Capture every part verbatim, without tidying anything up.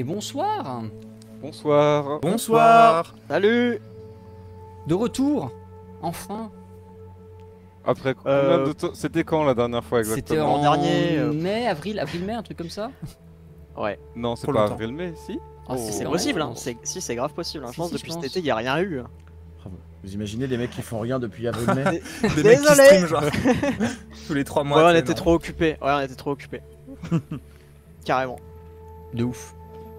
et bonsoir. Bonsoir. Bonsoir. Salut. De retour, enfin. Après combien Euh, de temps? C'était quand la dernière fois C'était exactement? en dernier, euh, mai, avril, avril-mai, un truc comme ça. Ouais. Non, c'est Trop pas longtemps. avril-mai, si. Ah, si, C'est vrai, possible, je hein. pense. C'est- Si, c'est grave possible. Hein. Si, je pense si, depuis je cet pense. été, il n'y a rien eu. Bravo. Vous imaginez des mecs qui font rien depuis avril-mai? Des mecs qui Désolé. streament genre tous les trois mois. Ouais, on tu sais, était non. trop occupés. Ouais, on était trop occupés. Carrément. De ouf.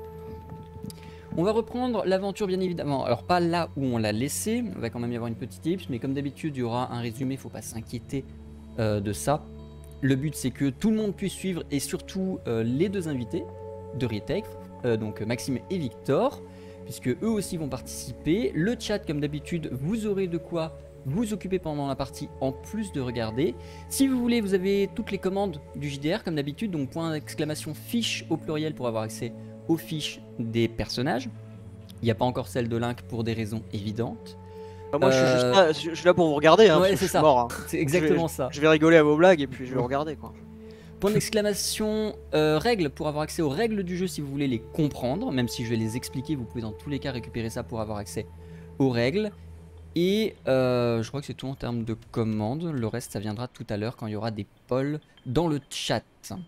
On va reprendre l'aventure bien évidemment. Alors pas là où on l'a laissé, il va quand même y avoir une petite ellipse, mais comme d'habitude il y aura un résumé, faut pas s'inquiéter euh, de ça. Le but c'est que tout le monde puisse suivre et surtout euh, les deux invités de Retake, euh, donc Maxime et Victor, puisque eux aussi vont participer. Le chat comme d'habitude, vous aurez de quoi vous occuper pendant la partie en plus de regarder. Si vous voulez, vous avez toutes les commandes du J D R comme d'habitude, donc point d'exclamation fiche au pluriel pour avoir accès aux fiches des personnages. Il n'y a pas encore celle de Link pour des raisons évidentes. Bah, moi, je, suis juste Euh, là, je, je suis là pour vous regarder. Hein, ouais, parce que c'est je suis ça. mort. Hein. C'est exactement je, ça. Je vais rigoler à vos blagues et puis je vais regarder quoi. Point d'exclamation euh, règles pour avoir accès aux règles du jeu si vous voulez les comprendre. Même si je vais les expliquer, vous pouvez dans tous les cas récupérer ça pour avoir accès aux règles. Et euh, je crois que c'est tout en termes de commandes. Le reste, ça viendra tout à l'heure quand il y aura des polls dans le chat.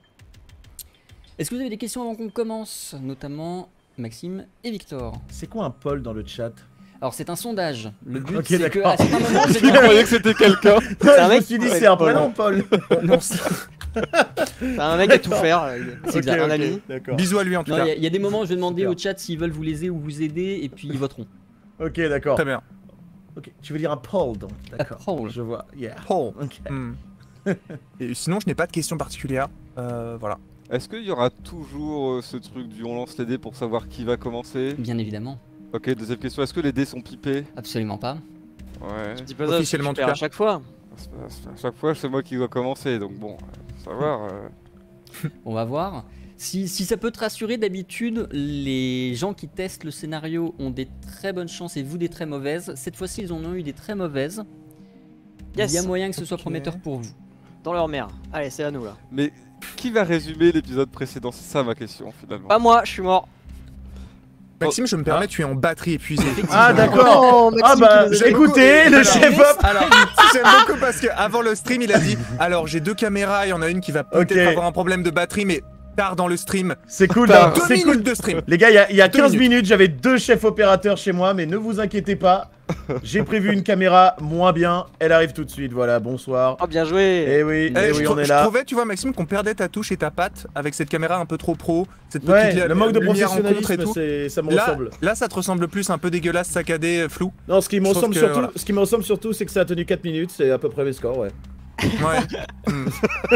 Est-ce que vous avez des questions avant qu'on commence? Notamment Maxime et Victor. C'est quoi un poll dans le chat? Alors c'est un sondage. Le but Ok, c'est que d'accord. à certains moments je Je vais croyais que c'était quelqu'un. Je un me mec suis qui dit fait c'est un Paul. prénom, Paul. Non, c'est C'est un mec à tout faire. euh, C'est exact, un Ok, ami. d'accord. Bisous à lui en tout non, cas. il y, a- il y a des moments où je vais demander Super. au chat s'ils veulent vous léser ou vous aider et puis ils voteront. Ok, d'accord. Très bien. Ok, tu veux dire un poll donc? D'accord. poll. Je vois. Yeah. Paul. Ok. Hmm. Et sinon, je n'ai pas de questions particulières. Euh, voilà. Est-ce qu'il y aura toujours euh, ce truc du on lance les dés pour savoir qui va commencer? Bien évidemment. Ok, deuxième question, est-ce que les dés sont pipés? Absolument pas. Ouais. Je dis pas ça, Officiellement, parce que en tu tout perds à chaque fois. C'est pas- c'est- À chaque fois, c'est moi qui dois commencer, donc bon, euh, faut savoir. euh, On va voir. Si, si ça peut te rassurer, d'habitude, les gens qui testent le scénario ont des très bonnes chances et vous des très mauvaises. Cette fois-ci, ils en ont eu des très mauvaises. Yes. Il y a moyen que ce soit Ok. prometteur pour vous. Dans leur mère. Allez, c'est à nous là. Mais qui va résumer l'épisode précédent? C'est ça ma question finalement. Pas moi, je suis mort. Maxime, je me permets, tu es en batterie épuisée. Ah d'accord. Oh, Ah Maxime, bah tu nous as- écoutez, le Alors, chef-op. Alors, j'aime beaucoup parce que avant le stream, il a dit alors j'ai deux caméras, il y en a une qui va peut-être Ok. avoir un problème de batterie, mais tard dans le stream. C'est cool. T'as hein, deux C'est minutes cool. de stream. Les gars, il y a, il y a Deux quinze minutes. minutes, j'avais deux chefs opérateurs chez moi, mais ne vous inquiétez pas. J'ai prévu une caméra moins bien. Elle arrive tout de suite. Voilà, bonsoir. Oh, bien joué. Eh oui, Eh, eh je, oui, trou- on est je là. trouvais, tu vois, Maxime, qu'on perdait ta touche et ta patte avec cette caméra un peu trop pro, cette Ouais, petite le manque de lumière en contre et professionnalisme, tout. c'est- ça me Là, ressemble. là, ça te ressemble plus un peu dégueulasse, saccadé, euh, flou. Non, ce qui me je trouve ressemble que, surtout, voilà. ce qui me ressemble surtout, c'est que ça a tenu quatre minutes. C'est à peu près mes scores, ouais. Ouais. Hmm.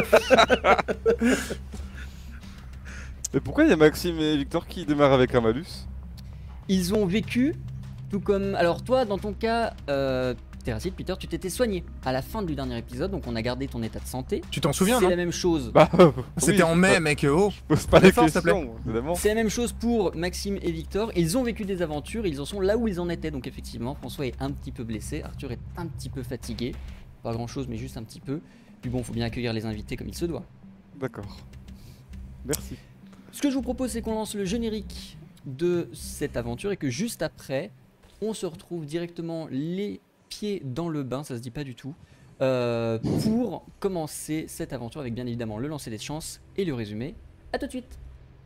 Mais pourquoi il y a Maxime et Victor qui démarrent avec un malus? Ils ont vécu, tout comme... Alors toi, dans ton cas, euh, Terracide, Peter, tu t'étais soigné à la fin du dernier épisode, donc on a gardé ton état de santé. Tu t'en souviens, C'est non la même chose. Bah, C'était oui, en je mai, pose- mec. Oh. Je pose pas Très les fort, s'il te plaît. questions, évidemment. C'est la même chose pour Maxime et Victor. Ils ont vécu des aventures, ils en sont là où ils en étaient. Donc effectivement, François est un petit peu blessé, Arthur est un petit peu fatigué. Pas grand chose, mais juste un petit peu. Puis bon, faut bien accueillir les invités comme il se doit. D'accord. Merci. Ce que je vous propose, c'est qu'on lance le générique de cette aventure et que juste après, on se retrouve directement les pieds dans le bain, ça se dit pas du tout, euh, pour commencer cette aventure avec bien évidemment le lancer des chances et le résumé. A tout de suite.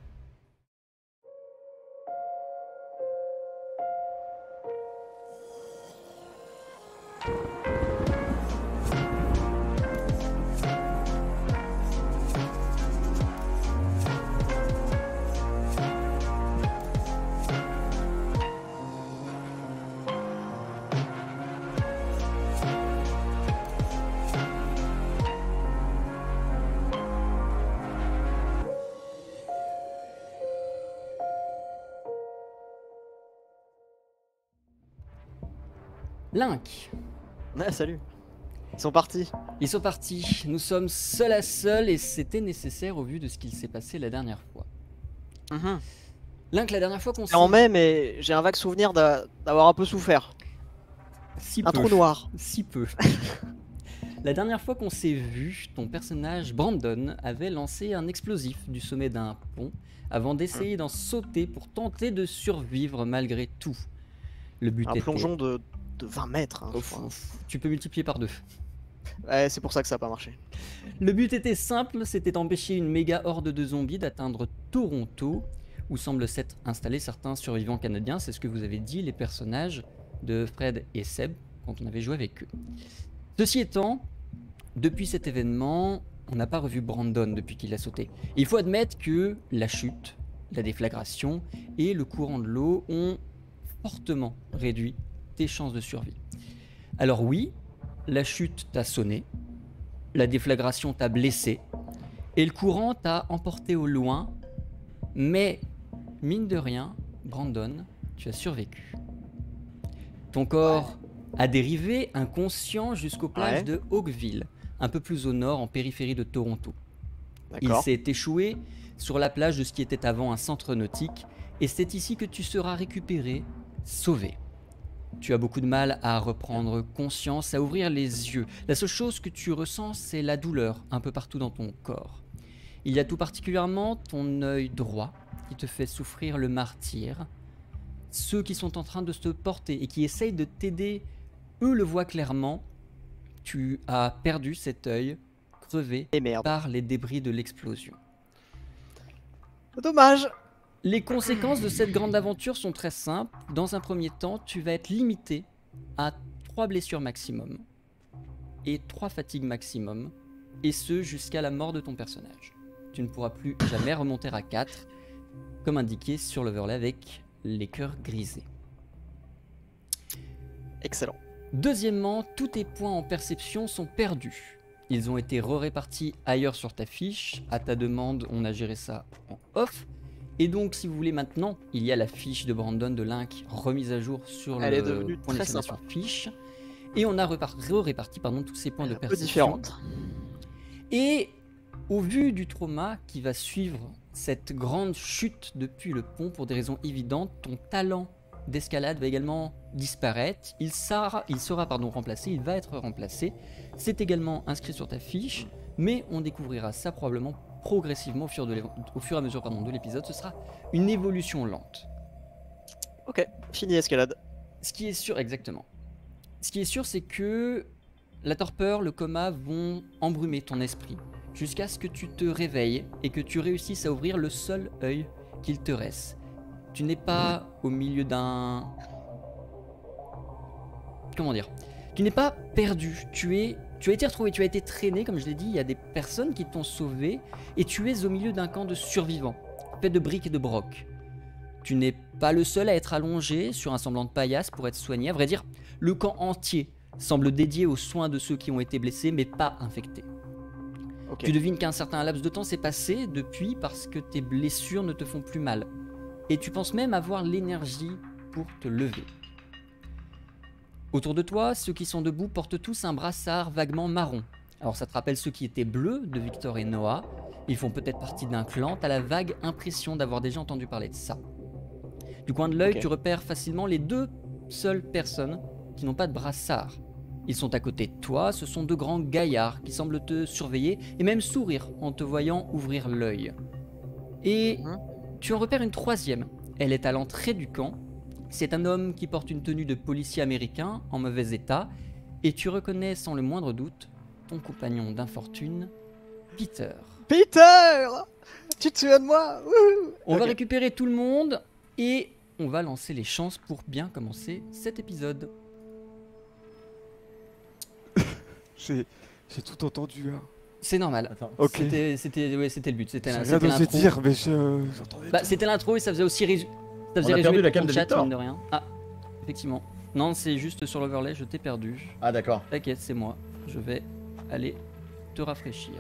Link. Ah, salut. Ils sont partis. Ils sont partis. Nous sommes seuls à seuls et c'était nécessaire au vu de ce qu'il s'est passé la dernière fois. Mhm. Link, la dernière fois qu'on C'est en mai, mais j'ai un vague souvenir d'a- d'avoir un peu souffert. Si Un peu. trou noir. Si peu. La dernière fois qu'on s'est vu, ton personnage Brandon avait lancé un explosif du sommet d'un pont avant d'essayer d'en sauter pour tenter de survivre malgré tout. Le but Un était... plongeon de, de vingt mètres. Hein, je Ouf, crois. ouf. Tu peux multiplier par deux. Ouais, c'est pour ça que ça a pas marché. Le but était simple, c'était d'empêcher une méga horde de zombies d'atteindre Toronto, où semblent s'être installés certains survivants canadiens. C'est ce que vous avez dit, les personnages de Fred et Seb, quand on avait joué avec eux. Ceci étant, depuis cet événement, on n'a pas revu Brandon depuis qu'il a sauté. Il faut admettre que la chute, la déflagration et le courant de l'eau ont fortement réduit tes chances de survie. Alors oui, la chute t'a sonné, la déflagration t'a blessé, et le courant t'a emporté au loin, mais mine de rien, Brandon, tu as survécu. Ton corps a dérivé inconscient jusqu'aux plages Ouais. de Oakville, un peu plus au nord en périphérie de Toronto. Il D'accord. s'est échoué sur la plage de ce qui était avant un centre nautique, et c'est ici que tu seras récupéré, sauvé. Tu as beaucoup de mal à reprendre conscience, à ouvrir les yeux. La seule chose que tu ressens, c'est la douleur un peu partout dans ton corps. Il y a tout particulièrement ton œil droit qui te fait souffrir le martyre. Ceux qui sont en train de se porter et qui essayent de t'aider, eux le voient clairement. Tu as perdu cet œil, crevé Et merde. par les débris de l'explosion. Dommage. Les conséquences de cette grande aventure sont très simples. Dans un premier temps, tu vas être limité à trois blessures maximum et trois fatigues maximum, et ce jusqu'à la mort de ton personnage. Tu ne pourras plus jamais remonter à quatre, comme indiqué sur l'overlay avec les cœurs grisés. Excellent. Deuxièmement, tous tes points en perception sont perdus. Ils ont été re-répartis ailleurs sur ta fiche. À ta demande, on a géré ça en off. Et donc, si vous voulez maintenant, il y a la fiche de Brandon de Link remise à jour sur Elle le est devenue point très d'exclamation fiche. Et on a repar- re-réparti pardon, tous ces points de Un peu perception. différente. Et au vu du trauma qui va suivre cette grande chute depuis le pont, pour des raisons évidentes, ton talent d'escalade va également disparaître. Il sera, il sera pardon, remplacé, il va être remplacé. C'est également inscrit sur ta fiche, mais on découvrira ça probablement progressivement au fur, de l'évo- au fur et à mesure pardon, de l'épisode. Ce sera une évolution lente. Ok, fini escalade. Ce qui est sûr, exactement. Ce qui est sûr, c'est que la torpeur, le coma vont embrumer ton esprit jusqu'à ce que tu te réveilles et que tu réussisses à ouvrir le seul œil qu'il te reste. Tu n'es pas au milieu d'un... Comment dire? Tu n'es pas perdu, tu es... Tu as été retrouvé, tu as été traîné, comme je l'ai dit, il y a des personnes qui t'ont sauvé, et tu es au milieu d'un camp de survivants, fait de briques et de brocs. Tu n'es pas le seul à être allongé sur un semblant de paillasse pour être soigné. À vrai dire, le camp entier semble dédié aux soins de ceux qui ont été blessés, mais pas infectés. Ok. Tu devines qu'un certain laps de temps s'est passé depuis parce que tes blessures ne te font plus mal. Et tu penses même avoir l'énergie pour te lever. Autour de toi, ceux qui sont debout portent tous un brassard vaguement marron. Alors ça te rappelle ceux qui étaient bleus de Victor et Noah. Ils font peut-être partie d'un clan, t'as la vague impression d'avoir déjà entendu parler de ça. Du coin de l'œil, Ok. tu repères facilement les deux seules personnes qui n'ont pas de brassard. Ils sont à côté de toi, ce sont deux grands gaillards qui semblent te surveiller et même sourire en te voyant ouvrir l'œil. Et Mhm. tu en repères une troisième. Elle est à l'entrée du camp. C'est un homme qui porte une tenue de policier américain en mauvais état, et tu reconnais sans le moindre doute ton compagnon d'infortune, Peter. Peter, tu te souviens de moi? Wouhou. On va Ok. récupérer tout le monde et on va lancer les chances pour bien commencer cet épisode. J'ai j'ai tout entendu là. C'est normal. Attends. Ok. C'était c'était ouais, c'était le but, c'était J'ai la- rien c'était osé l'intro. dire, mais je j'entendais Bah, tout. c'était l'intro et ça faisait aussi résu- ça faisait a résumer perdu la pour cam ton de chat, Victor. mine de rien. Ah, effectivement. Non, c'est juste sur l'overlay, je t'ai perdu. Ah d'accord. T'inquiète, c'est moi. Je vais aller te rafraîchir.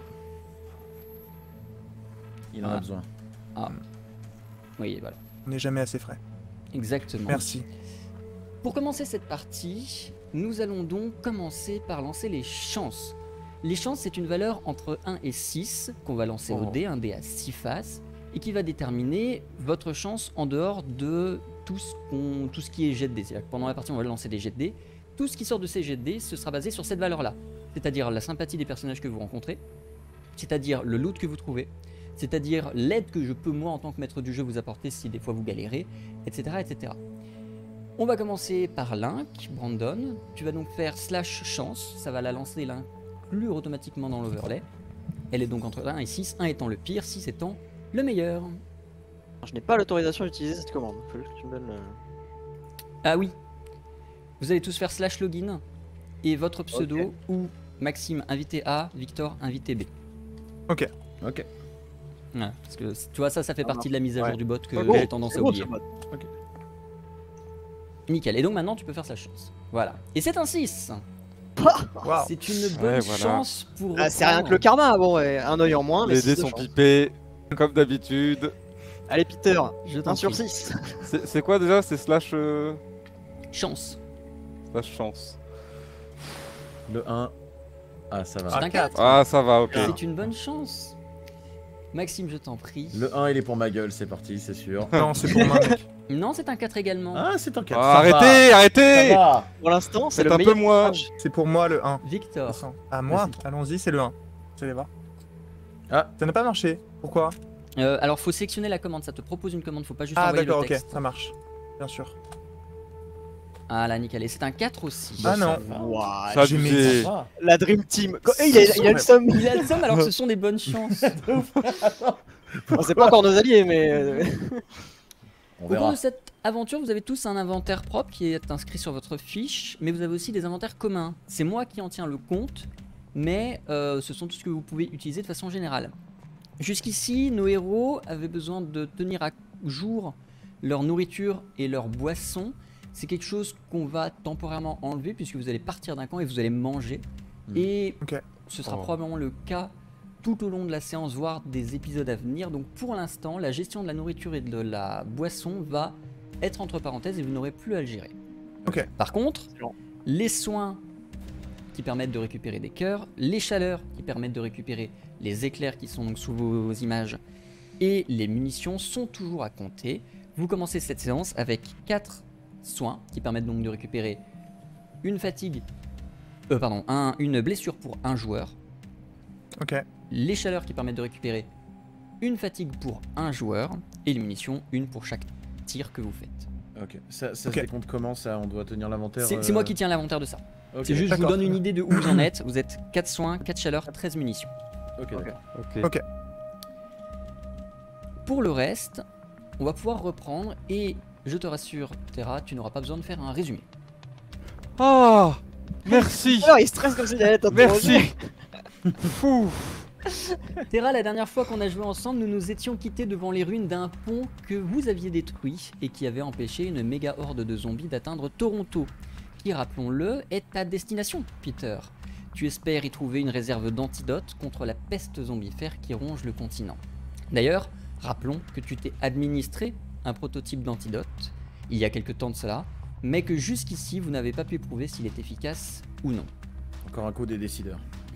Il en Ah. a besoin. Oui, voilà. On n'est jamais assez frais. Exactement. Merci. Pour commencer cette partie, nous allons donc commencer par lancer les chances. Les chances, c'est une valeur entre un et six qu'on va lancer au Oh. dé, un dé à six faces, et qui va déterminer votre chance en dehors de tout ce, qu'on- tout ce qui est jet de dés. C'est-à-dire que pendant la partie, on va lancer des jets de dés. Tout ce qui sort de ces jets de dés, ce sera basé sur cette valeur-là. c'est-à-dire la sympathie des personnages que vous rencontrez, c'est-à-dire le loot que vous trouvez, c'est-à-dire l'aide que je peux moi en tant que maître du jeu vous apporter si des fois vous galérez, et cetera et cetera. On va commencer par Link, Brandon, tu vas donc faire slash chance, ça va la lancer et l'inclure automatiquement dans l'overlay. Elle est donc entre un et six, un étant le pire, six étant le meilleur. Je n'ai pas l'autorisation d'utiliser cette commande. Faut juste que tu me donnes le... Ah oui, vous allez tous faire slash login et votre pseudo Ok. ou Maxime invité A, Victor invité B. Ok. Ok. Ouais, parce que tu vois ça, ça fait Ah partie de la mise à jour ouais. du bot que C'est bon, j'ai tendance c'est à bon, oublier. ce mode. Nickel, et donc maintenant tu peux faire slash chance. Voilà, et c'est un six. Waouh. C'est une bonne Ouais, voilà. chance pour Ah, c'est rien que reprendre. le karma, bon, ouais, un œil en moins. Mais Les six dés de sont chance. pipés, comme d'habitude. Allez, Peter, Je t'en un sur prie. six. C'est c'est quoi déjà? C'est slash, euh, Chance. slash chance. Le un. Ah, ça va. C'est un quatre. Ah, ça va, ok. C'est une bonne chance. Maxime, je t'en prie. Le un, il est pour ma gueule, c'est parti, c'est sûr. Non, c'est pour moi, mec. Non, c'est un quatre également. Ah, c'est un quatre. Ah, ça arrêtez, va, arrêtez ça va. Pour l'instant, c'est Faites le un peu meilleur moins. tirage. C'est pour moi le un. Victor. À moi Vas-y. Allons-y, c'est le un. Vous allez voir. Ah. Ça n'a pas marché. Pourquoi? Euh, alors, faut sélectionner la commande. Ça te propose une commande. Faut pas juste Ah, envoyer d'accord, le ok, texte. ça marche. Bien sûr. Ah là, nickel. Et c'est un quatre aussi. Ah non. Ouah, Ça j'ai mis- abusé. Ça va. la Dream Team. Eh, il, a, il a le somme. Il a le somme alors que ce sont des bonnes chances. Bon, c'est pas encore nos alliés, mais. euh, On Au cours verra. de cette aventure, vous avez tous un inventaire propre qui est inscrit sur votre fiche, mais vous avez aussi des inventaires communs. C'est moi qui en tiens le compte, mais euh, ce sont tout ce que vous pouvez utiliser de façon générale. Jusqu'ici, nos héros avaient besoin de tenir à jour leur nourriture et leur boisson. C'est quelque chose qu'on va temporairement enlever puisque vous allez partir d'un camp et vous allez manger. Hmm. Et Ok. ce sera Oh. probablement le cas tout au long de la séance, voire des épisodes à venir. Donc pour l'instant, la gestion de la nourriture et de la boisson va être entre parenthèses et vous n'aurez plus à le gérer. Ok. Par contre, Excellent. les soins qui permettent de récupérer des cœurs, les chaleurs qui permettent de récupérer les éclairs qui sont donc sous vos images et les munitions sont toujours à compter. Vous commencez cette séance avec quatre soins qui permettent donc de récupérer une fatigue, euh, pardon, un- une blessure pour un joueur, Ok. les chaleurs qui permettent de récupérer une fatigue pour un joueur et les munitions, une pour chaque tir que vous faites. Ok. Ça, ça Ok. se décompte comment ça? On doit tenir l'inventaire. C'est euh, c'est moi qui tiens l'inventaire de ça. ok. C'est juste, je vous D'accord. donne une idée de où vous en êtes. Vous êtes quatre soins, quatre chaleurs, treize munitions. Ok, Ok. d'accord. Ok. Ok. Pour le reste, on va pouvoir reprendre et je te rassure, Terra, tu n'auras pas besoin de faire un résumé. Ah, merci, Alors, il stresse comme s'il allait être interrogé. merci. Fou. Terra, la dernière fois qu'on a joué ensemble, nous nous étions quittés devant les ruines d'un pont que vous aviez détruit et qui avait empêché une méga horde de zombies d'atteindre Toronto, qui, rappelons-le, est ta destination, Peter. Tu espères y trouver une réserve d'antidotes contre la peste zombifère qui ronge le continent. D'ailleurs, rappelons que tu t'es administré un prototype d'antidote il y a quelque temps de cela, mais que jusqu'ici vous n'avez pas pu prouver s'il est efficace ou non. Encore un coup des décideurs.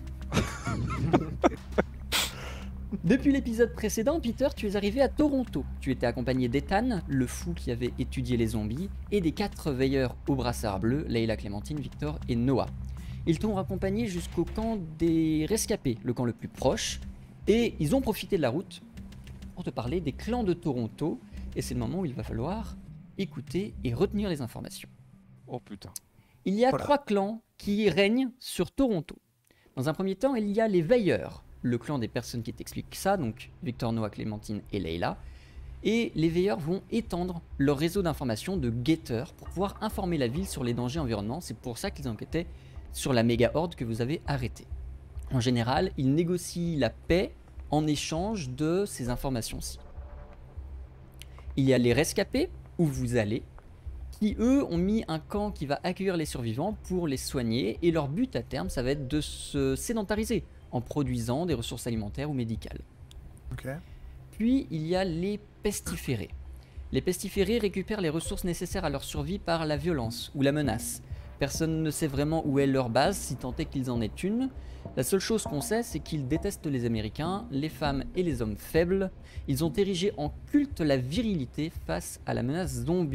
Depuis l'épisode précédent, Peter, tu es arrivé à Toronto. Tu étais accompagné d'Ethan, le fou qui avait étudié les zombies, et des quatre veilleurs au brassard bleu, Leila, Clémentine, Victor et Noah. Ils t'ont raccompagné jusqu'au camp des rescapés, le camp le plus proche, et ils ont profité de la route pour te parler des clans de Toronto, et c'est le moment où il va falloir écouter et retenir les informations. Oh putain. Il y a Voilà. trois clans qui règnent sur Toronto. Dans un premier temps, il y a les Veilleurs, le clan des personnes qui t'expliquent ça, donc Victor, Noah, Clémentine et Leila. Et les Veilleurs vont étendre leur réseau d'information de guetteurs pour pouvoir informer la ville sur les dangers environnementaux. C'est pour ça qu'ils enquêtaient sur la méga horde que vous avez arrêtée. En général, ils négocient la paix en échange de ces informations-ci. Il y a les rescapés, où vous allez, qui eux ont mis un camp qui va accueillir les survivants pour les soigner, et leur but à terme, ça va être de se sédentariser en produisant des ressources alimentaires ou médicales. Ok. Puis il y a les pestiférés. Les pestiférés récupèrent les ressources nécessaires à leur survie par la violence ou la menace. Personne ne sait vraiment où est leur base, si tant est qu'ils en aient une. La seule chose qu'on sait, c'est qu'ils détestent les Américains, les femmes et les hommes faibles. Ils ont érigé en culte la virilité face à la menace zombie.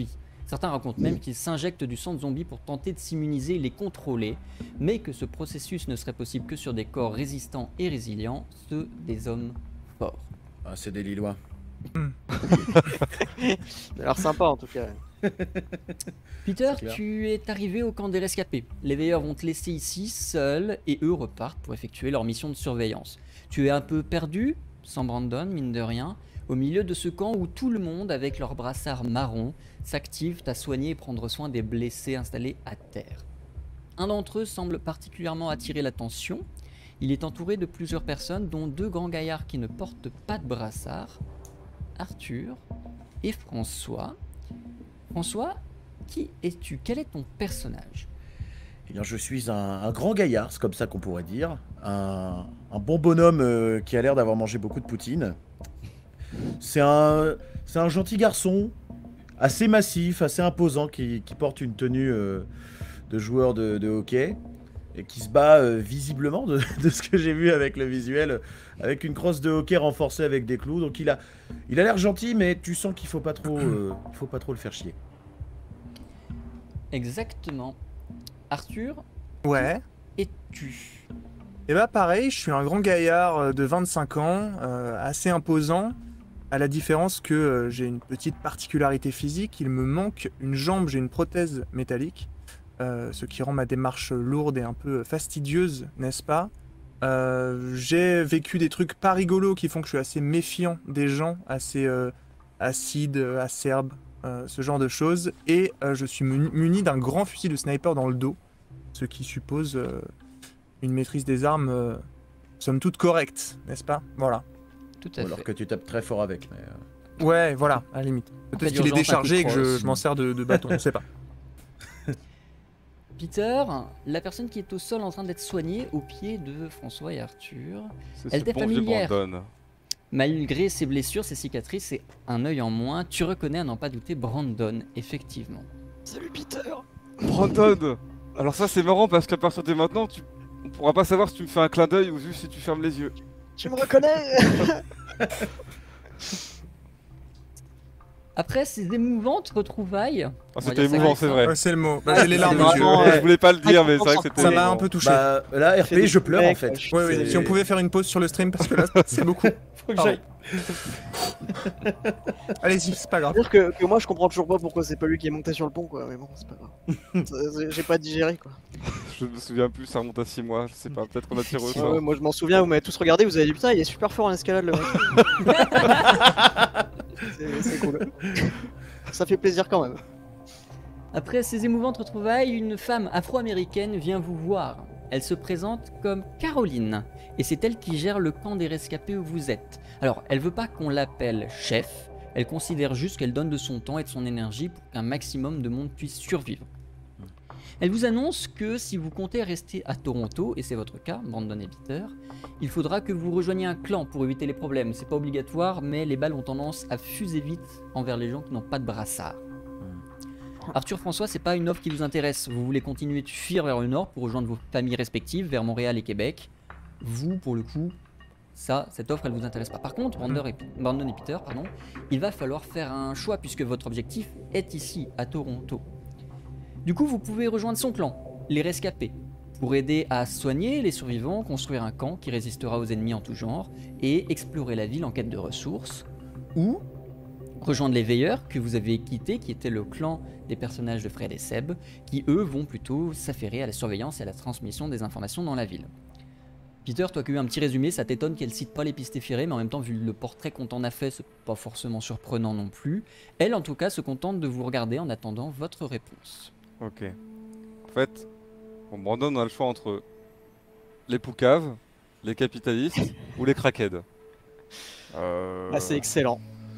Certains racontent même qu'ils s'injectent du sang de zombie pour tenter de s'immuniser et les contrôler, mais que ce processus ne serait possible que sur des corps résistants et résilients, ceux des hommes forts. Ah, c'est des Lillois. Ça a l'air sympa en tout cas. Peter, C'est clair. tu es arrivé au camp des rescapés. Les veilleurs vont te laisser ici seul et eux repartent pour effectuer leur mission de surveillance. Tu es un peu perdu, sans Brandon, mine de rien, au milieu de ce camp où tout le monde, avec leur brassard marron, s'active à soigner et prendre soin des blessés installés à terre. Un d'entre eux semble particulièrement attirer l'attention. Il est entouré de plusieurs personnes, dont deux grands gaillards qui ne portent pas de brassard, Arthur et François. François, qui es-tu? Quel est ton personnage? Eh bien, je suis un, un grand gaillard, c'est comme ça qu'on pourrait dire. Un, un bon bonhomme euh, qui a l'air d'avoir mangé beaucoup de poutine. C'est un, c'est un gentil garçon, assez massif, assez imposant, qui, qui porte une tenue euh, de joueur de, de hockey et qui se bat euh, visiblement, de, de ce que j'ai vu avec le visuel, avec une crosse de hockey renforcée avec des clous. Donc il a, il a l'air gentil, mais tu sens qu'il faut pas trop, euh, il faut pas trop le faire chier. Exactement. Arthur, Ouais. es-tu? Et bah pareil, je suis un grand gaillard euh, de vingt-cinq ans, euh, assez imposant, à la différence que euh, j'ai une petite particularité physique, il me manque une jambe, j'ai une prothèse métallique, euh, ce qui rend ma démarche lourde et un peu fastidieuse, n'est-ce pas? Euh, j'ai vécu des trucs pas rigolos qui font que je suis assez méfiant des gens, assez euh, acide, acerbe, euh, ce genre de choses, et euh, je suis muni muni d'un grand fusil de sniper dans le dos, ce qui suppose euh, une maîtrise des armes, euh, somme toute correcte, n'est-ce pas? Voilà. Tout à Ou alors fait. que tu tapes très fort avec. Mais, euh, Ouais, voilà, à la limite. cas Peut-être qu'il est d'urgence, déchargé un et coup que de je, crosse. je m'en sers de, de bâton, je sais pas. Peter, la personne qui est au sol en train d'être soignée aux pieds de François et Arthur. C'est Elle ce t'est bon vieux familière. Brandon. Malgré ses blessures, ses cicatrices et un œil en moins, tu reconnais à n'en pas douter Brandon, effectivement. Salut Peter. Brandon. Alors ça c'est marrant parce qu'à partir de maintenant, tu... on pourra pas savoir si tu me fais un clin d'œil ou juste si tu fermes les yeux. Tu me reconnais? Après ces émouvantes retrouvailles... Ah, on va c'était dire ça émouvant, comme c'est ça, vrai. Ouais, c'est le mot. Bah, Ah, j'ai les c'est larmes aux yeux. vraiment, Ouais. Je voulais pas le dire, mais c'est vrai que c'était. Ça m'a émouvant. un peu touché. Bah là, R P, je pleure en fait. Ouais, ouais, C'est- si on pouvait faire une pause sur le stream parce que là, c'est beaucoup. Faut que j'aille. Allez-y, c'est pas grave. dire que, que moi je comprends toujours pas pourquoi c'est pas lui qui est monté sur le pont quoi, mais bon c'est pas grave. C'est- c'est- J'ai pas digéré quoi. Je me souviens plus, ça remonte à six mois, je sais pas, peut-être qu'on a tiré au Ah sort. ouais, moi je m'en souviens, vous m'avez tous regardé, vous avez dit putain il est super fort en escalade le mec. C'est- C'est cool. Ça fait plaisir quand même. Après ces émouvantes retrouvailles, une femme afro-américaine vient vous voir. Elle se présente comme Caroline, et c'est elle qui gère le camp des rescapés où vous êtes. Alors, elle veut pas qu'on l'appelle chef, elle considère juste qu'elle donne de son temps et de son énergie pour qu'un maximum de monde puisse survivre. Elle vous annonce que si vous comptez rester à Toronto, et c'est votre cas, Brandon et Peter, il faudra que vous rejoigniez un clan pour éviter les problèmes. C'est pas obligatoire, mais les balles ont tendance à fuser vite envers les gens qui n'ont pas de brassard. Arthur, François, c'est pas une offre qui vous intéresse. Vous voulez continuer de fuir vers le nord pour rejoindre vos familles respectives, vers Montréal et Québec. Vous, pour le coup, ça, cette offre, elle vous intéresse pas. Par contre, Brandon et, Brandon et Peter, pardon, il va falloir faire un choix puisque votre objectif est ici, à Toronto. Du coup, vous pouvez rejoindre son clan, les rescapés, pour aider à soigner les survivants, construire un camp qui résistera aux ennemis en tout genre, et explorer la ville en quête de ressources, ou rejoindre les veilleurs que vous avez quittés, qui étaient le clan des personnages de Fred et Seb, qui eux vont plutôt s'affairer à la surveillance et à la transmission des informations dans la ville. Peter, toi qui as eu un petit résumé, ça t'étonne qu'elle cite pas les pistéférés, mais en même temps, vu le portrait qu'on t'en a fait, c'est pas forcément surprenant non plus. Elle, en tout cas, se contente de vous regarder en attendant votre réponse. Ok. En fait, bon, Brandon, on a le choix entre les poucaves, les capitalistes ou les crackheads. Euh... Ah, c'est excellent.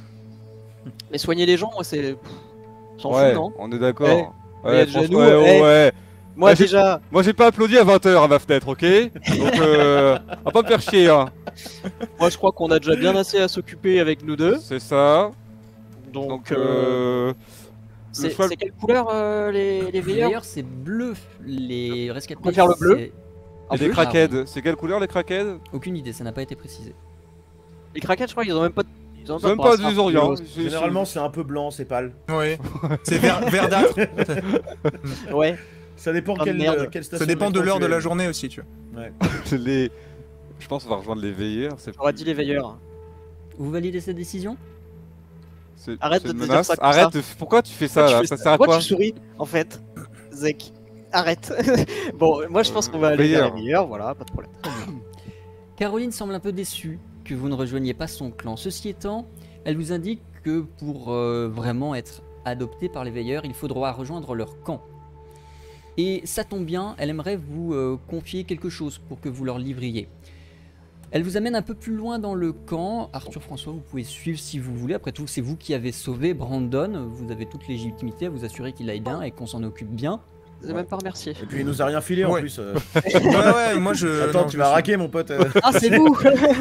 Mais soigner les gens, moi c'est. S'en Ouais, fout non? on est d'accord. Eh, mais Ouais, déjà, franchement, nous, ouais, ouais, eh. ouais. Moi Ah, j'ai- déjà. Moi j'ai pas applaudi à vingt heures à ma fenêtre, ok? Donc euh, on va pas me faire chier, hein. Moi je crois qu'on a déjà bien assez à s'occuper avec nous deux. C'est ça. Donc, Donc euh, euh... c'est choix- c'est quelle couleur euh, les, les Les veilleurs? veilleurs, c'est bleu. Les rescapés, On préfère le bleu c'est- Et un les bleu crackheads, c'est quelle couleur les crackheads? Aucune idée, ça n'a pas été précisé. Les craquettes, je crois qu'ils ont même pas de Ils ont Même de pas brassard du Orient. rose. C'est- Généralement, c'est un peu blanc, c'est pâle. Oui. C'est ver- verdâtre. Ouais. Ça dépend Ah, quelle, merde. euh, quelle station Ça dépend de métro l'heure tu de es. la journée aussi, tu vois. c'est les. Je pense qu'on va rejoindre les veilleurs. C'est J'aurais dit les veilleurs. Vous validez cette décision? c'est- Arrête c'est de une te dire menace. ça comme Arrête. ça. de- Pourquoi tu fais ça Pourquoi là tu Ça fais sert à Pourquoi quoi tu souris, en fait Zek, arrête. Bon, moi je pense Euh, qu'on va aller vers veilleurs. les veilleurs, voilà, pas de problème. Caroline semble un peu déçue que vous ne rejoigniez pas son clan. Ceci étant, elle vous indique que pour euh, vraiment être adopté par les veilleurs, il faudra rejoindre leur camp. Et ça tombe bien, elle aimerait vous euh, confier quelque chose pour que vous leur livriez. Elle vous amène un peu plus loin dans le camp. Arthur, François, vous pouvez suivre si vous voulez. Après tout, c'est vous qui avez sauvé Brandon. Vous avez toute légitimité à vous assurer qu'il aille bien et qu'on s'en occupe bien. Je vais même pas remercier. Et puis il nous a rien filé en Ouais. plus. euh. Ouais, ouais, moi je. Attends, non, tu je m'as suis- raqué mon pote. euh. Ah, c'est vous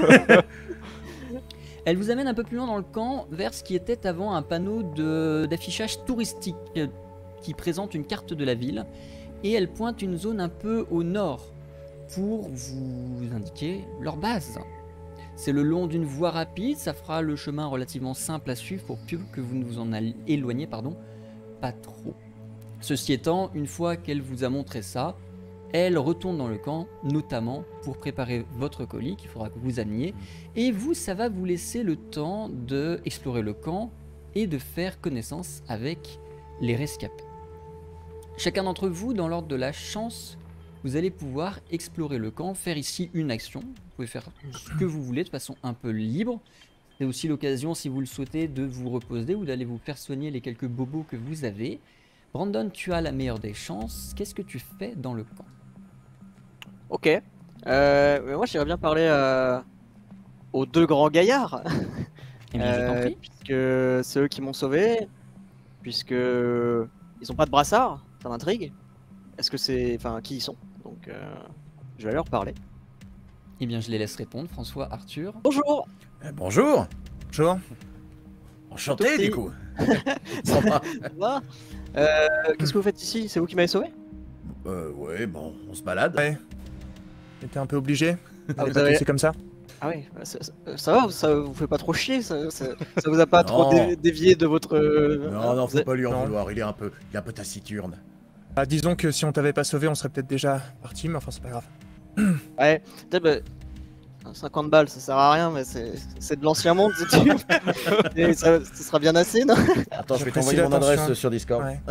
Elle vous amène un peu plus loin dans le camp, vers ce qui était avant un panneau de- d'affichage touristique euh, qui présente une carte de la ville. Et elle pointe une zone un peu au nord pour vous indiquer leur base. C'est le long d'une voie rapide, ça fera le chemin relativement simple à suivre pour plus que vous ne vous en all- éloignez pardon, pas trop. Ceci étant, une fois qu'elle vous a montré ça, elle retourne dans le camp, notamment pour préparer votre colis qu'il faudra que vous ameniez. Et vous, ça va vous laisser le temps de explorer le camp et de faire connaissance avec les rescapés. Chacun d'entre vous, dans l'ordre de la chance, vous allez pouvoir explorer le camp, faire ici une action. Vous pouvez faire ce que vous voulez de façon un peu libre. C'est aussi l'occasion, si vous le souhaitez, de vous reposer ou d'aller vous faire soigner les quelques bobos que vous avez. Brandon, tu as la meilleure des chances. Qu'est-ce que tu fais dans le camp? Ok. Euh, mais moi j'irais bien parler euh, aux deux grands gaillards. Eh bien, je t'en Euh, prie. puisque c'est eux qui m'ont sauvé. Puisque ils ont pas de brassard, ça m'intrigue. Est-ce que c'est. Enfin, qui ils sont? Donc euh, je vais leur parler. Eh bien, je les laisse répondre. François, Arthur. Bonjour. Eh, bonjour. Bonjour. Enchanté Merci. du coup. Sympa. Ça va Euh, Qu'est-ce que vous faites ici? C'est vous qui m'avez sauvé? euh, ouais, bon, on se balade. Ouais. T'étais un peu obligé. Ah, Vous vous avez avez- C'est comme ça. Ah oui, bah, ça, ça- ça va, ça vous fait pas trop chier, ça, ça, ça vous a pas trop Non. dé- dévié de votre... euh, Non, non, vous faut êtes- pas lui en Non. vouloir. Il est un peu, il est un peu taciturne. Ah, disons que si on t'avait pas sauvé, on serait peut-être déjà parti, mais enfin c'est pas grave. Ouais, peut-être bah, cinquante balles, ça sert à rien, mais c'est c'est de l'ancien monde, c'est sûr. Et ça, ça sera bien assez, non? Attends, je vais J'apprécie t'envoyer mon l'attention. adresse sur Discord. Ouais.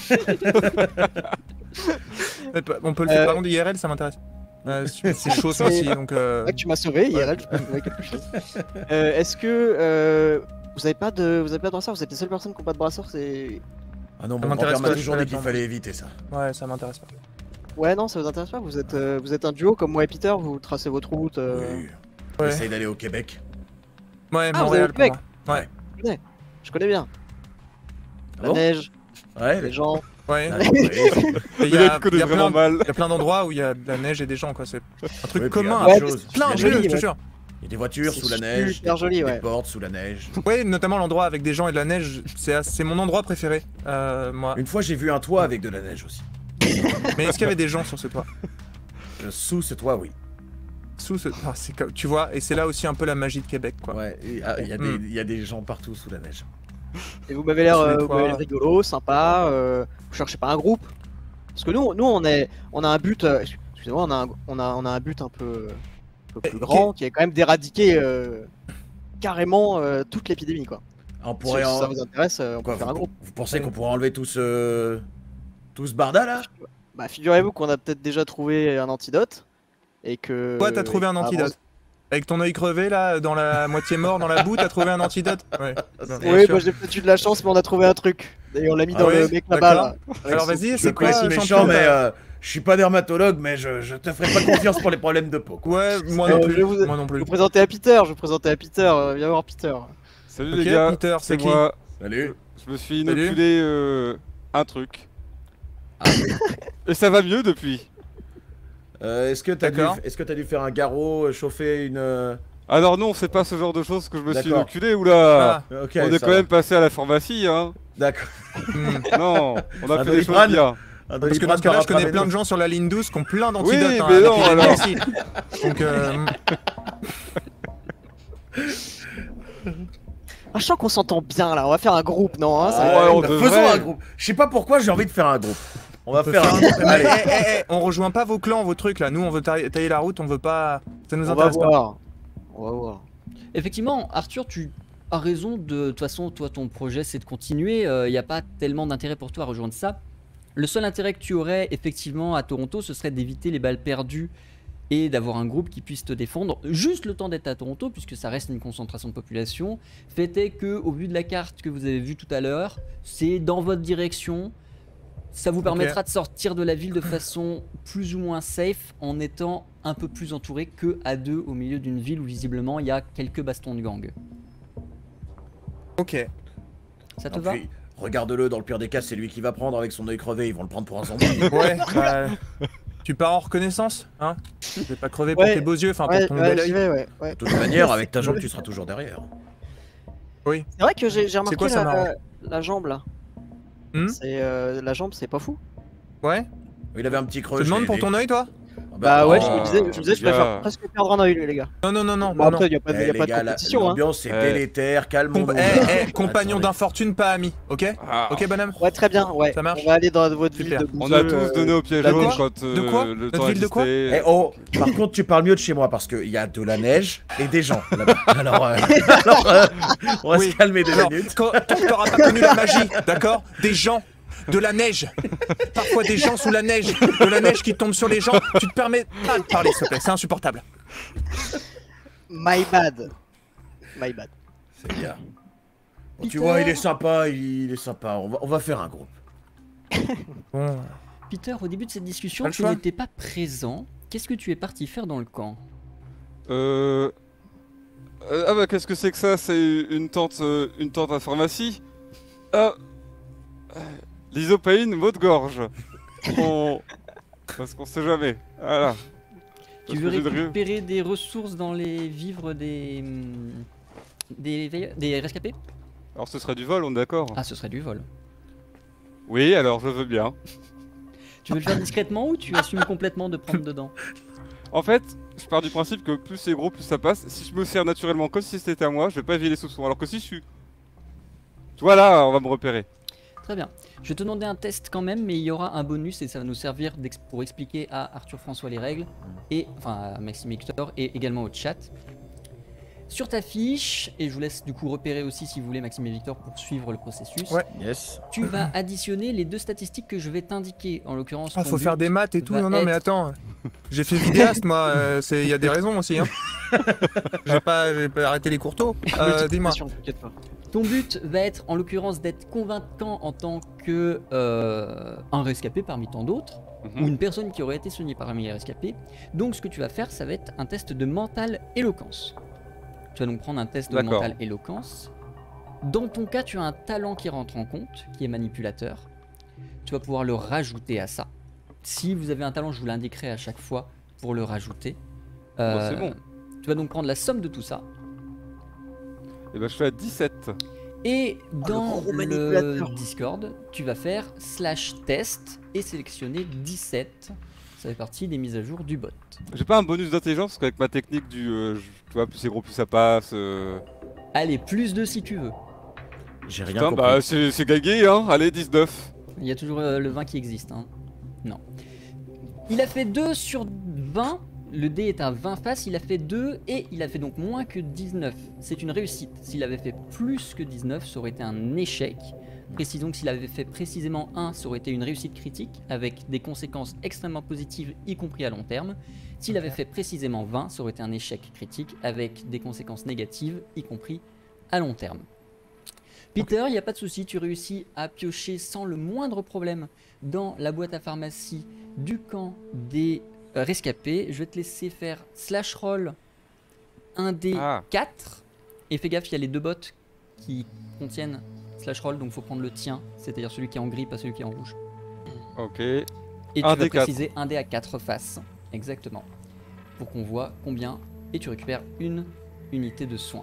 On peut le Euh, faire par contre I R L, ça m'intéresse. Euh, c'est c'est chaud ça aussi, donc. euh, Ouais, que tu m'as sauvé, I R L, je peux trouver quelque chose. Euh, Est-ce que euh, vous avez pas de, vous avez pas de brassard? Vous êtes les seules personnes qui ont pas de brassard, c'est... Ah non, Ça mon m'intéresse grand-père m'a pas, toujours je dit suis qu'il pas fallait éviter ça. Ouais, ça m'intéresse pas. Ouais, non, ça vous intéresse pas? Vous êtes, euh, vous êtes un duo comme moi et Peter, vous tracez votre route. euh, Oui. Ouais. Essaye d'aller au Québec. Ouais, Ah, vous Montréal avez pour le moi. Ouais. Je connais bien. Ah La bon neige, Ouais. les gens... Ouais. Ah, oui. Et Il y Le a, mec connaît il y a vraiment plein, mal. il y a plein d'endroits où il y a de la neige et des gens, quoi. C'est un truc Ouais, puis il y a commun. plein Ouais, de mais choses. Plein, Il y a je joli, je te ouais. jure. Il y a des voitures C'est sous la neige, super joli, des ouais. portes sous la neige. Ouais, notamment l'endroit avec des gens et de la neige, c'est c'est mon endroit préféré, euh, moi. Une fois, j'ai vu un toit avec de la neige aussi. Mais est-ce qu'il y avait des gens sur ce toit? Euh, Sous ce toit, oui. Sous ce... ah, c'est comme- tu vois, et c'est là aussi un peu la magie de Québec, quoi. Ouais, et, ah, il y, a des- Hmm. il y a des gens partout sous la neige. Et vous m'avez l'air Sous les euh, vous toits. m'avez l'air rigolo, sympa, euh, vous cherchez pas un groupe? Parce que nous, nous on, est, on a un but, euh, excusez-moi, on a, un, on, a, on a un but un peu, un peu plus Eh, grand, qui est quand même d'éradiquer euh, carrément euh, toute l'épidémie, quoi. On Si pourrait ça en... vous intéresse, euh, on Quoi, peut faire un vous, groupe. vous pensez qu'on pourrait enlever tout ce... tout ce barda là? Bah, figurez-vous qu'on a peut-être déjà trouvé un antidote, et que... Toi, t'as trouvé un et que- antidote. Avec ton œil crevé, là, dans la moitié mort, dans la boue, t'as trouvé un antidote? Ouais. Non, bien Oui, sûr. bah, j'ai peut-être eu de la chance, mais on a trouvé un truc. Et on l'a mis Ah dans ouais, le mec là-bas, là. Alors vas-y, Je c'est connais quoi, ce champion, méchant, mais t'as- euh, je suis pas dermatologue, mais je, je te ferai pas confiance pour les problèmes de peau. quoi. Ouais, moi Euh, non je plus. vais vous- Moi non Je plus. vous présenter à Peter, je vous présenter à Peter, euh, viens voir Peter. Salut Ok, les gars, Peter, c'est qui moi. Salut. Je me suis Salut. inoculé euh, un truc. Et ça va mieux depuis. Euh, Est-ce que t'as dû, D'accord. est-ce que t'as dû faire un garrot, euh, chauffer une... euh, Alors non, c'est pas ce genre de choses que je me suis D'accord. inoculé, oula. Ah, Ok, On est ça quand va. même passé à la pharmacie, hein. D'accord. hmm. Non, on a Un fait des choses Doliprane. bien. Un Parce que dans ce cas-là, je connais plein de gens sur la ligne douze qui ont plein d'antidotes. Oui, hein, mais à non, l'épidémie alors. aussi. Donc, euh, Ah, je sens qu'on s'entend bien là, on va faire un groupe, non hein, ça- Ouais, on bah, devrait. faisons un groupe. Je sais pas pourquoi j'ai envie de faire un groupe. On va On peut faire un faire un- groupe. Mais, Allez. eh, eh, eh, on rejoint pas vos clans, vos trucs là. Nous, on veut tailler tailler la route, on veut pas. Ça nous On va intéresse pas. voir. On va voir. Effectivement, Arthur, tu as raison. De toute façon, toi, ton projet, c'est de continuer. Il n'y a pas tellement d'intérêt pour toi à rejoindre ça. Le seul intérêt que tu aurais, effectivement, à Toronto, ce serait d'éviter les balles perdues et d'avoir un groupe qui puisse te défendre juste le temps d'être à Toronto, puisque ça reste une concentration de population. Fait est que, au vu de la carte que vous avez vue tout à l'heure, c'est dans votre direction. Ça vous permettra de sortir de la ville de façon plus ou moins safe en étant un peu plus entouré que à deux au milieu d'une ville où visiblement il y a quelques bastons de gang. Ok. Ça te Donc, va? lui, regarde-le, dans le pire des cas, c'est lui qui va prendre avec son œil crevé. Ils vont le prendre pour un zombie. Ouais. bah, tu pars en reconnaissance, hein? Je vais pas crever Ouais. pour tes beaux yeux, enfin Ouais, pour ton ouais, bel j'y oeil. vais, ouais, ouais. De toute manière, avec ta jambe, tu seras toujours derrière. Oui. C'est vrai que j'ai j'ai remarqué quoi, ça la, m'arrange la jambe là. Hmm C'est euh, la jambe, c'est pas fou. Ouais. Il avait un petit creux. Tu je demandes l'ai pour aidé. ton œil, toi? Ah Bah ouais, je oh, me disais, je, me disais, je gars. préfère presque perdre un œil, les gars. Non, non, non, non. Bon, non, non. après, il n'y a pas, de- Eh, y a les pas gars, de la- compétition. Hein. l'ambiance c'est Eh. délétère, calme-nous. Comp- eh, eh, compagnon d'infortune, pas ami, ok? Ah, Ok, bonhomme? Ouais, très bien, ouais. Ça marche. On va aller dans votre ville Super. de on a Bouzeux, tous euh, donné au piège de jaune quoi quand euh, De quoi le Notre temps ville de quoi existait. Eh oh, par contre, tu parles mieux de chez moi parce qu'il y a de la neige et des gens là-bas. Alors, euh, alors euh, on va Oui. se calmer deux Alors, minutes. quand, tant que t'auras pas connu la magie, d'accord? Des gens, de la neige, parfois des gens sous la neige, de la neige qui tombe sur les gens, tu te permets pas de parler, s'il te plaît, c'est insupportable. My bad. My bad. C'est bien. Bon, tu Peter. vois, il est sympa, il est sympa. On va, on va faire un groupe. Bon, Peter, au début de cette discussion, Pas le tu choix. n'étais pas présent. Qu'est-ce que tu es parti faire dans le camp? Euh... euh, Ah bah qu'est-ce que c'est que ça? C'est une tente, euh, une tente à pharmacie? Ah... euh, L'isopaïne, mot de gorge. On... Parce qu'on sait jamais. Voilà. Tu Parce veux que j'ai de rire. récupérer des ressources dans les vivres des hum, des, veille- des rescapés? Alors ce serait du vol, on est d'accord? Ah, ce serait du vol. Oui, alors je veux bien. Tu veux le faire discrètement ou tu assumes complètement de prendre dedans? En fait, je pars du principe que plus c'est gros, plus ça passe. Si je me sers naturellement comme si c'était à moi, je vais pas éviter les soupçons. Alors que si je suis... Tu vois là, on va me repérer. Très bien. Je vais te demander un test quand même, mais il y aura un bonus et ça va nous servir d'ex- pour expliquer à Arthur François les règles, et enfin à Maxime Victor et également au chat. Sur ta fiche, et je vous laisse du coup repérer aussi si vous voulez Maxime et Victor pour suivre le processus, Ouais. Yes. tu vas additionner les deux statistiques que je vais t'indiquer, en l'occurrence. ah, ton faut faire but des maths et tout, va non, non, mais être- attends. J'ai fait vidéaste, moi, euh, c'est- il y a des raisons aussi, hein. J'ai pas, j'ai pas arrêté les courteaux. Euh, dis-moi. Multiplication, t'inquiète pas. Ton but va être en l'occurrence d'être convaincant en tant que euh, un rescapé parmi tant d'autres, Mhm. ou une personne qui aurait été soignée parmi les rescapés. Donc ce que tu vas faire, ça va être un test de mental éloquence. Tu vas donc prendre un test de D'accord. mental éloquence. Dans ton cas, tu as un talent qui rentre en compte, qui est manipulateur. Tu vas pouvoir le rajouter à ça. Si vous avez un talent, je vous l'indiquerai à chaque fois pour le rajouter. Bon, c'est bon. Tu vas donc prendre la somme de tout ça. Et bah je suis à dix-sept. Et dans gros le manipulateur. Discord, tu vas faire slash test et sélectionner dix-sept. Ça fait partie des mises à jour du bot. J'ai pas un bonus d'intelligence parce qu'avec ma technique du... euh, je- tu vois, plus c'est gros, plus ça passe. euh. Allez, plus de si tu veux. J'ai rien Putain, compris. bah c'est c'est gagné, hein. Allez, dix-neuf. Il y a toujours euh, le vingt qui existe. Hein. Non. Il a fait deux sur vingt. Le dé est à vingt faces. Il a fait deux et il a fait donc moins que dix-neuf. C'est une réussite. S'il avait fait plus que dix-neuf, ça aurait été un échec. Précisons que s'il avait fait précisément un, ça aurait été une réussite critique avec des conséquences extrêmement positives, y compris à long terme. S'il avait fait précisément vingt, ça aurait été un échec critique avec des conséquences négatives, y compris à long terme. Peter, il n'y a pas de souci, tu réussis à piocher sans le moindre problème dans la boîte à pharmacie du camp des euh, rescapés. Je vais te laisser faire slash roll un d Ah. quatre. Et fais gaffe, il y a les deux bots qui contiennent slash roll, donc il faut prendre le tien, c'est-à-dire celui qui est en gris, pas celui qui est en rouge. Ok. Et tu Un vas D quatre. préciser un dé à quatre faces, exactement, pour qu'on voit combien, et tu récupères une unité de soin.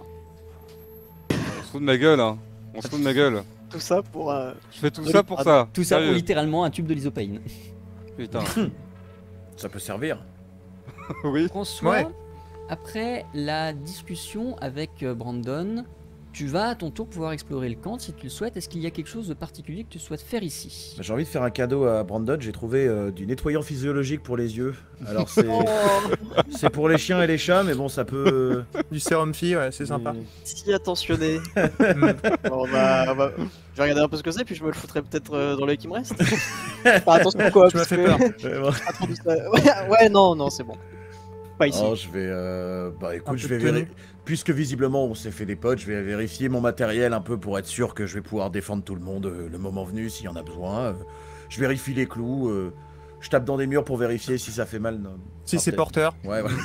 On se fout de ma gueule, hein. On se fout de ma gueule. Tout ça pour. euh, Je fais tout Oui, ça pour ça. Tout ça pour Sérieux. littéralement un tube de l'isopaïne. Putain. Ça peut servir. Oui. François, Ouais. après la discussion avec euh, Brandon, Tu vas à ton tour pouvoir explorer le camp si tu le souhaites. Est-ce qu'il y a quelque chose de particulier que tu souhaites faire ici? J'ai envie de faire un cadeau à Brandon. J'ai trouvé euh, du nettoyant physiologique pour les yeux. Alors c'est Oh, c'est pour les chiens et les chats, mais bon, ça peut. Du sérum fille, ouais, c'est sympa. si attentionné. Bon, on va, on va- Je vais regarder un peu ce que c'est, puis je me le foutrai peut-être euh, dans l'œil qui me reste. Enfin, attention quoi, Tu m'as parce fait que- peur. Euh, bon. Pas trop de ça. Ouais, ouais, non, non, c'est bon. Pas ici. Oh, je vais. euh, Bah Un écoute, je peu vais de tenue. vérifier. Puisque visiblement on s'est fait des potes, je vais vérifier mon matériel un peu pour être sûr que je vais pouvoir défendre tout le monde euh, le moment venu s'il y en a besoin. Euh, je vérifie les clous. euh, Je tape dans des murs pour vérifier si ça fait mal. non. Si Ah, c'est peut-être. porteur, Ouais, ouais.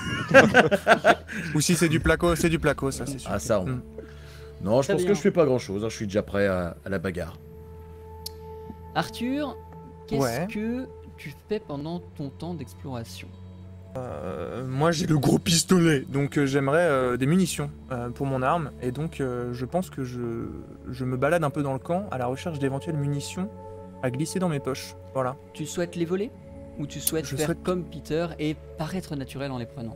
ou si c'est du placo, c'est du placo, ça c'est sûr. Ah, ça, on- Mm. Non, je Très pense bien. que je fais pas grand chose. Je suis déjà prêt à, à la bagarre. Arthur, qu'est-ce Ouais. que tu fais pendant ton temps d'exploration? Euh, moi j'ai le gros pistolet, donc euh, j'aimerais euh, des munitions euh, pour mon arme, et donc euh, je pense que je, je me balade un peu dans le camp à la recherche d'éventuelles munitions à glisser dans mes poches. Voilà. Tu souhaites les voler? Ou tu souhaites Je faire souhaite- comme Peter et paraître naturel en les prenant?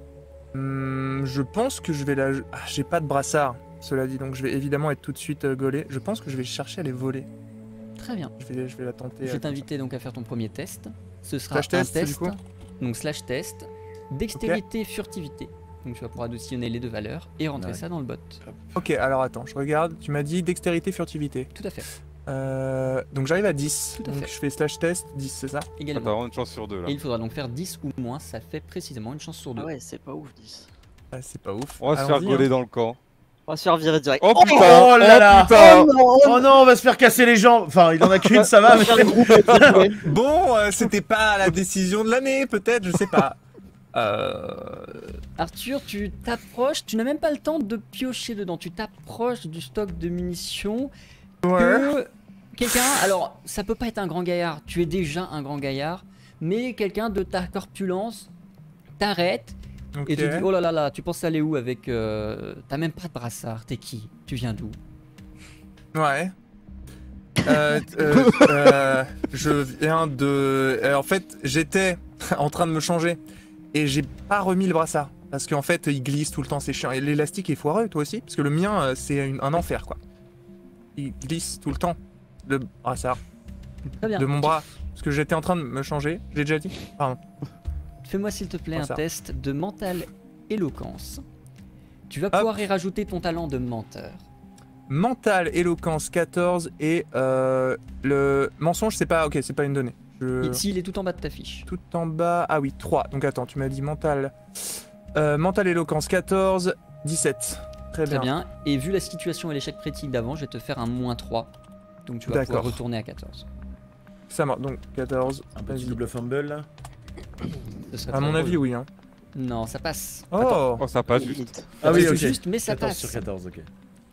Hum, je pense que je vais la... Ah, j'ai pas de brassard, cela dit, donc je vais évidemment être tout de suite euh, gaulé. Je pense que je vais chercher à les voler. Très bien. Je vais, je vais la tenter. Je euh, vais t'inviter donc à faire ton premier test. Ce sera Slash test, un du test, coup donc slash test, dextérité, furtivité. Donc tu vas pouvoir additionner les deux valeurs et rentrer Ouais. ça dans le bot. Ok, alors attends, je regarde. Tu m'as dit dextérité, furtivité. Tout à fait. Euh, donc j'arrive à dix. Tout à donc fait. je fais slash test, dix, c'est ça? Ah, T'as Également. vraiment une chance sur deux là. Et il faudra donc faire dix ou moins, ça fait précisément une chance sur deux. Ah ouais, c'est pas ouf, dix. Ah, c'est pas ouf. On va se faire Allons-y, gauler hein. dans le camp. On va se faire virer direct. Oh putain! Oh là là! putain! non, Oh non, on va se faire casser les jambes. Enfin, il en a qu'une, ça va. on va faire le groupe et puis jouer. Bon, euh, c'était pas la décision de l'année, peut-être, je sais pas. Euh... Arthur, tu t'approches, tu n'as même pas le temps de piocher dedans, tu t'approches du stock de munitions Ouais. que quelqu'un, alors ça peut pas être un grand gaillard, tu es déjà un grand gaillard, mais quelqu'un de ta corpulence t'arrête Ok. et te dit oh là là là, tu penses aller où avec... euh, T'as même pas de brassard, t'es qui? Tu viens d'où? Ouais. Euh, euh, euh, je viens de... euh, en fait, j'étais en train de me changer et j'ai pas remis le brassard. Parce qu'en fait, il glisse tout le temps, c'est chiant. Et l'élastique est foireux, toi aussi? Parce que le mien, euh, c'est une- un enfer, quoi. Il glisse tout le temps, le brassard, Très bien. de mon bras. Parce que j'étais en train de me changer, j'ai déjà dit. Pardon. Fais-moi s'il te plaît un Brassard. test de mental éloquence. Tu vas Hop. pouvoir y rajouter ton talent de menteur. Mental, éloquence quatorze et euh, le mensonge, c'est pas... Ok, c'est pas une donnée. Je... Et S'il est tout en bas de ta fiche. Tout en bas. Ah oui, trois. Donc attends, tu m'as dit mental. Euh, mental éloquence quatorze, dix-sept. Très, Très bien. bien. Et vu la situation et l'échec critique d'avant, je vais te faire un moins trois. Donc tu vas D'accord. pouvoir retourner à quatorze. Ça marche. Donc quatorze. Un petit Vas-y. double fumble là. Ce serait À très mon drôle. avis, oui. Hein. Non, ça passe. Oh. Oh, ça passe juste. Limite. Ah oui, C'est ok. juste, mais ça quatorze passe. sur quatorze, ok.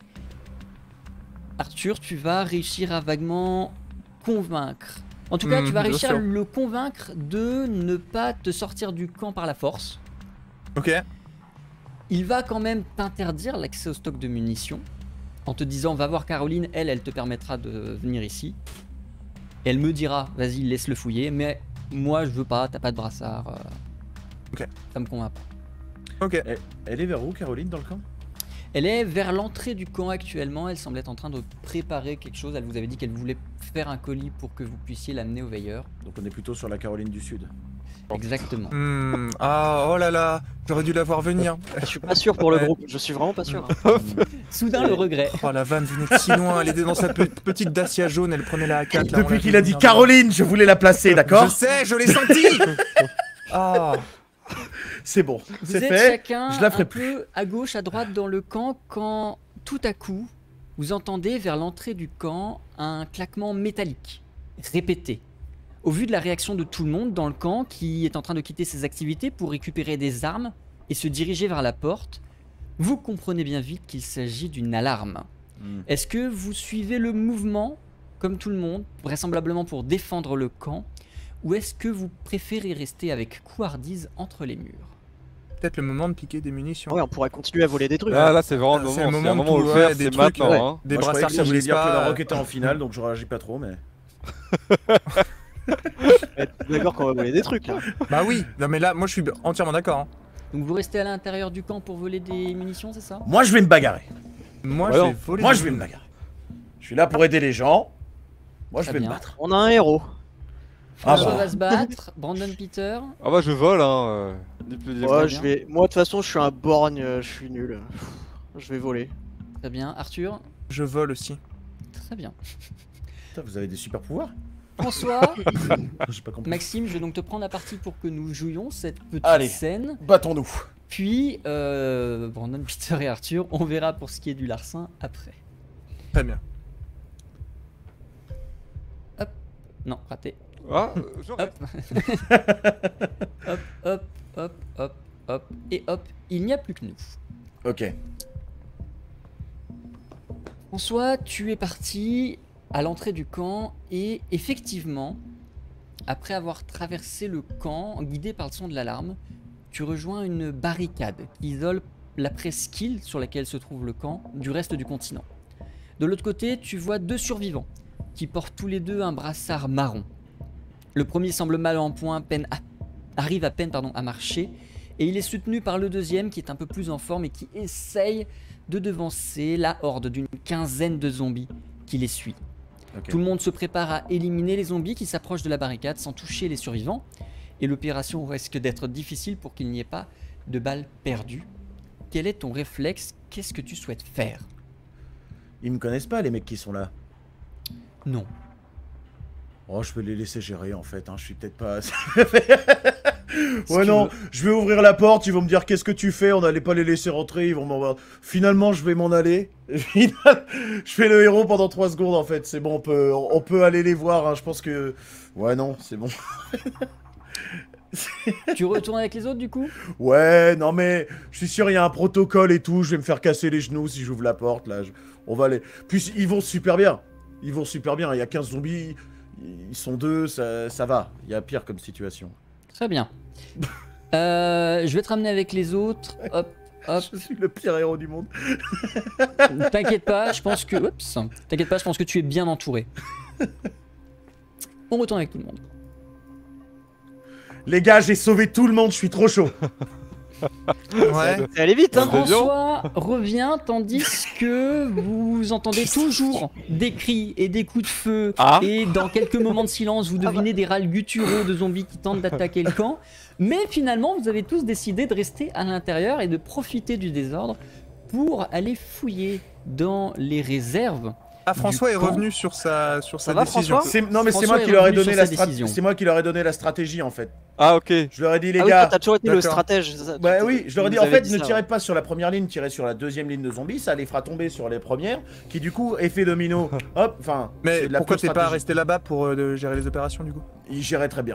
Arthur, tu vas réussir à vaguement convaincre. En tout cas, Hmm, tu vas bien réussir à sûr. le convaincre de ne pas te sortir du camp par la force. Ok. Il va quand même t'interdire l'accès au stock de munitions en te disant va voir Caroline, elle, elle te permettra de venir ici. Elle me dira vas-y, laisse-le fouiller, mais moi je veux pas, t'as pas de brassard. euh, Ok. Ça me convainc pas. Ok. Elle est vers où, Caroline, dans le camp? Elle est vers l'entrée du camp actuellement, elle semble être en train de préparer quelque chose. Elle vous avait dit qu'elle voulait faire un colis pour que vous puissiez l'amener au veilleur. Donc on est plutôt sur la Caroline du Sud. Exactement. Hmm. Ah, oh là là. J'aurais dû la voir venir. Je suis pas sûr pour le Ouais. groupe, je suis vraiment pas sûr. hein. Soudain le regret. Oh, la vanne venait de si loin. Elle était dans sa pe- petite Dacia jaune. Elle prenait la A quatre. là, on Depuis l'a qu'il vu a dit venir. Caroline, je voulais la placer, d'accord? Je sais, je l'ai senti. Ah. C'est bon, Vous c'est êtes fait. chacun je la ferai un peu à gauche, à droite dans le camp quand tout à coup vous entendez vers l'entrée du camp un claquement métallique répété. Au vu de la réaction de tout le monde dans le camp qui est en train de quitter ses activités pour récupérer des armes et se diriger vers la porte, vous comprenez bien vite qu'il s'agit d'une alarme. Hmm. Est-ce que vous suivez le mouvement comme tout le monde, vraisemblablement pour défendre le camp, ou est-ce que vous préférez rester avec couardise entre les murs? Peut-être le moment de piquer des munitions. Ouais, on pourrait continuer à voler des trucs. Là, là, c'est vraiment le C'est moment. le C'est un moment moment où de le tout, faire, ouais, des c'est trucs, maintenant. ouais. Hein. Des Moi, je croyais brassards que ça qui voulait glissent dire que pas, la euh, rock était en finale, donc je réagis pas trop, mais. Être d'accord qu'on va voler des trucs là. Bah oui. Non mais là, moi je suis entièrement d'accord. hein. Donc vous restez à l'intérieur du camp pour voler des munitions, c'est ça? Moi, je vais me bagarrer. Moi, Ouais, je non. vais voler. Moi, des je vais me zombies. bagarrer. Je suis là pour aider les gens. Moi, je Très vais bien. me battre. On a un héros. Ah François bah. va se battre, Brandon Peter. Ah bah je vole, hein. euh, Ni plus ni Ouais, moins. je vais. Moi, de toute façon, je suis un borgne, euh, je suis nul. Je vais voler. Très bien. Arthur. Je vole aussi. Très bien. Putain, vous avez des super pouvoirs. François, J'ai pas compris. Maxime, je vais donc te prendre la partie pour que nous jouions cette petite Allez. scène. Battons-nous. Puis, euh, Brandon, Peter et Arthur, on verra pour ce qui est du larcin après. Très bien. Non, raté. Ah, euh, j'aurais. Hop, hop, hop, hop, hop, et hop, il n'y a plus que nous. Ok. François, tu es parti à l'entrée du camp et effectivement, après avoir traversé le camp, guidé par le son de l'alarme, tu rejoins une barricade qui isole la presqu'île sur laquelle se trouve le camp du reste du continent. De l'autre côté, tu vois deux survivants qui portent tous les deux un brassard marron. Le premier semble mal en point, peine à- arrive à peine pardon, à marcher, et il est soutenu par le deuxième qui est un peu plus en forme et qui essaye de devancer la horde d'une quinzaine de zombies qui les suit. Ok. Tout le monde se prépare à éliminer les zombies qui s'approchent de la barricade sans toucher les survivants, et l'opération risque d'être difficile pour qu'il n'y ait pas de balles perdues. Quel est ton réflexe? Qu'est-ce que tu souhaites faire? Ils me connaissent pas, les mecs qui sont là. Non. Oh, je vais les laisser gérer en fait. Hein. Je suis peut-être pas. Si Ouais, tu non, veux. je vais ouvrir la porte. Ils vont me dire qu'est-ce que tu fais. On n'allait pas les laisser rentrer. Ils vont m'en. Finalement, je vais m'en aller. Je fais le héros pendant trois secondes en fait. C'est bon, on peut, on peut aller les voir. Hein. Je pense que. Ouais, non, c'est bon. Tu retournes avec les autres du coup? Ouais, non mais je suis sûr il y a un protocole et tout. Je vais me faire casser les genoux si j'ouvre la porte là. Je- On va aller. Puis ils vont super bien. Ils vont super bien. Il y a quinze zombies. Ils sont deux. Ça, ça va. Il y a pire comme situation. Très bien. Euh, je vais te ramener avec les autres. Hop, hop. Je suis le pire héros du monde. T'inquiète pas, je pense que. Oups. T'inquiète pas, je pense que tu es bien entouré. On retourne avec tout le monde. Les gars, j'ai sauvé tout le monde. Je suis trop chaud. Ouais. C'est allé vite, hein. Ouais. François revient tandis que vous entendez toujours des cris et des coups de feu. Ah. Et dans quelques moments de silence, vous devinez des râles gutturaux de zombies qui tentent d'attaquer le camp. Mais finalement, vous avez tous décidé de rester à l'intérieur et de profiter du désordre pour aller fouiller dans les réserves. Ah, François Du est camp. revenu sur sa, sur sa va, décision. François C'est- Non mais c'est François moi est qui leur ai revenu donné sur la sa strat- décision. C'est moi qui leur ai donné la stratégie en fait. Ah ok. Je leur ai dit les Ah oui, gars. toi, t'as toujours été le d'accord. stratège. c'est ça, tu Bah t'es- oui, je leur ai tu dit nous en avais fait dit ne ça, tirez ouais. pas sur la première ligne, tirez sur la deuxième ligne de zombies, ça les fera tomber sur les premières, qui du coup effet domino. Hop, enfin. c'est Mais de la pourquoi pure t'es pas stratégie. resté là-bas pour euh, de gérer les opérations du coup? Ils géraient très bien.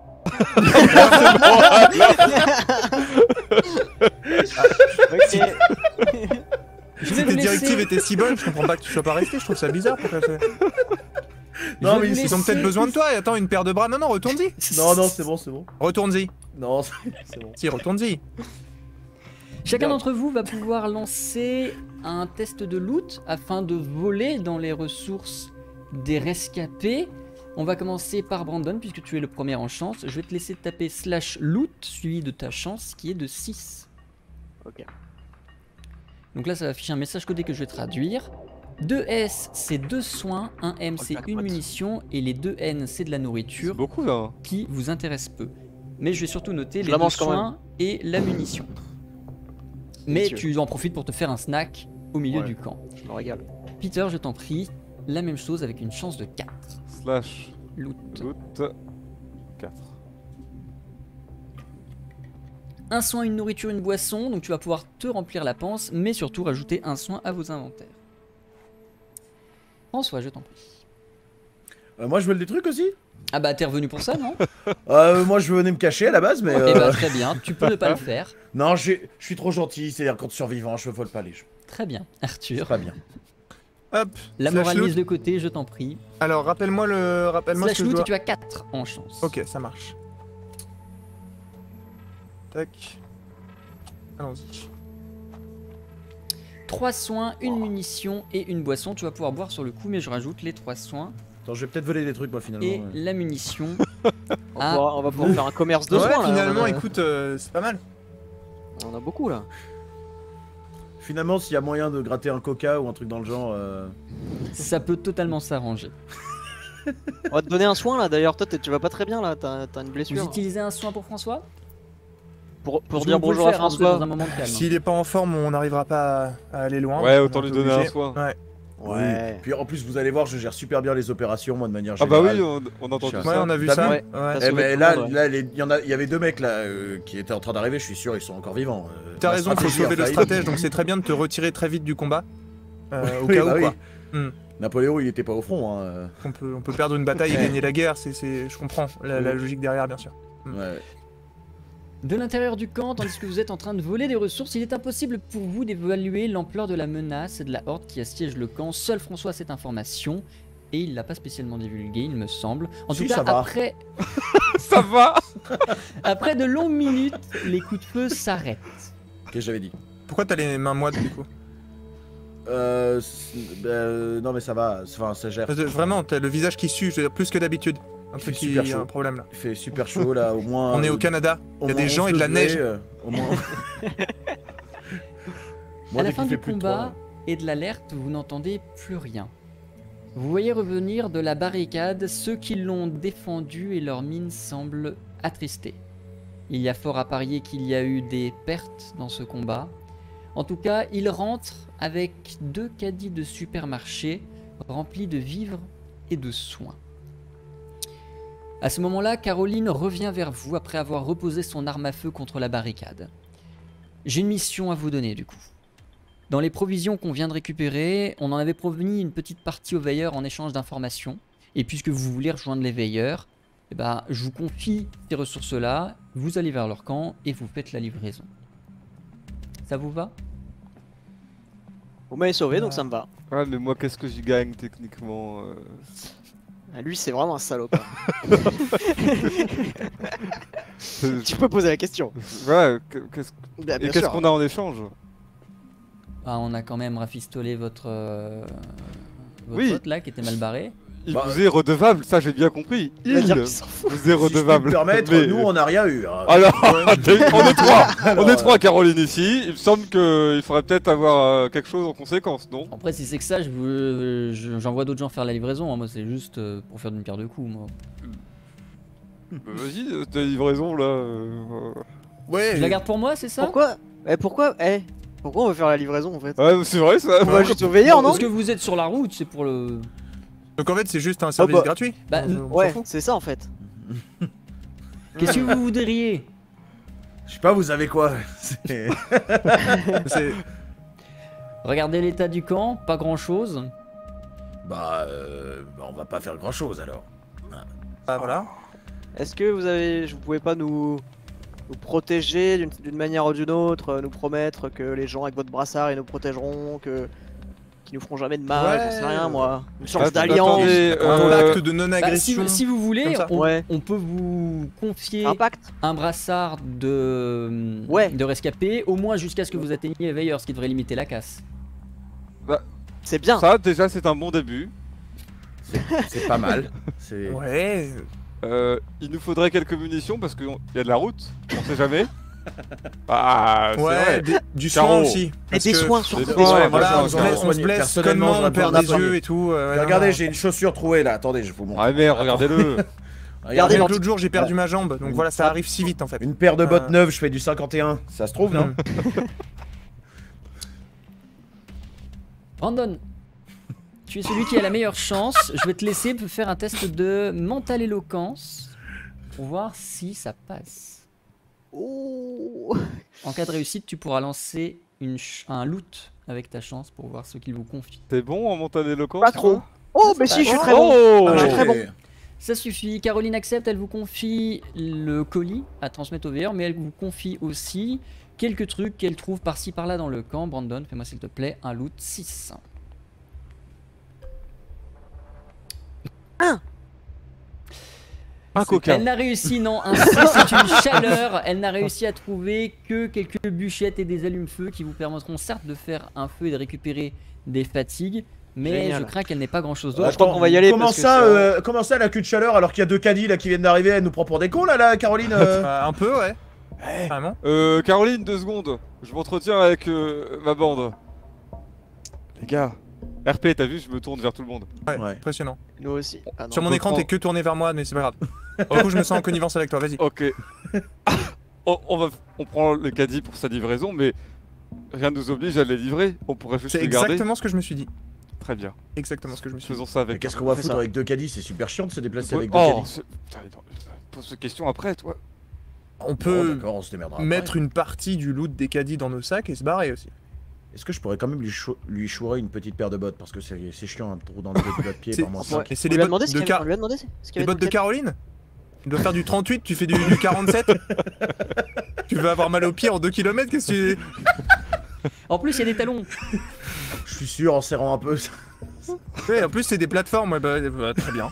Ok. Je vais Si vous tes laisser- directives étaient si bonnes, je comprends pas que tu sois pas resté, je trouve ça bizarre. Pourquoi c'est- Non Je mais vais vous ils Ils ont laisser- peut-être besoin de toi, et attends, une paire de bras. Non, non, retourne-y. Non non c'est bon c'est bon. Retourne-y. Non c'est c'est bon. Si, retourne-y. Chacun d'entre vous va pouvoir lancer un test de loot afin de voler dans les ressources des rescapés. On va commencer par Brandon puisque tu es le premier en chance. Je vais te laisser taper slash loot suivi de ta chance qui est de six. Ok. Donc là ça va afficher un message codé que je vais traduire. deux S c'est deux soins, un M Oh, le c'est jackpot. une munition et les deux N c'est de la C'est nourriture beaucoup là. qui vous intéresse peu. Mais je vais surtout noter Je les la deux mange quand soins et la munition. Mais Délicieux. tu en profites pour te faire un snack au milieu Ouais. du camp. Je me régale. Peter, je t'en prie, la même chose avec une chance de quatre. Slash Loot. loot quatre. Un soin, une nourriture, une boisson, donc tu vas pouvoir te remplir la panse, mais surtout rajouter un soin à vos inventaires. François, je t'en prie. Euh, moi je veux des trucs aussi. Ah bah t'es revenu pour ça, non? Euh, moi je venais me cacher à la base mais. Eh euh, bah très bien, tu peux ne pas le faire. Non j'ai- je suis trop gentil, c'est un compte survivant, je vole pas les gens. Très bien, C'est Arthur. pas bien. Hop. La slash morale loot. mise de côté, je t'en prie. Alors, rappelle-moi le. Rappelle-moi ce Slash que je loot dois. et tu as quatre en chance. Ok, ça marche. Tac. Allons-y. Trois soins, une munition et une boisson. Tu vas pouvoir boire sur le coup, mais je rajoute les trois soins Attends, je vais peut-être voler des trucs moi finalement. et ouais. la munition. On, Ah. pourra- on va pouvoir faire un commerce de Ouais, soins là. finalement, on, a, écoute, euh, c'est pas mal. on a beaucoup là. Finalement, s'il y a moyen de gratter un coca ou un truc dans le genre. Euh... Ça peut totalement s'arranger. On va te donner un soin là, d'ailleurs, toi t'es- tu vas pas très bien là, t'as t'as une Vous blessure. utilisez un soin pour François? Pour, pour Parce que dire vous pouvez le bonjour à faire, hein, François. dans un moment de calme. S'il est pas en forme, on n'arrivera pas à, à aller loin. Ouais, On est autant un lui peu donner un obligé. soin. Ouais. Ouais. Puis en plus, vous allez voir, je gère super bien les opérations, moi, de manière Ah bah générale. oui, on, on a entendu Ouais, Ouais, ça. on a vu T'as ça. vu Ouais. Ouais. T'as Eh sauvé mais tout là, le monde, ouais. là les- il y en a, il y avait deux mecs là euh, qui étaient en train d'arriver. Je suis sûr, ils sont encore vivants. Euh, T'as ma raison, faut stratégie a sauver le failli. stratège, donc c'est très bien de te retirer très vite du combat. Euh, au Oui, cas bah où, oui. quoi. Hmm. Napoléon, il était pas au front. Hein. euh. On peut, on peut perdre une bataille et gagner la guerre, c'est, c'est, je comprends la, la logique derrière, bien sûr. Ouais. De l'intérieur du camp, tandis que vous êtes en train de voler des ressources, il est impossible pour vous d'évaluer l'ampleur de la menace et de la horde qui assiège le camp. Seul François a cette information et il l'a pas spécialement divulguée, il me semble. En Si, tout cas, ça va. après, Ça va. après de longues minutes, les coups de feu s'arrêtent. Qu'est-ce que j'avais dit Pourquoi t'as les mains moites du coup? euh, c'est- bah, euh, Non mais ça va. Enfin, ça gère. Parce que Vraiment, t'as le visage qui sue, je veux dire, plus que d'habitude. Un fait truc qui super a chaud. un problème là. Il fait super chaud là. Au moins. On est euh, au Canada, au il y a moins des gens onze et de la degrés, neige. euh, au moins. Moi, À la dès fin qu'il du fait plus de combat trois, et de l'alerte, vous n'entendez plus rien. Vous voyez revenir de la barricade ceux qui l'ont défendu et leur mine semble attristée. Il y a fort à parier qu'il y a eu des pertes dans ce combat. En tout cas, ils rentrent avec deux caddies de supermarché remplis de vivres et de soins. À ce moment-là, Caroline revient vers vous après avoir reposé son arme à feu contre la barricade. J'ai une mission à vous donner du coup. Dans les provisions qu'on vient de récupérer, on en avait promis une petite partie aux veilleurs en échange d'informations. Et puisque vous voulez rejoindre les veilleurs, eh ben, je vous confie ces ressources-là, vous allez vers leur camp et vous faites la livraison. Ça vous va? Vous m'avez sauvé donc ça me va. Ouais, mais moi, qu'est-ce que j'y gagne techniquement euh... Ah, lui c'est vraiment un salaud. quoi. c'est- Tu peux poser la question. Ouais, que- qu'est-ce Bah, et bien qu'est-ce sûr. qu'on a en échange? Ah, on a quand même rafistolé votre, euh, votre Oui. pote là qui était mal barré. Il Bah, vous est redevable, ça j'ai bien compris. Il va Il dire qu'il s'en fout. vous est Si je puis redevable. me permettre, Mais- nous on n'a rien eu. hein. Alors, on est trois. Alors, On est euh, trois, Caroline ici. Il me semble qu'il faudrait peut-être avoir euh, quelque chose en conséquence, non? Après, si c'est que ça, je veux- je- j'envoie d'autres gens faire la livraison. hein. Moi, c'est juste euh, pour faire d'une pierre deux coups. Moi. Bah, Vas-y, euh, ta livraison là. euh, Ouais, Je la garde pour moi, c'est ça? Pourquoi Eh pourquoi Eh Pourquoi on veut faire la livraison en fait? Ouais, c'est vrai ça. On va juste au veilleur, non? Parce que vous êtes sur la route, c'est pour le. donc en fait c'est juste un service bah. gratuit. Bah, On- on s'en Ouais, fout. c'est ça en fait. Qu'est-ce que vous voudriez? Je sais pas, vous avez quoi C'est- C'est- Regardez l'état du camp, pas grand chose. Bah, euh, bah, on va pas faire grand chose alors. Ah, voilà. Est-ce que vous avez, vous pouvez pas nous, nous protéger d'une d'une manière ou d'une autre, euh, nous promettre que les gens avec votre brassard ils nous protégeront, que qu'ils nous feront jamais de mal, Ouais. j'en sais rien moi. Une sorte Attends, d'alliance, attendez, Un euh, acte de Bah, si, non-agression. vous- si vous voulez, comme ça. on, Ouais. on peut vous confier un pacte. un brassard de, Ouais. de rescapé, au moins jusqu'à ce que vous atteigniez les veilleurs, ce qui devrait limiter la casse. C'est bien. Ça, déjà, c'est un bon début. C'est pas mal. C'est. Ouais. Euh, il nous faudrait quelques munitions parce qu'il y a de la route, on sait jamais. Ah, c'est Ouais, vrai. des- du Caro. soin aussi. Et parce des que- soins Des surtout. soins, des soins. ouais, Voilà, Moi, on je se vais blesse, on se soigner. blesse Personnellement, connement, je vais on perd prendre des la yeux et tout. euh, ouais, Regardez, non, j'ai une chaussure trouée là. Attendez, je vous montre. Ouais, mais regardez-le. Regardez, Rien que l'anti- l'autre jour j'ai perdu ma jambe, donc Une voilà, ça frappe. arrive si vite en fait. une paire de bottes Euh. neuves, je fais du cinquante et un. Ça se trouve, non Mm. Brandon, tu es celui qui a la meilleure chance. Je vais te laisser faire un test de mental éloquence pour voir si ça passe. Oh. En cas de réussite, tu pourras lancer une ch- un loot avec ta chance pour voir ce qu'il vous confie. T'es bon en mental éloquence? Pas trop. Oh, mais si, je suis très bon. Oh, Ah, je suis très bon. Et- Ça suffit. Caroline accepte, elle vous confie le colis à transmettre au veilleur, mais elle vous confie aussi quelques trucs qu'elle trouve par-ci par-là dans le camp. Brandon, fais-moi s'il te plaît un loot six. Un coquin. Elle n'a réussi, non, un six, c'est une chaleur. Elle n'a réussi à trouver que quelques bûchettes et des allumes-feu qui vous permettront certes de faire un feu et de récupérer des fatigues, mais Génial. je crains qu'elle n'ait pas grand-chose je d'autre. crois qu'on va y aller Comment parce que ça, c'est- euh, comment ça, la queue de chaleur alors qu'il y a deux caddies là qui viennent d'arriver, elle nous prend pour des cons là, là, Caroline euh Euh, un peu, ouais. Vraiment. Euh, Caroline, deux secondes. je m'entretiens avec euh, ma bande. Les gars, R P, t'as vu, je me tourne vers tout le monde. Ouais, Ouais. impressionnant. Nous aussi. Ah non. Sur mon peut écran, prendre- t'es que tourné vers moi, mais c'est pas grave. Du coup, je me sens en connivence avec toi, vas-y. Ok. on, on, va, on prend le caddie pour sa livraison, mais rien ne nous oblige à les livrer. On pourrait juste C'est les garder. exactement ce que je me suis dit. Très bien. Exactement ce que je me suis dit. Faisons ça Mais avec. qu'est-ce qu'on va fait foutre ça. avec deux caddies? C'est super chiant de se déplacer avec deux Oh, caddies. c'est- putain, attends, pose cette question après, toi. On Bon, peut d'accord, on se démerdera. mettre après. une partie du loot des caddies dans nos sacs et se barrer aussi. Est-ce que je pourrais quand même lui, chou- lui chourer une petite paire de bottes? Parce que c'est c'est chiant un trou dans le dos de pied C'est- par moins Ouais. cinq. Et c'est On les lui a bottes demandé ce de qu'il y avait- Car- on lui a demandé ce qu'il y Les avait bottes dans de le Caroline? Tu dois faire du trente-huit, tu fais du, du quarante-sept? Tu veux avoir mal aux pieds en deux kilomètres? Qu'est-ce que tu... En plus, il y a des talons. Je suis sûr en serrant un peu. Ouais, en plus, c'est des plateformes, ouais, bah, bah, très bien.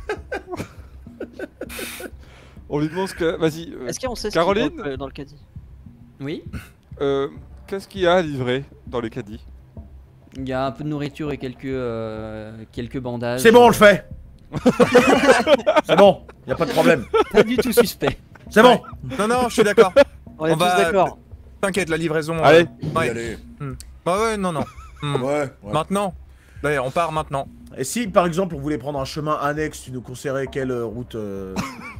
On lui demande ce que. Vas-y. euh, Est-ce qu'on sait ce qu'il y a Caroline dans le- dans le caddie? Oui. euh, Qu'est-ce qu'il y a à livrer dans les caddies? Il y a un peu de nourriture et quelques, euh, quelques bandages. C'est bon, on le fait. C'est bon, y a pas de problème. Pas du tout suspect. C'est bon. Non, non, je suis d'accord. On est On tous va- d'accord. T'inquiète, la livraison... euh, Allez. ouais. Allez. Bah ouais, non, non. Hmm. Ouais. ouais. Maintenant. Ouais, on part maintenant. Et si par exemple on voulait prendre un chemin annexe, tu nous conseillerais quelle euh, route euh...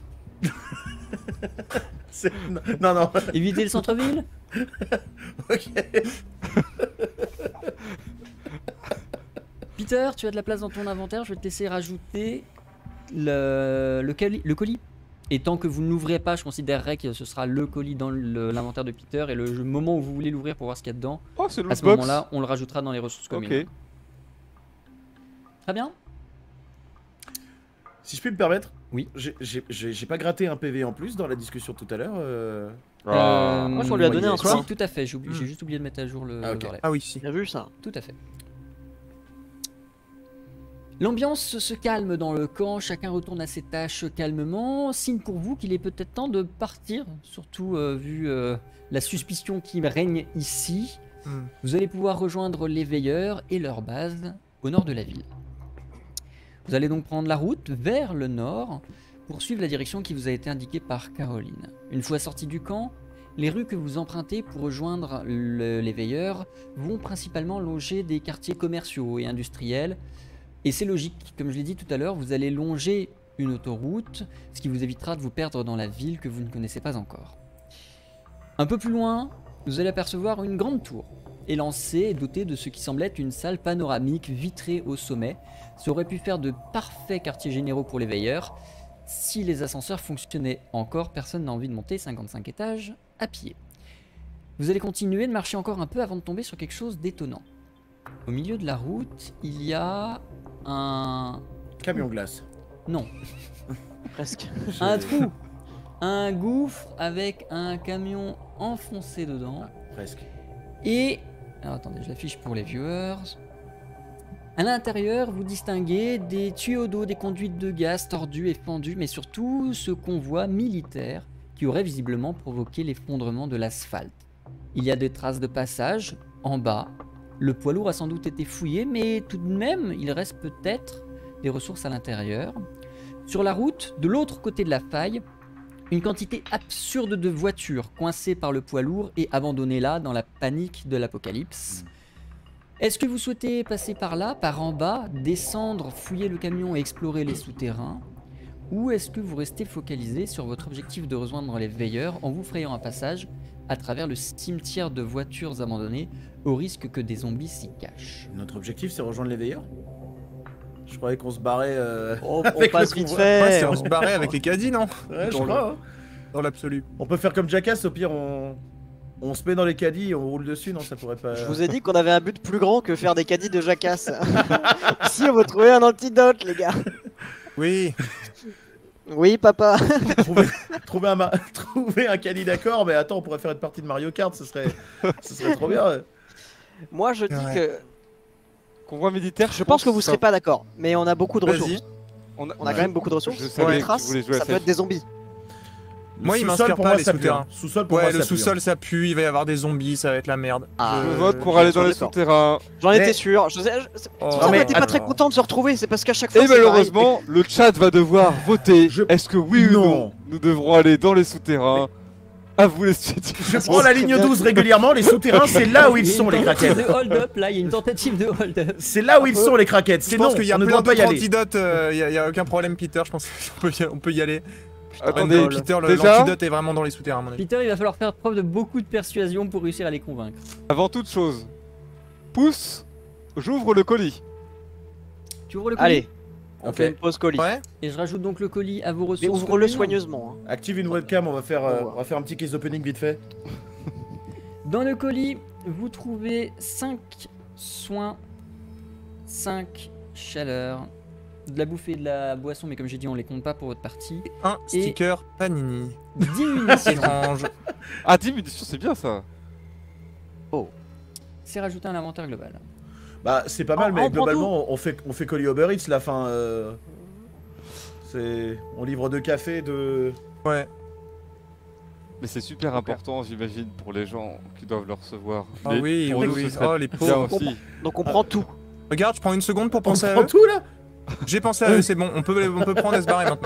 C'est- Non, non. Éviter le centre-ville. Ok. Peter, tu as de la place dans ton inventaire. Je vais te laisser rajouter le, le, cali- le colis. Et tant que vous ne l'ouvrez pas, je considérerais que ce sera le colis dans le- l'inventaire de Peter. Et le moment où vous voulez l'ouvrir pour voir ce qu'il y a dedans, Oh, c'est le à ce lootbox. moment-là, on le rajoutera dans les ressources communes. Ok. Très bien. Si je puis me permettre. Oui. J'ai- J'ai j'ai- j'ai pas gratté un P V en plus dans la discussion tout à l'heure. euh. Ah. Euh, Moi, on lui a donné un si, soir. tout à fait. J'ai oublié- Hmm. j'ai juste oublié de mettre à jour le, Ah, le ok. volet. Ah oui, si. Bien vu ça. Tout à fait. L'ambiance se calme dans le camp, chacun retourne à ses tâches calmement, signe pour vous qu'il est peut-être temps de partir, surtout euh, vu euh, la suspicion qui règne ici. Hmm. Vous allez pouvoir rejoindre les veilleurs et leur base au nord de la ville. Vous allez donc prendre la route vers le nord pour suivre la direction qui vous a été indiquée par Caroline. Une fois sorti du camp, les rues que vous empruntez pour rejoindre le- les veilleurs vont principalement longer des quartiers commerciaux et industriels. Et c'est logique, comme je l'ai dit tout à l'heure, vous allez longer une autoroute, ce qui vous évitera de vous perdre dans la ville que vous ne connaissez pas encore. Un peu plus loin, vous allez apercevoir une grande tour, élancée et dotée de ce qui semble être une salle panoramique vitrée au sommet. Ça aurait pu faire de parfaits quartiers généraux pour les veilleurs. Si les ascenseurs fonctionnaient encore, personne n'a envie de monter cinquante-cinq étages à pied. Vous allez continuer de marcher encore un peu avant de tomber sur quelque chose d'étonnant. Au milieu de la route, il y a un... Camion glace. Non, Presque. un trou. Un gouffre avec un camion enfoncé dedans. Presque. Et... Alors attendez, je l'affiche pour les viewers. À l'intérieur, vous distinguez des tuyaux d'eau, des conduites de gaz tordues et fendues, mais surtout ce convoi militaire qui aurait visiblement provoqué l'effondrement de l'asphalte. Il y a des traces de passage en bas. Le poids lourd a sans doute été fouillé, mais tout de même, il reste peut-être des ressources à l'intérieur. Sur la route, de l'autre côté de la faille, une quantité absurde de voitures coincées par le poids lourd et abandonnées là dans la panique de l'apocalypse. Est-ce que vous souhaitez passer par là, par en bas, descendre, fouiller le camion et explorer les souterrains? Ou est-ce que vous restez focalisé sur votre objectif de rejoindre les veilleurs en vous frayant un passage à travers le cimetière de voitures abandonnées au risque que des zombies s'y cachent? Notre objectif c'est rejoindre les veilleurs. Je croyais qu'on se barrait. Euh... On, on Avec passe le vite convoi. Ouais, fait. c'est on- on se barrait avec les caddies, non? Ouais, je Dans le- crois. hein. Dans l'absolu. On peut faire comme Jackass, au pire on. On se met dans les caddies et on roule dessus, non ça pourrait pas. Je vous ai dit qu'on avait un but plus grand que faire des caddies de jacasse. Ici, on va trouver un antidote, les gars. Oui. Oui, papa. trouver, trouver un, ma- trouver un caddie d'accord, mais attends, on pourrait faire une partie de Mario Kart, ce serait, ce serait trop bien. Moi, je dis Ouais. que Convoi militaire, je pense que vous ça- serez pas d'accord, mais on a beaucoup de Vas-y. ressources. On a, On a quand même beaucoup de ressources. Je Les savais que tu traces, voulais jouer à ça peut ça. être des zombies. Le Moi, il sous-sol, m'inspire pour pas, moi, les ça pue, souterrains. hein. Sous-sol pour Ouais, moi le ça pue, sous-sol hein. ça pue, il va y avoir des zombies, ça va être la merde. Ah, Je Euh, vote pour je- aller dans je les suis d'accord. souterrains. J'en Mais- étais sûr. Je sais, je- c'est Oh, pour ça qu'on mais était pas très attends. content de se retrouver. C'est parce qu'à chaque fois. Et c'est pareil. malheureusement, le chat va devoir voter. Je- Est-ce que oui ou Non. non nous devrons aller dans les souterrains? Ah, vous les suivez. Je prends la ligne douze régulièrement, les souterrains, c'est là où ils Il y a sont, une les tentative craquettes. de hold-up là, il y a une tentative de hold-up. C'est là où ils sont, les craquettes. Je C'est non, pense qu'il y a on ne plein doit pas y d'autres aller. antidotes, il y, a aucun problème Peter, je pense qu'on peut y, on peut y aller. Attendez, Ouais, Peter, le- déjà, l'antidote est vraiment dans les souterrains à mon avis. Peter, il va falloir faire preuve de beaucoup de persuasion pour réussir à les convaincre. avant toute chose, pousse, j'ouvre le colis. Tu ouvres le colis? Allez, on Ok. fait une pause colis. Ouais. Et je rajoute donc le colis à vos ressources. Mais ouvre-le communes. soigneusement. hein. Active une webcam, on va faire, euh, on va faire un petit case opening vite fait. Dans le colis, vous trouvez cinq soins, cinq chaleurs, de la bouffe et de la boisson, mais comme j'ai dit, on les compte pas pour votre partie. Un Et- sticker Panini. dix munitions. Étrange. Ah, dix munitions, c'est bien ça. C'est rajouté à l'inventaire global. Bah, c'est pas Oh, mal, mais on prend globalement, on fait, on fait colis Uber Eats la fin. Euh... C'est, on livre de café, de. Ouais. Mais c'est super important, j'imagine, pour les gens qui doivent le recevoir. Ah Mais oui, pour oui, nous, oui. ce serait Oh, les bien pauvres. aussi. Donc on prend tout. Regarde, je prends une seconde pour On penser à prend eux. tout là. J'ai pensé à eux, c'est bon, on peut, on peut prendre et se barrer maintenant.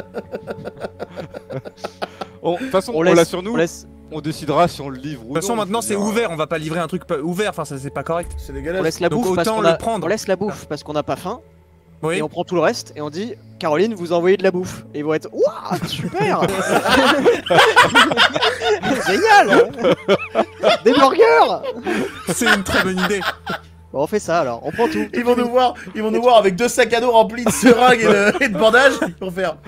On- De toute façon, On on laisse- l'a sur nous, On laisse, on décidera si on le livre ou non. De toute façon, maintenant c'est c'est-à-dire, ouvert, on va pas livrer un truc pas ouvert, enfin ça c'est pas correct. C'est on dégueulasse. laisse la Donc bouffe parce autant qu'on le a- prendre. on laisse la bouffe parce qu'on n'a pas faim. Oui. Et on prend tout le reste et on dit Caroline, vous envoyez de la bouffe. Et ils vont être Waouh, super. Génial. Des burgers. C'est une très bonne idée. Bon, on fait ça alors, on prend tout. Ils vont nous voir, ils vont nous voir avec deux sacs à dos remplis de seringues et de, et de bandages. Ils vont faire.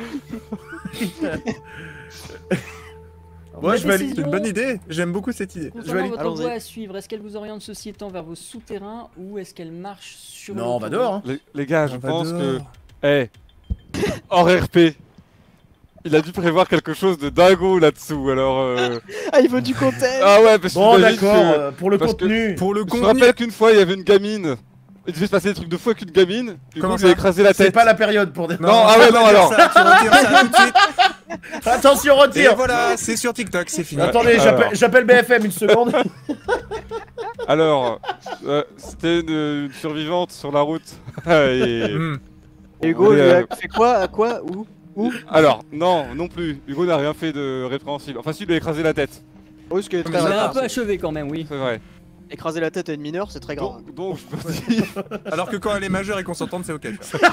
Moi, je La valide. C'est une bonne idée, j'aime beaucoup cette idée. Je Concernant valide. votre Allons-y. voie à suivre, est-ce qu'elle vous oriente ceci étant vers vos souterrains ou est-ce qu'elle marche sur Non, on va l'autoroute dehors. Hein. Les, les gars, je On va pense dehors. que. Eh Hors R P il a dû prévoir quelque chose de dingo là-dessous, alors. Euh... Ah, il veut du contexte. Ah ouais, parce que Bon, j'imagine d'accord. que- euh, Pour le parce que- contenu. Pour le Je me contenu, rappelle qu'une fois, il y avait une gamine. Il devait se passer des trucs de fou avec une gamine. Du Comment coup, il a ça écrasé la C'est tête. pas la période pour dire. Non, ah tu ouais, peux non, dire alors. ça, tu retires ça tout de suite. Attention, Et retire. voilà, c'est sur TikTok, c'est fini. Attendez, Alors. j'appelle- j'appelle B F M une seconde. Alors, euh, c'était une, une survivante sur la route. Et- Hmm. Et Hugo, Et, il euh, a fait quoi À quoi Où Où Alors, non, non plus. Hugo n'a rien fait de répréhensible. Enfin, si, il lui a écrasé la tête. Oui, ce qui est Mais très Il ça a un rare. peu achevé quand même, oui. C'est vrai. Écraser la tête à une mineure, c'est très grave. Donc, donc, je me dis. Alors que quand elle est majeure et consentante, c'est ok. tu vois.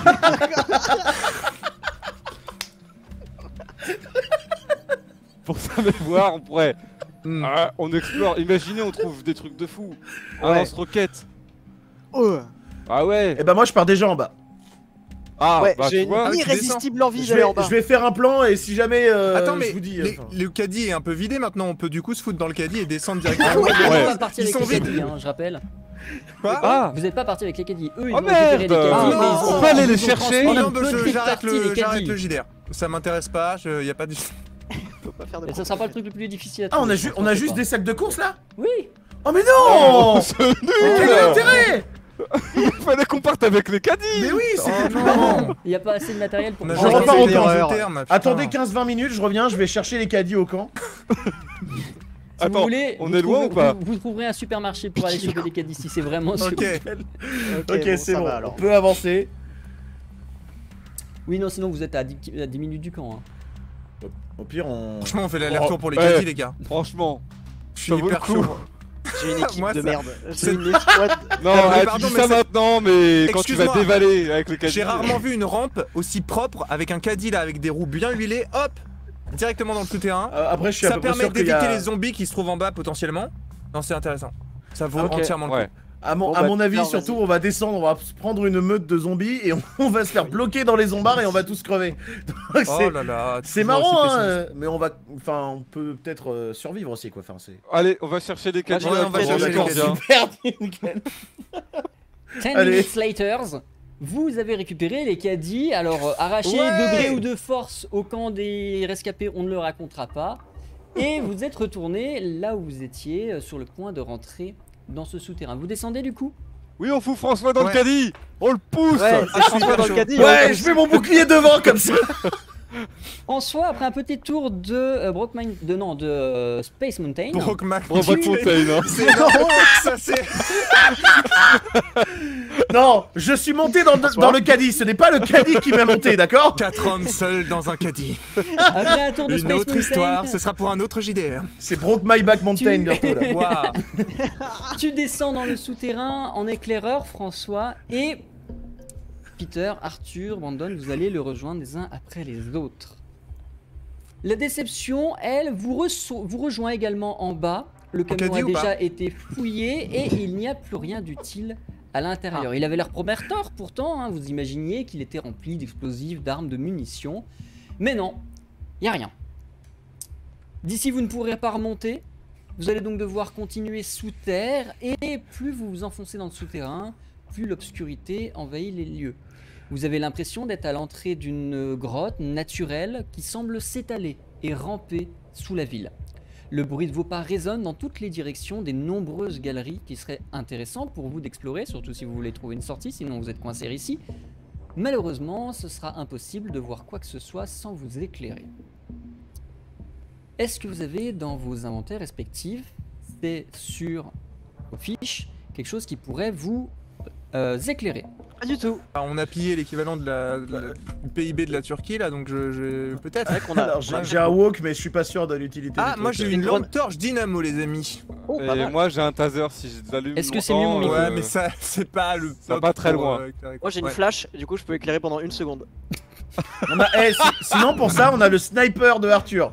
Pour sa mémoire, on pourrait. Hmm. Ah, on explore. Imaginez, on trouve des trucs de fou. Un Ouais. lance-roquette. Oh. Ah ouais. Et bah, moi, je pars déjà en bas. Ah, Ouais, bah j'ai tu une vois. Ah oui, tu irrésistible envie Je d'aller vais, en bas. je vais faire un plan et si jamais. euh, Attends, mais je vous dis. les- enfin. le caddie est un peu vidé maintenant, on peut du coup se foutre dans le caddie et descendre directement. Ah, on Ouais. va pas partir Ils avec sont les vides. caddies, hein, je rappelle. Quoi Ah, Vous n'êtes pas parti avec les caddies. Eux, ils Oh vont récupérer les merde. caddies. Ah mais non, ils ont- on peut aller ils les ont chercher. transmis Oh une non, bah, je- petite j'arrête partie le, des j'arrête caddies. le J D R. Ça m'intéresse pas, je, y a pas de. Faut pas faire de Et ça sera pas le truc le plus difficile à Ah, on trouver, a, je ju- pense, on a t'en juste fais des sacs de course là. Oui. Oh, mais non. c'est Mais quel est nul. l'intérêt? Il fallait qu'on parte avec les caddies. Mais oui, c'est Oh plus non. marrant. Il n'y a pas assez de matériel pour On a Je jamais repars fait au des camp. erreurs. Terme, putain. Attendez quinze vingt minutes, je reviens, je vais chercher les caddies au camp. Si Attends, vous voulez, on vous est loin trouverez- ou pas vous, vous trouverez un supermarché pour aller choper des caddies si c'est vraiment sûr. Ok. Ok, bon, c'est ça bon, va, on alors. peut avancer. Oui, non, sinon vous êtes à dix, à dix minutes du camp. hein. Au pire, on. Franchement, on fait l'aller-retour pour les Ouais. caddies, les gars. Franchement. Je suis Ça vaut hyper le coup. chaud. J'ai une équipe Moi, de ça- merde. c'est- J'ai une escouade. Non, mais ah, pardon, tu dis mais ça c'est- maintenant, mais quand tu vas Excuse-moi. dévaler avec le caddies. J'ai rarement vu une rampe aussi propre avec un caddie là, avec des roues bien huilées, hop, directement dans le souterrain. Euh, après, je suis à Ça peu près permet sûr qu'il y d'éviter a. les zombies qui se trouvent en bas potentiellement. Non, c'est intéressant. Ça vaut Ok. entièrement le coup. Ouais. À mon, Bon, à bah, mon avis, non, surtout, vas-y. on va descendre, on va se prendre une meute de zombies et on, on va se faire bloquer dans les zombards et on va tous crever. Donc, Oh c'est- là là. c'est toujours marrant, aussi hein, pessimiste. euh, mais on va, enfin, on peut peut-être euh, survivre aussi, quoi. Enfin, c'est. Allez, on va chercher des caddies. Ouais, avec on va les chercher les cordes, caddies. hein. Super, nickel. Ten Allez. minutes later, vous avez récupéré les caddies. Alors, euh, arrachés Ouais. de gré ou de force au camp des rescapés, on ne le racontera pas. Et vous êtes retourné là où vous étiez, euh, sur le point de rentrer dans ce souterrain. Vous descendez du coup? Oui, on fout François dans Ouais. le caddie. On le pousse. Ouais, c'est François dans le caddie. Ouais, je mets mon bouclier devant comme ça. François, après un petit tour de euh, Brockmine, de non, de euh, Space Mountain. Brockmac. Bon, pas de fontaine, hein. C'est énorme, ça c'est. Non, je suis monté dans, dans le caddie, ce n'est pas le caddie qui m'a monté, d'accord? Quatre hommes seuls dans un caddie. Après un tour de Une Space autre Mountain, histoire, ce sera pour un autre J D R. C'est Broke My Back Mountain Tu- bientôt là. Waouh. tu descends dans le souterrain en éclaireur, François, et Peter, Arthur, Brandon, vous allez le rejoindre les uns après les autres. La déception, elle, vous, reço- vous rejoint également en bas. Le camion caddie a ou déjà pas été fouillé et il n'y a plus rien d'utile à l'intérieur. Il avait l'air prometteur pourtant, hein, vous imaginiez qu'il était rempli d'explosifs, d'armes, de munitions. Mais non, il n'y a rien. D'ici, vous ne pourrez pas remonter. Vous allez donc devoir continuer sous terre et plus vous vous enfoncez dans le souterrain, plus l'obscurité envahit les lieux. Vous avez l'impression d'être à l'entrée d'une grotte naturelle qui semble s'étaler et ramper sous la ville. Le bruit de vos pas résonne dans toutes les directions des nombreuses galeries qui seraient intéressantes pour vous d'explorer, surtout si vous voulez trouver une sortie, sinon vous êtes coincé ici. Malheureusement, ce sera impossible de voir quoi que ce soit sans vous éclairer. Est-ce que vous avez dans vos inventaires respectifs, c'est sur vos fiches, quelque chose qui pourrait vous euh, éclairer? Pas du tout. Ah, on a pillé l'équivalent de la, de la- du P I B de la Turquie là, donc je, je... peut-être. C'est vrai qu'on a. Alors j'ai j'ai un walk mais je suis pas sûr de l'utilité Ah, du moi truc. j'ai une Une lampe grande- torche dynamo, les amis. Oh, Et pas mal. moi j'ai un taser si je l'allume. Est-ce que c'est mieux mon longtemps, micro Ouais, euh, mais ça, c'est pas le. ça va top pas très pour, loin. euh, éclairer, quoi. Moi j'ai une Ouais. flash, du coup je peux éclairer pendant une seconde. On a- eh, si- sinon pour ça on a le sniper de Arthur.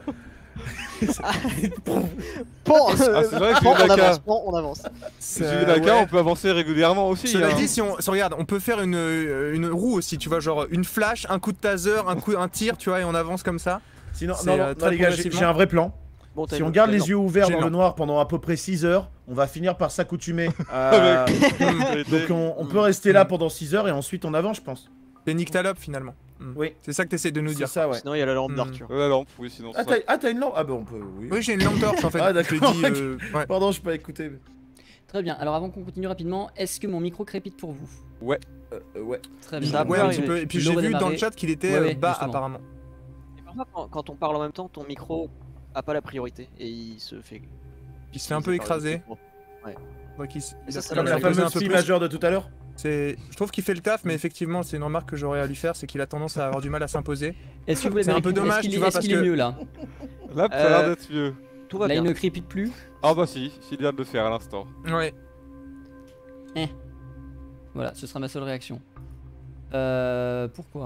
Bon, Ah, c'est vrai que bon, j'ai eu on la avance, K. bon, on avance. Si Ça- j'ai eu la K, ouais. on peut avancer régulièrement aussi. Cela hein. dit, si on, si on regarde, on peut faire une, euh, une roue aussi, tu vois, genre une flash, un coup de taser, un coup, un tir, tu vois, et on avance comme ça. Sinon, C'est, non, non, euh, non, très les gars, j'ai progressivement. j'ai un vrai plan. Bon, t'as Si une- on garde t'as les une- yeux ouverts dans Gênant. le noir pendant à peu près six heures, on va finir par s'accoutumer à... Donc on, on peut rester là pendant six heures et ensuite on avance, je pense. C'est Nyctalope finalement. Mm. Oui. C'est ça que t'essaies de nous C'est dire. ça, ouais. Sinon il y a la lampe Hmm. d'Arthur. Euh, La lampe, oui, sinon. Ah, ça- t'as ah, t'as une lampe? Ah, bah on peut, oui. Oui, j'ai une lampe torche en fait. Ah, je te d'accord, dis, euh, ouais. Pardon, je peux pas écouter. Très bien, alors avant qu'on continue rapidement, est-ce que mon micro crépite pour vous? Euh, euh, ouais. Très bien. Ça a Ouais, pu un petit arriver. peu. Et puis Tu j'ai l'aurais vu dans démarré. le chat qu'il était Ouais, euh, ouais, bas justement. apparemment. Et parfois quand, quand on parle en même temps, ton micro a pas la priorité et il se fait. Il se fait un peu écraser. Donc il, s- Et il ça, a ça quand Comme même la posé un fameuse peu scie plus. majeure de tout à l'heure. C'est, je trouve qu'il fait le taf, mais effectivement, c'est une remarque que j'aurais à lui faire, c'est qu'il a tendance à avoir du mal à s'imposer. Est-ce que vous l'avez C'est un peu récupéré? dommage, Est-ce qu'il tu est- vois, est-ce parce qu'il est que- mieux là? Là, ça a l'air Euh, d'être mieux. Tout va Là, il bien. ne crépite plus. Ah bah si, s'il vient de le faire à l'instant. Ouais. Voilà, ce sera ma seule réaction. Euh, pourquoi?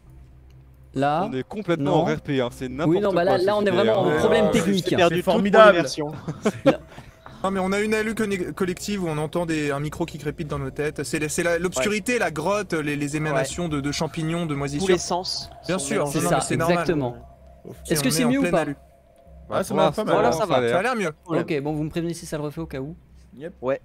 Là, On est complètement non. en R P, hein. C'est n'importe oui, non, bah là, quoi, là, ce on est J D R. vraiment en Ouais, problème ouais, technique. J'ai perdu C'est toute mon formidable. immersion. Non, mais on a une halluc collective où on entend des, un micro qui crépite dans nos têtes. C'est, la- c'est la- l'obscurité, la grotte, les, les émanations de, de champignons, de Tous moisissures. les sens. Bien sont sûr, mélangés. c'est non, ça, mais c'est normal. exactement. Et Est-ce que on c'est est en mieux ou pleine pas? halluc. Bah, Ah, ça pour m'a l'instant, pas mal. Voilà, ça a va. l'air. Ça a l'air mieux. Ok, bon, vous me prévenez si ça le refait au cas où. Yep. Ouais.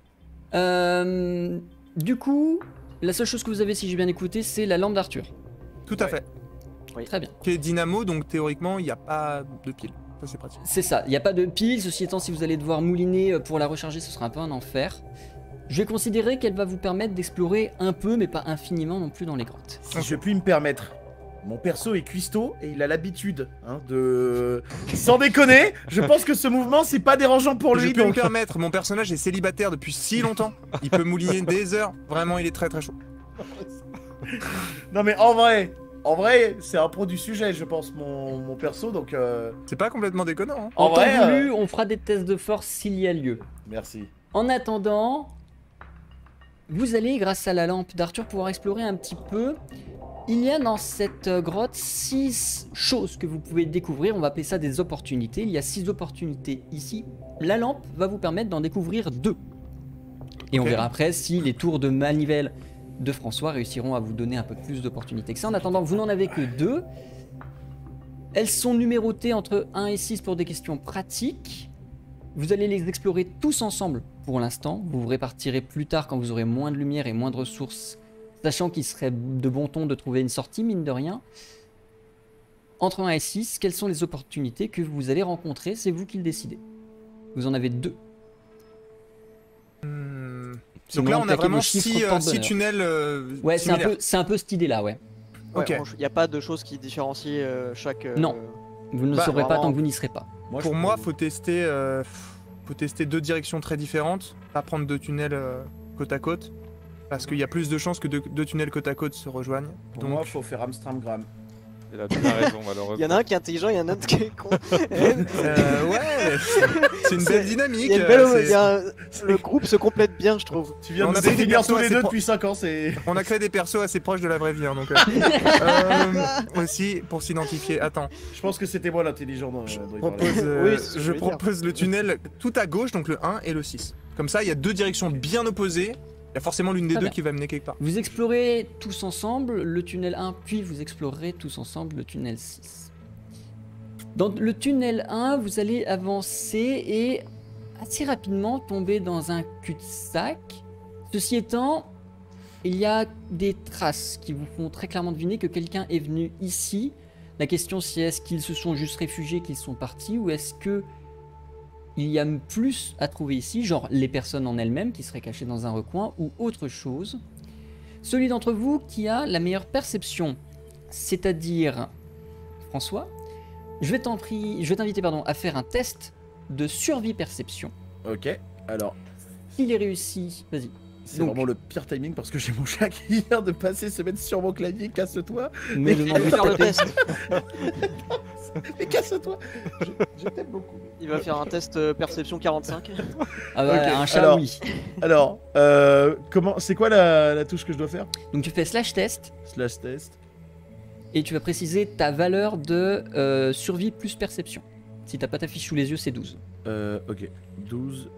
Euh, du coup, la seule chose que vous avez, si j'ai bien écouté, c'est la lampe d'Arthur. Tout à fait. Très bien. Qui est dynamo, donc théoriquement, il n'y a pas de pile. Ça, c'est pratique. C'est ça, il n'y a pas de pile, ceci étant, si vous allez devoir mouliner euh, pour la recharger, ce sera un peu un enfer. Je vais considérer qu'elle va vous permettre d'explorer un peu, mais pas infiniment non plus dans les grottes. Si je puis me permettre. Mon perso est cuistot et il a l'habitude hein, de... Sans déconner, je pense que ce mouvement c'est pas dérangeant pour Je lui. peux me Donc... permettre, mon personnage est célibataire depuis si longtemps. Il peut mouliner des heures. Vraiment, il est très très chaud. Non mais en vrai, en vrai c'est un pro du sujet je pense mon, mon perso donc... Euh... C'est pas complètement déconnant. Hein. En En temps vrai... voulu, euh, on fera des tests de force s'il y a lieu. Merci. En attendant, vous allez, grâce à la lampe d'Arthur, pouvoir explorer un petit peu. Il y a dans cette euh, grotte six choses que vous pouvez découvrir. On va appeler ça des opportunités. Il y a six opportunités ici. La lampe va vous permettre d'en découvrir deux. Et on Ok. verra après si les tours de manivelle de François réussiront à vous donner un peu plus d'opportunités que ça. En attendant, vous n'en avez que deux. Elles sont numérotées entre un et six pour des questions pratiques. Vous allez les explorer tous ensemble pour l'instant. Vous vous répartirez plus tard quand vous aurez moins de lumière et moins de ressources, sachant qu'il serait de bon ton de trouver une sortie, mine de rien. Entre un et six, quelles sont les opportunités que vous allez rencontrer? C'est vous qui le décidez. Vous en avez deux. Hmm. Sinon, Donc là, on a claquez vraiment vos chiffres six, euh, porte six bonheur. tunnels. euh, Ouais, c'est un, similaires. peu, c'est un peu cette idée-là, ouais. Ouais, Ok. Il n'y a pas de choses qui différencient euh, chaque. euh, Non. Vous ne le Bah, saurez pas vraiment- tant que vous n'y serez pas. Moi, Pour je- moi, faut tester, euh, faut tester deux directions très différentes, pas prendre deux tunnels euh, côte à côte, parce qu'il y a plus de chances que deux, deux tunnels côte à côte se rejoignent. Pour Donc, moi, faut faire Amstramgram. Il a bien raison, Il malheureusement. y en a un qui est intelligent, il y en a un autre qui est con. euh, ouais, c'est une belle Il dynamique. y a une belle- euh, il c'est- y a un- Le groupe se complète bien, je trouve. Tu viens On de a nous pris des définir persos tous les assez deux pro- depuis cinq ans, c'est... On a créé des persos assez proches de la vraie vie, hein, donc. euh, euh, aussi pour s'identifier. Attends, Je pense que c'était moi l'intelligent dans, dans je les paroles. propose, euh, Oui, c'est ce que je je voulais dire. propose le tunnel tout à gauche, donc le un et le six. Comme ça, il y a deux directions bien opposées. Il y a forcément l'une des Très deux bien. qui va mener quelque part. Vous explorez tous ensemble le tunnel un, puis vous explorerez tous ensemble le tunnel six. Dans le tunnel un, vous allez avancer et assez rapidement tomber dans un cul-de-sac. Ceci étant, il y a des traces qui vous font très clairement deviner que quelqu'un est venu ici. La question c'est est-ce qu'ils se sont juste réfugiés, qu'ils sont partis, ou est-ce que il y a plus à trouver ici, genre les personnes en elles-mêmes qui seraient cachées dans un recoin ou autre chose. Celui d'entre vous qui a la meilleure perception, c'est-à-dire François, je vais t'en pri- je vais t'inviter pardon, à faire un test de survie-perception. Ok, alors, S'il est réussi, vas-y. c'est Donc- vraiment le pire timing parce que j'ai mon chat qui vient de passer se mettre sur mon clavier, casse-toi. Me demande de Faire le taper. test. Mais casse-toi. Je, je t'aime beaucoup. Il va faire un test euh, perception quarante-cinq. Ah bah, Ok, un chat, alors- oui. Alors, euh, comment, c'est quoi la, la touche que je dois faire? Donc tu fais slash test Slash test. et tu vas préciser ta valeur de euh, survie plus perception. Si t'as pas ta fiche sous les yeux, c'est douze. Euh, ok, douze.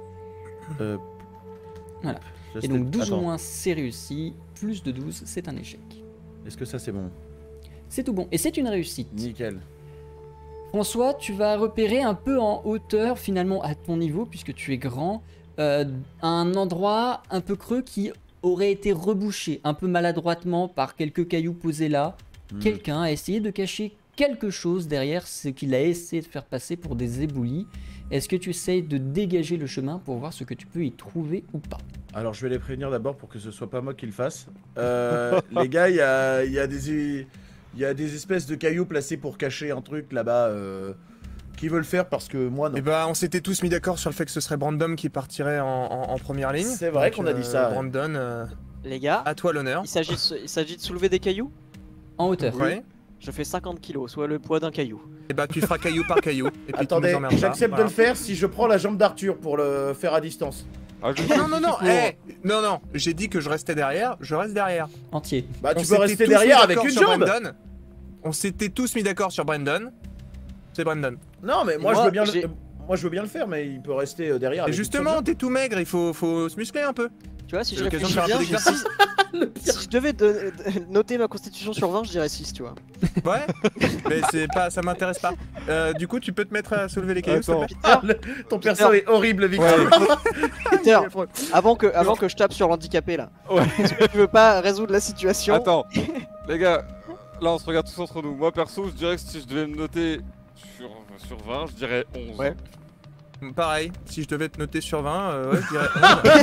Euh, Voilà. slash Et donc test. douze Attends, moins c'est réussi, plus de douze c'est un échec. Est-ce que ça c'est bon? C'est tout bon. Et c'est une réussite. Nickel. François, tu vas repérer un peu en hauteur, finalement à ton niveau, puisque tu es grand, euh, un endroit un peu creux qui aurait été rebouché un peu maladroitement par quelques cailloux posés là. Hmm. Quelqu'un a essayé de cacher quelque chose derrière ce qu'il a essayé de faire passer pour des éboulis. Est-ce que tu essayes de dégager le chemin pour voir ce que tu peux y trouver ou pas? Alors je vais les prévenir d'abord pour que ce soit pas moi qui le fasse. Euh, les gars, il y a, il y, a des- il y a des espèces de cailloux placés pour cacher un truc là-bas. Euh, qui veulent le faire parce que moi non. Et bah, on s'était tous mis d'accord sur le fait que ce serait Brandon qui partirait en, en- en première ligne. C'est vrai Donc, qu'on a dit ça, ouais. Brandon, euh, Les gars, à toi l'honneur. il s'agit de se- il s'agit de soulever des cailloux. En hauteur. Ouais. Je fais cinquante kilos, soit le poids d'un caillou. Et bah, tu feras caillou par caillou. Et puis tu Attendez, nous emmerdes pas, j'accepte voilà. de le faire si je prends la jambe d'Arthur pour le faire à distance. Ah, je- Non, non, non, pour- eh, non, non, j'ai dit que je restais derrière, je reste derrière. Entier. Bah On tu s'était peux rester tous derrière mis avec d'accord une sur jambe. Brandon. On s'était tous mis d'accord sur Brandon. C'est Brandon. Non mais moi, moi, je veux bien j'ai- le... moi je veux bien le faire mais il peut rester euh, derrière. Et avec une justement, seule t'es tout maigre, il faut, faut se muscler un peu. Tu vois, si C'est je l'occasion de réfléchis faire un bien, peu je- d'exercice. si je devais de- de- noter ma constitution sur vingt, je dirais six, tu vois. Ouais, mais c'est pas, ça m'intéresse pas. Euh, du coup, tu peux te mettre à soulever les cailloux, s'il te Attends. plaît. jambe. Le- Ton perso est horrible Victor. Peter, avant que, avant que je tape sur l'handicapé là, Ouais. est-ce que tu veux pas résoudre la situation? Attends, les gars, là on se regarde tous entre nous. Moi perso, je dirais que si je devais me noter sur, sur vingt, je dirais onze. Ouais. Pareil, si je devais te noter sur vingt, euh, ouais, je dirais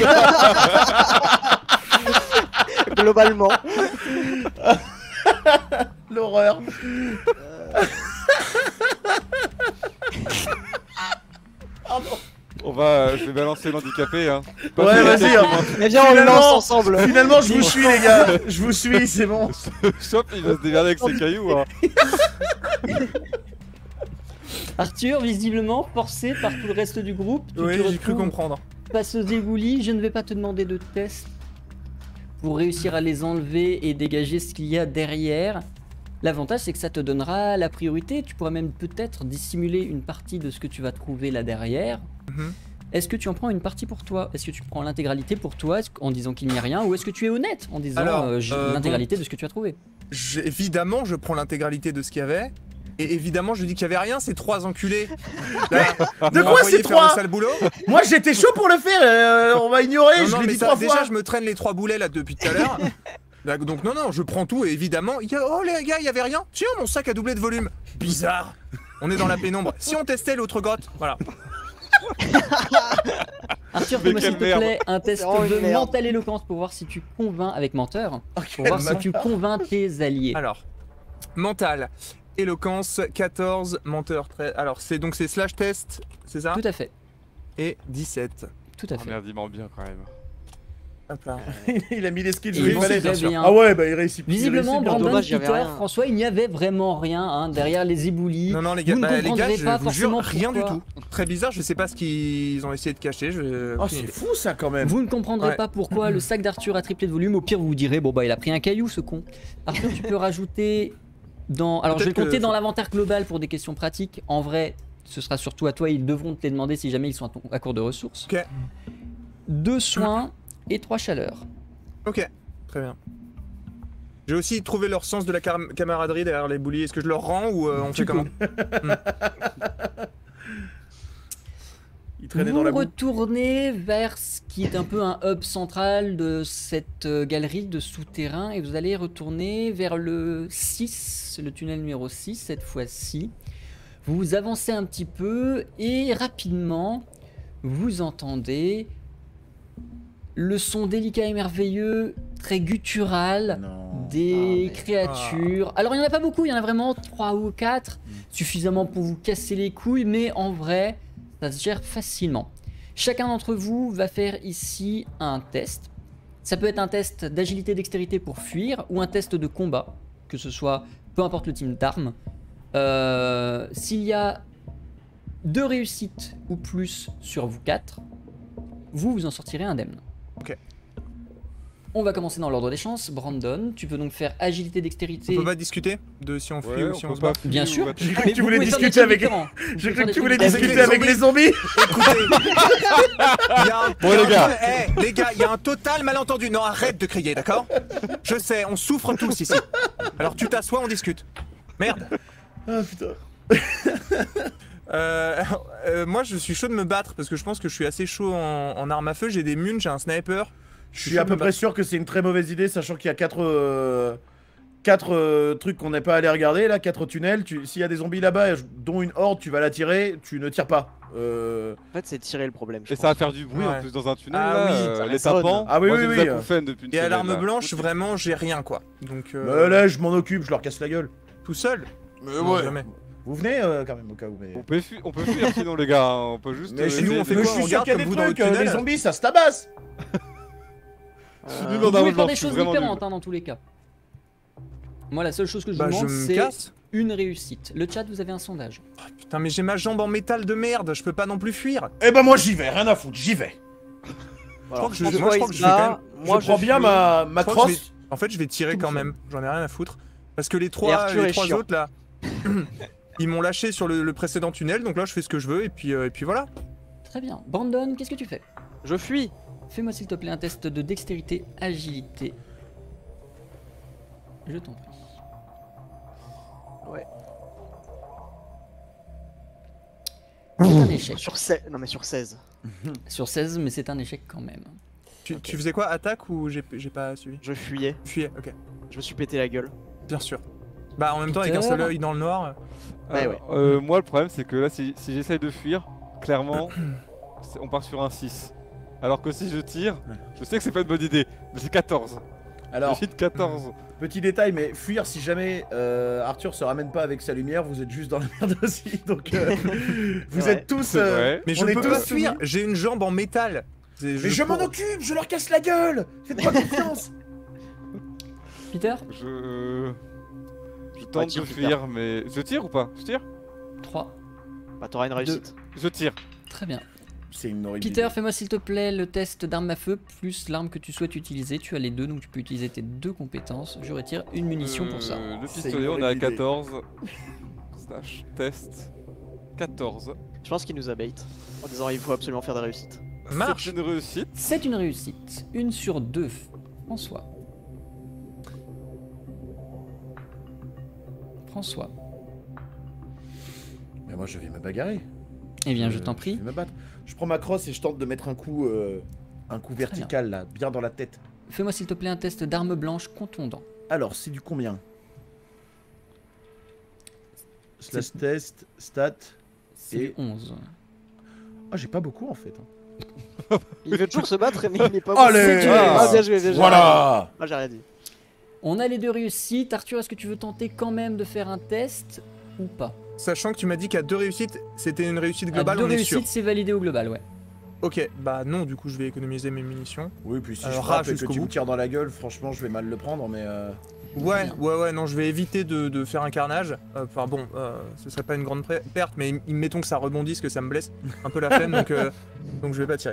onze. Globalement. L'horreur. On va, je vais balancer l'handicapé. Hein. Pas Ouais de- vas-y. hein. Eh bien, on le Finalement- lance ensemble. Finalement je vous suis les gars. Je vous suis c'est bon. Chop, il va se démerder avec ses cailloux. Hein. Arthur, visiblement forcé par tout le reste du groupe. Tu Oui, te j'ai cru retrouves comprendre. face aux éboulis. Je ne vais pas te demander de test pour réussir à les enlever et dégager ce qu'il y a derrière. L'avantage, c'est que ça te donnera la priorité. Tu pourras même peut-être dissimuler une partie de ce que tu vas trouver là derrière. Mhm. Est-ce que tu en prends une partie pour toi? Est-ce que tu prends l'intégralité pour toi est-ce- en disant qu'il n'y a rien? Ou est-ce que tu es honnête en disant Alors, euh, j'ai euh, l'intégralité de ce que tu as trouvé? Je- évidemment, je prends l'intégralité de ce qu'il y avait. Et évidemment, je dis qu'il y avait rien, ces trois enculés. Là, De m'ont quoi envoyé ces faire trois le sale boulot. Moi j'étais chaud pour le faire. euh, on m'a ignoré. Non, je non, l'ai mais dit ça, trois déjà, fois. je me traîne les trois boulets là depuis tout à l'heure. Là, Donc non, non, je prends tout et évidemment, il y a... oh les gars, il y avait rien. Tiens, mon sac a doublé de volume. Bizarre. On est dans la pénombre. Si on testait l'autre grotte, voilà. Arthur, Mais fais-moi s'il quelle te merde. plaît un test vraiment une de merde. mental éloquence pour voir si tu convaincs avec menteur, Oh, pour voir si tu convaincs tes alliés. Alors, mental, éloquence, quatorze, menteur, treize. Alors, c'est donc c'est slash test, c'est ça? Tout à fait, Et dix-sept. tout à Oh fait. merde, il ment bien quand même. Hop là. Il a mis les skills, Et je vais il fallait, vous bien sûr. avait un- Ah ouais, bah il réussit. il Visiblement, réussit bien. Brandon, dommage, il y avait Peter, rien. François, il n'y avait vraiment rien hein, derrière les éboulis. Non, non, les gars, Vous ne bah, les gars, comprendrez je pas vous jure, forcément rien du pourquoi. tout. Très bizarre, je sais pas ce qu'ils ont essayé de cacher. Je... Oh, aucune c'est idée. fou ça quand même. Vous ne comprendrez Ouais. pas pourquoi le sac d'Arthur a triplé de volume. Au pire, vous vous direz, bon bah il a pris un caillou ce con. Arthur, tu peux rajouter dans. Alors je vais le Peut-être compter que- dans l'inventaire global pour des questions pratiques. En vrai, ce sera surtout à toi. Ils devront te les demander si jamais ils sont à, ton- à court de ressources. Ok. Deux soins et trois chaleurs. Ok, très bien. J'ai aussi trouvé leur sens de la car- camaraderie derrière les bouliers. Est-ce que je leur rends ou euh, on Tu fait comment? Il traînait Vous dans la boue. retournez vers ce qui est un peu un hub central de cette euh, galerie de souterrain et vous allez retourner vers le six, le tunnel numéro six cette fois-ci. Vous avancez un petit peu et rapidement vous entendez le son délicat et merveilleux, très guttural Non. des Ah, mais- créatures. Alors il n'y en a pas beaucoup, il y en a vraiment trois ou quatre, suffisamment pour vous casser les couilles, mais en vrai, ça se gère facilement. Chacun d'entre vous va faire ici un test. Ça peut être un test d'agilité dextérité pour fuir ou un test de combat, que ce soit peu importe le type d'arme. Euh, S'il y a deux réussites ou plus sur vous quatre, vous vous en sortirez indemne. Ok. On va commencer dans l'ordre des chances. Brandon, tu peux donc faire agilité On dextérité. peut pas discuter de si on fuit Ouais, ou si on on peut se pas bat. fuir Bien ou sûr. battre. J'ai cru Mais que tu vous voulais pouvez faire des discuter trucs avec. différents. Vous J'ai pouvez cru faire que des tu voulais trucs Avec discuter les avec les zombies. Écoutez, il y a un, Bon, il y a les un- gars. eh, les gars, il y a un total malentendu. Non, arrête de crier, d'accord? Je sais, on souffre tous ici. Alors tu t'assois, on discute. Merde. Ah putain. Euh, euh, moi, je suis chaud de me battre parce que je pense que je suis assez chaud en, en arme à feu. J'ai des munes, j'ai un sniper. Je suis à chaud de peu me près battre. sûr que c'est une très mauvaise idée, sachant qu'il y a quatre, euh, quatre euh, trucs qu'on n'est pas allé regarder là, quatre tunnels. Tu- S'il y a des zombies là-bas, dont une horde, tu vas la tirer, tu ne tires pas. Euh... En fait, c'est tirer le problème. je Et ça va pense. faire du bruit Ouais. en plus dans un tunnel Ah là, oui, euh, ça les résonne. tapants. Ah oui, Moi oui, j'ai oui, des euh. acouphènes depuis une Et à semaine, l'arme là. blanche, vraiment, j'ai rien quoi. Donc, euh, Euh, là, je m'en occupe, je leur casse la gueule. tout seul. Mais Non, jamais. Vous venez euh, quand même au cas où. Mais, On peut fuir, on peut fuir sinon les gars, hein, on peut juste. mais euh, chez nous, essayer on fait de- mais quoi, je on suis sûr regarde qu'il y a comme des vous dans trucs, le euh, les tunnel zombies ça se tabasse. Euh, Nul Vous en pouvez arme faire blanche, des je suis choses vraiment nul. différentes hein, dans tous les cas. Moi, la seule chose que je Bah, vous je demande, me c'est casse. une réussite. Le chat, vous avez un sondage. Putain, mais j'ai ma jambe en métal de merde, je peux pas non plus fuir. Eh ben moi j'y vais, rien à foutre, j'y vais. alors, que je- François, moi, je il crois que se je vais quand bat, moi, je prends bien fuis. ma, ma Je crois que je crosse. En fait, je vais tirer Tout quand seul. même, j'en ai rien à foutre. Parce que les Et trois, Arthur les est trois chiant. autres là, ils m'ont lâché sur le, le précédent tunnel, donc là je fais ce que je veux et puis, euh, et puis voilà. Très bien. Brandon, qu'est-ce que tu fais? Je fuis. Fais-moi s'il te plaît un test de dextérité agilité. Je t'en prie. Ouais. C'est un échec. Sur seize. Non, mais sur seize. Sur seize, mais c'est un échec quand même. Tu, Ok. tu faisais quoi, attaque ou j'ai j'ai pas suivi? Je fuyais. Fuyais, ok, Je me suis pété la gueule. bien sûr. Bah en même temps avec un Peter. seul œil dans le noir. Ouais, Alors, euh, moi le problème c'est que là si, si j'essaye de fuir, clairement c'est- on part sur un six. Alors que si je tire, je sais que c'est pas une bonne idée, mais c'est quatorze. Alors, Je hit quatorze. petit détail, mais fuir si jamais euh, Arthur se ramène pas avec sa lumière, vous êtes juste dans la merde aussi. Donc euh, vous vrai. êtes tous. C'est euh, vrai. Mais je on est peux tous pas soumis. fuir, j'ai une jambe en métal. C'est- Mais je m'en pour- occupe, je leur casse la gueule. Faites-moi confiance. Peter, Je. Je Ouais, tente tire, de Peter. fuir, mais. Je tire ou pas? Je tire? trois. Bah, t'auras une réussite. Je tire. Très bien. C'est une horrible. Peter, idée. fais-moi s'il te plaît le test d'arme à feu plus l'arme que tu souhaites utiliser. Tu as les deux, donc tu peux utiliser tes deux compétences. Je retire une munition pour ça. Euh, Le C'est pistolet, une on est à horrible idée. quatorze. Slash test. quatorze. Je pense qu'il nous a bait en disant il faut absolument faire des réussites. Marche. C'est une réussite. C'est une réussite. Une sur deux. François. François. Mais moi je vais me bagarrer. Eh bien, je Euh, t'en prie. vais me battre. Je prends ma crosse et je tente de mettre un coup, euh, un coup vertical là, bien dans la tête. Fais-moi s'il te plaît un test d'arme blanche contondant. Alors, c'est du combien? Slash test, stat. C'est Et- du onze. Ah, j'ai pas beaucoup en fait. hein. Il veut toujours se battre, mais il n'est pas Allez bon. Ah, bien joué, bien joué. Voilà. Ah, j'ai rien dit. On a les deux réussites. Arthur, est-ce que tu veux tenter quand même de faire un test ou pas? Sachant que tu m'as dit qu'à deux réussites, c'était une réussite À globale, deux on est sûr. réussites, c'est validé au global, ouais. Ok, bah non, du coup je vais économiser mes munitions. Oui, puis si Alors, je frappe rage et que jusqu'au tu me bout. tires dans la gueule, franchement, je vais mal le prendre, mais... Euh... Ouais, Bien. ouais, ouais, non, je vais éviter de, de faire un carnage. Euh, Enfin bon, euh, ce serait pas une grande pré- perte, mais im- mettons que ça rebondisse, que ça me blesse un peu la flemme, donc, euh, donc je vais pas tirer.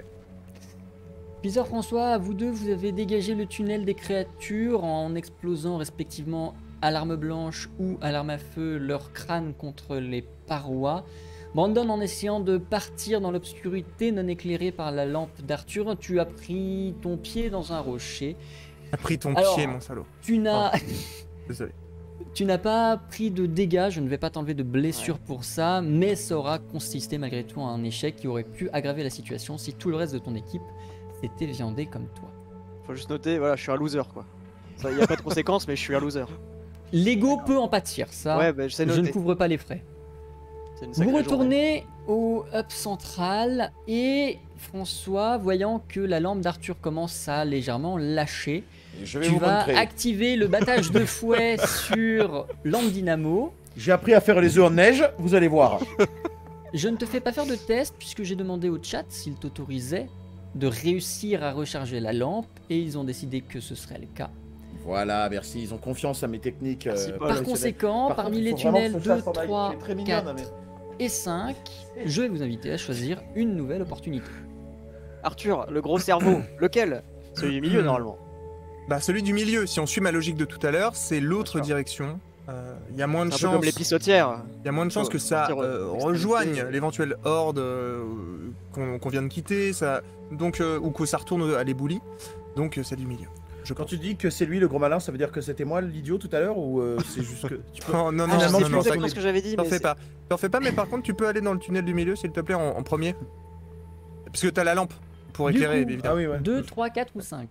Bizarre François, à vous deux, vous avez dégagé le tunnel des créatures en explosant respectivement à l'arme blanche ou à l'arme à feu leur crâne contre les parois. Brandon, en essayant de partir dans l'obscurité non éclairée par la lampe d'Arthur, tu as pris ton pied dans un rocher. T'as pris ton Alors, pied, mon salaud. Tu n'as... Désolé. Tu n'as pas pris de dégâts, je ne vais pas t'enlever de blessures pour ça, mais ça aura consisté malgré tout à un échec qui aurait pu aggraver la situation si tout le reste de ton équipe s'était viandé comme toi. Faut juste noter, voilà, je suis un loser quoi. Il n'y a pas de conséquences, mais je suis un loser. L'ego peut en pâtir, ça, Ouais, bah je sais je ne noter. couvre pas les frais. C'est une Vous sacrée journée. retournez au hub central et François, voyant que la lampe d'Arthur commence à légèrement lâcher, Je vais tu vous vas montrer. activer le battage de fouet sur lampe dynamo. J'ai appris à faire les œufs en neige, vous allez voir. Je ne te fais pas faire de test puisque j'ai demandé au chat s'il t'autorisait de réussir à recharger la lampe et ils ont décidé que ce serait le cas. Voilà, merci, ils ont confiance à mes techniques. Merci, euh, Paul. Par c'est conséquent, Par parmi contre, les il faut vraiment tunnels que ce deux, chat s'en aille, trois, elle est très mignonne, quatre hein, mais- et cinq, je vais vous inviter à choisir une nouvelle opportunité. Arthur, le gros cerveau, lequel? Celui du milieu normalement. Bah celui du milieu, si on suit ma logique de tout à l'heure, c'est l'autre Bien sûr. direction. Il y a moins de Un peu chance. comme les pissotières. Il y a moins de chances Faut que ça sortir, euh, extrémité. rejoigne l'éventuelle horde euh, qu'on qu'on vient de quitter, ça, donc, euh, ou que ça retourne à l'éboulis. Donc euh, c'est du milieu. Je Quand pense. tu dis que c'est lui le gros malin, ça veut dire que c'était moi l'idiot tout à l'heure ou euh, c'est juste que... Tu peux... Oh, non, non, Ah, je non, sais non, plus non, ça- exactement ce que j'avais dit, t'en mais fais c'est- pas. T'en fais pas, mais par contre tu peux aller dans le tunnel du milieu s'il te plaît en, en premier. Parce que t'as la lampe pour Du éclairer, coup, évidemment. Ah oui, ouais. deux, trois, quatre ou cinq.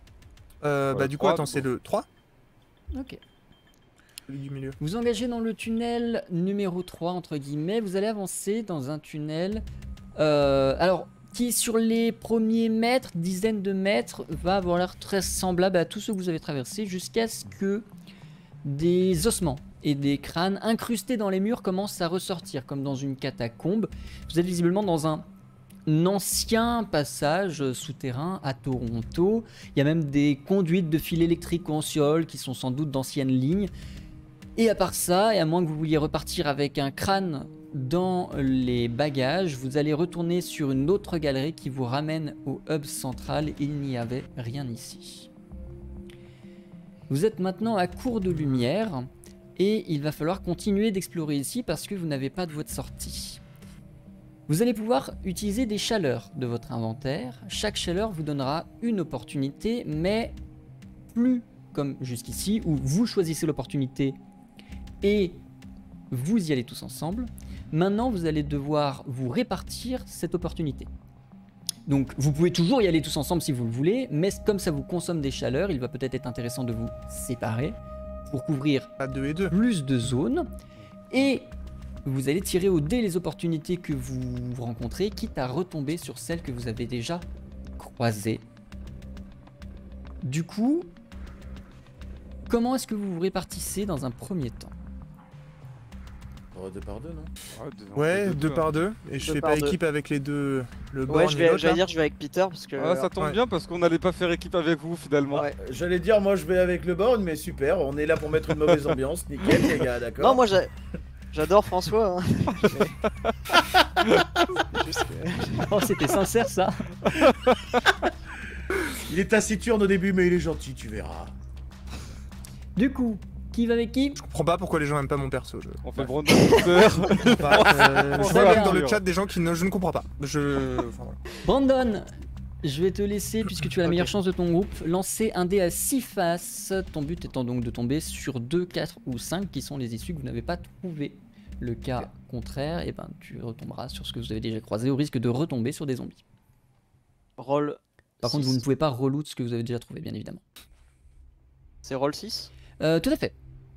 Euh, Ouais, bah du coup, trois, attends, du c'est coup. le trois, Ok. celui du milieu. Vous engagez dans le tunnel numéro trois, entre guillemets. Vous allez avancer dans un tunnel euh, alors, qui sur les premiers mètres, dizaines de mètres, va avoir l'air très semblable à tout ce que vous avez traversé jusqu'à ce que des ossements et des crânes incrustés dans les murs commencent à ressortir, comme dans une catacombe. Vous êtes visiblement dans un ancien passage souterrain à Toronto. Il y a même des conduites de fils électriques en sol qui sont sans doute d'anciennes lignes. Et à part ça, et à moins que vous vouliez repartir avec un crâne dans les bagages, vous allez retourner sur une autre galerie qui vous ramène au hub central. Il n'y avait rien ici. Vous êtes maintenant à court de lumière et il va falloir continuer d'explorer ici parce que vous n'avez pas de voie de sortie. Vous allez pouvoir utiliser des chaleurs de votre inventaire. Chaque chaleur vous donnera une opportunité, mais plus comme jusqu'ici, où vous choisissez l'opportunité et vous y allez tous ensemble. Maintenant, vous allez devoir vous répartir cette opportunité. Donc, vous pouvez toujours y aller tous ensemble si vous le voulez, mais comme ça vous consomme des chaleurs, il va peut-être être intéressant de vous séparer pour couvrir À deux et deux. plus de zones. Et vous allez tirer au dé les opportunités que vous rencontrez, quitte à retomber sur celles que vous avez déjà croisées. Du coup, comment est-ce que vous vous répartissez dans un premier temps? Oh, deux par deux, non? Ouais, deux- on Ouais, fait deux, deux deux, par hein. deux. Et je Deux fais par pas deux. équipe avec les deux. Le Ouais, borgne je et vais, l'autre, j'allais là. dire, je vais avec Peter parce que. Ah, ça tombe Ouais. bien parce qu'on n'allait pas faire équipe avec vous finalement. Ouais. Euh, J'allais dire, moi je vais avec le borgne, mais super, on est là pour mettre une mauvaise ambiance, nickel les gars, d'accord? Non, moi j'a- j'adore François. hein. C'est juste que- Oh, c'était sincère ça. Il est taciturne au début, mais il est gentil, tu verras. Du coup, qui va avec qui? Je comprends pas pourquoi les gens aiment pas mon perso. Je... On fait Brandon Peter. Enfin, euh, je Très vois bien. même dans le chat des gens qui ne, je ne comprends pas. Je. Enfin, voilà. Brandon, je vais te laisser, puisque tu as la Ok. meilleure chance de ton groupe, lancer un dé à six faces. Ton but étant donc de tomber sur deux, quatre ou cinq qui sont les issues que vous n'avez pas trouvées. Le cas contraire, et ben, tu retomberas sur ce que vous avez déjà croisé au risque de retomber sur des zombies. Roll. Par contre, six. vous ne pouvez pas reloot ce que vous avez déjà trouvé, bien évidemment. C'est roll six. Euh, tout à fait.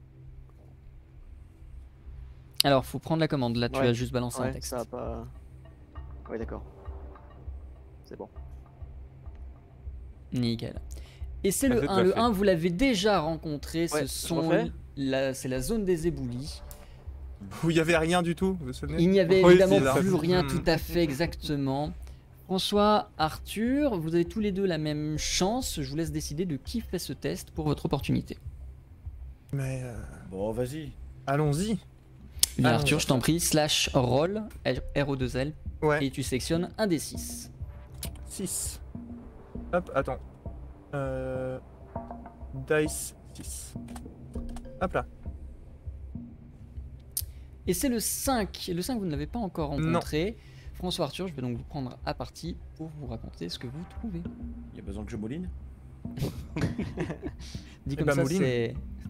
Alors, faut prendre la commande. Là, tu Ouais. as juste balancé un Ouais, texte. ça va pas. Ouais, d'accord. c'est bon. Nickel. Et c'est Ah, le c'est un. déjà Le fait. un, vous l'avez déjà rencontré. Ouais, Ce je sont refais. la, c'est la zone des éboulis. Où il y avait rien du tout, vous vous souvenez? Il n'y avait Oui, évidemment c'est ça. plus rien Hmm. tout à fait exactement. François, Arthur, vous avez tous les deux la même chance. Je vous laisse décider de qui fait ce test pour votre opportunité. Mais euh, Bon, vas-y. allons-y. Bien, Ah, Arthur, non. je t'en prie, slash roll, R O deux L, Ouais, et tu sélectionnes un des six. six. Hop, attends. Euh... Dice six. Hop là. Et c'est le cinq. Le cinq, vous ne l'avez pas encore Non. rencontré. François, Arthur, je vais donc vous prendre à partie pour vous raconter ce que vous trouvez. Il y a besoin que je mouline. Dit Eh comme ben, ça, Mouline. c'est...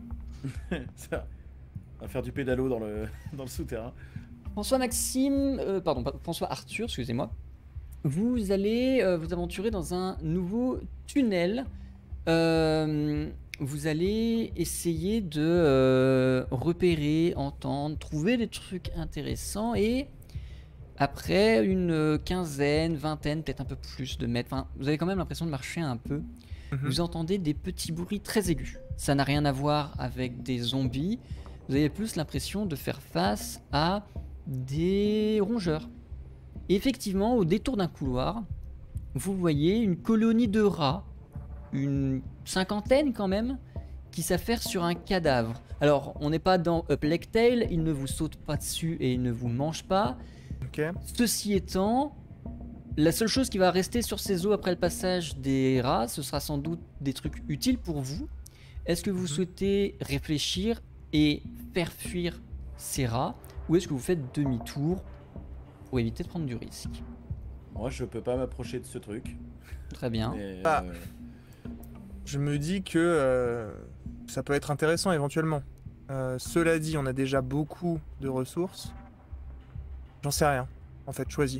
Ça, on va faire du pédalo dans le, dans le souterrain. François Maxime, euh, pardon, pas- François Arthur, excusez-moi. Vous allez euh, vous aventurer dans un nouveau tunnel. Euh, vous allez essayer de euh, repérer, entendre, trouver des trucs intéressants et après une quinzaine, vingtaine, peut-être un peu plus de mètres, enfin, vous avez quand même l'impression de marcher un peu. Mhm. Vous entendez des petits bruits très aigus. Ça n'a rien à voir avec des zombies. Vous avez plus l'impression de faire face à des rongeurs. Et effectivement, au détour d'un couloir, vous voyez une colonie de rats, une cinquantaine quand même, qui s'affaire sur un cadavre. Alors, on n'est pas dans A Plague Tale, ils ne vous sautent pas dessus et ils ne vous mangent pas. Ok. Ceci étant, la seule chose qui va rester sur ces eaux après le passage des rats, ce sera sans doute des trucs utiles pour vous. Est-ce que vous Mhm. souhaitez réfléchir et faire fuir ces rats, ou est-ce que vous faites demi-tour pour éviter de prendre du risque? Moi, je peux pas m'approcher de ce truc. Très bien. Mais, Ah. euh, Je me dis que euh, ça peut être intéressant éventuellement. Euh, cela dit, on a déjà beaucoup de ressources. J'en sais rien. En fait, choisis.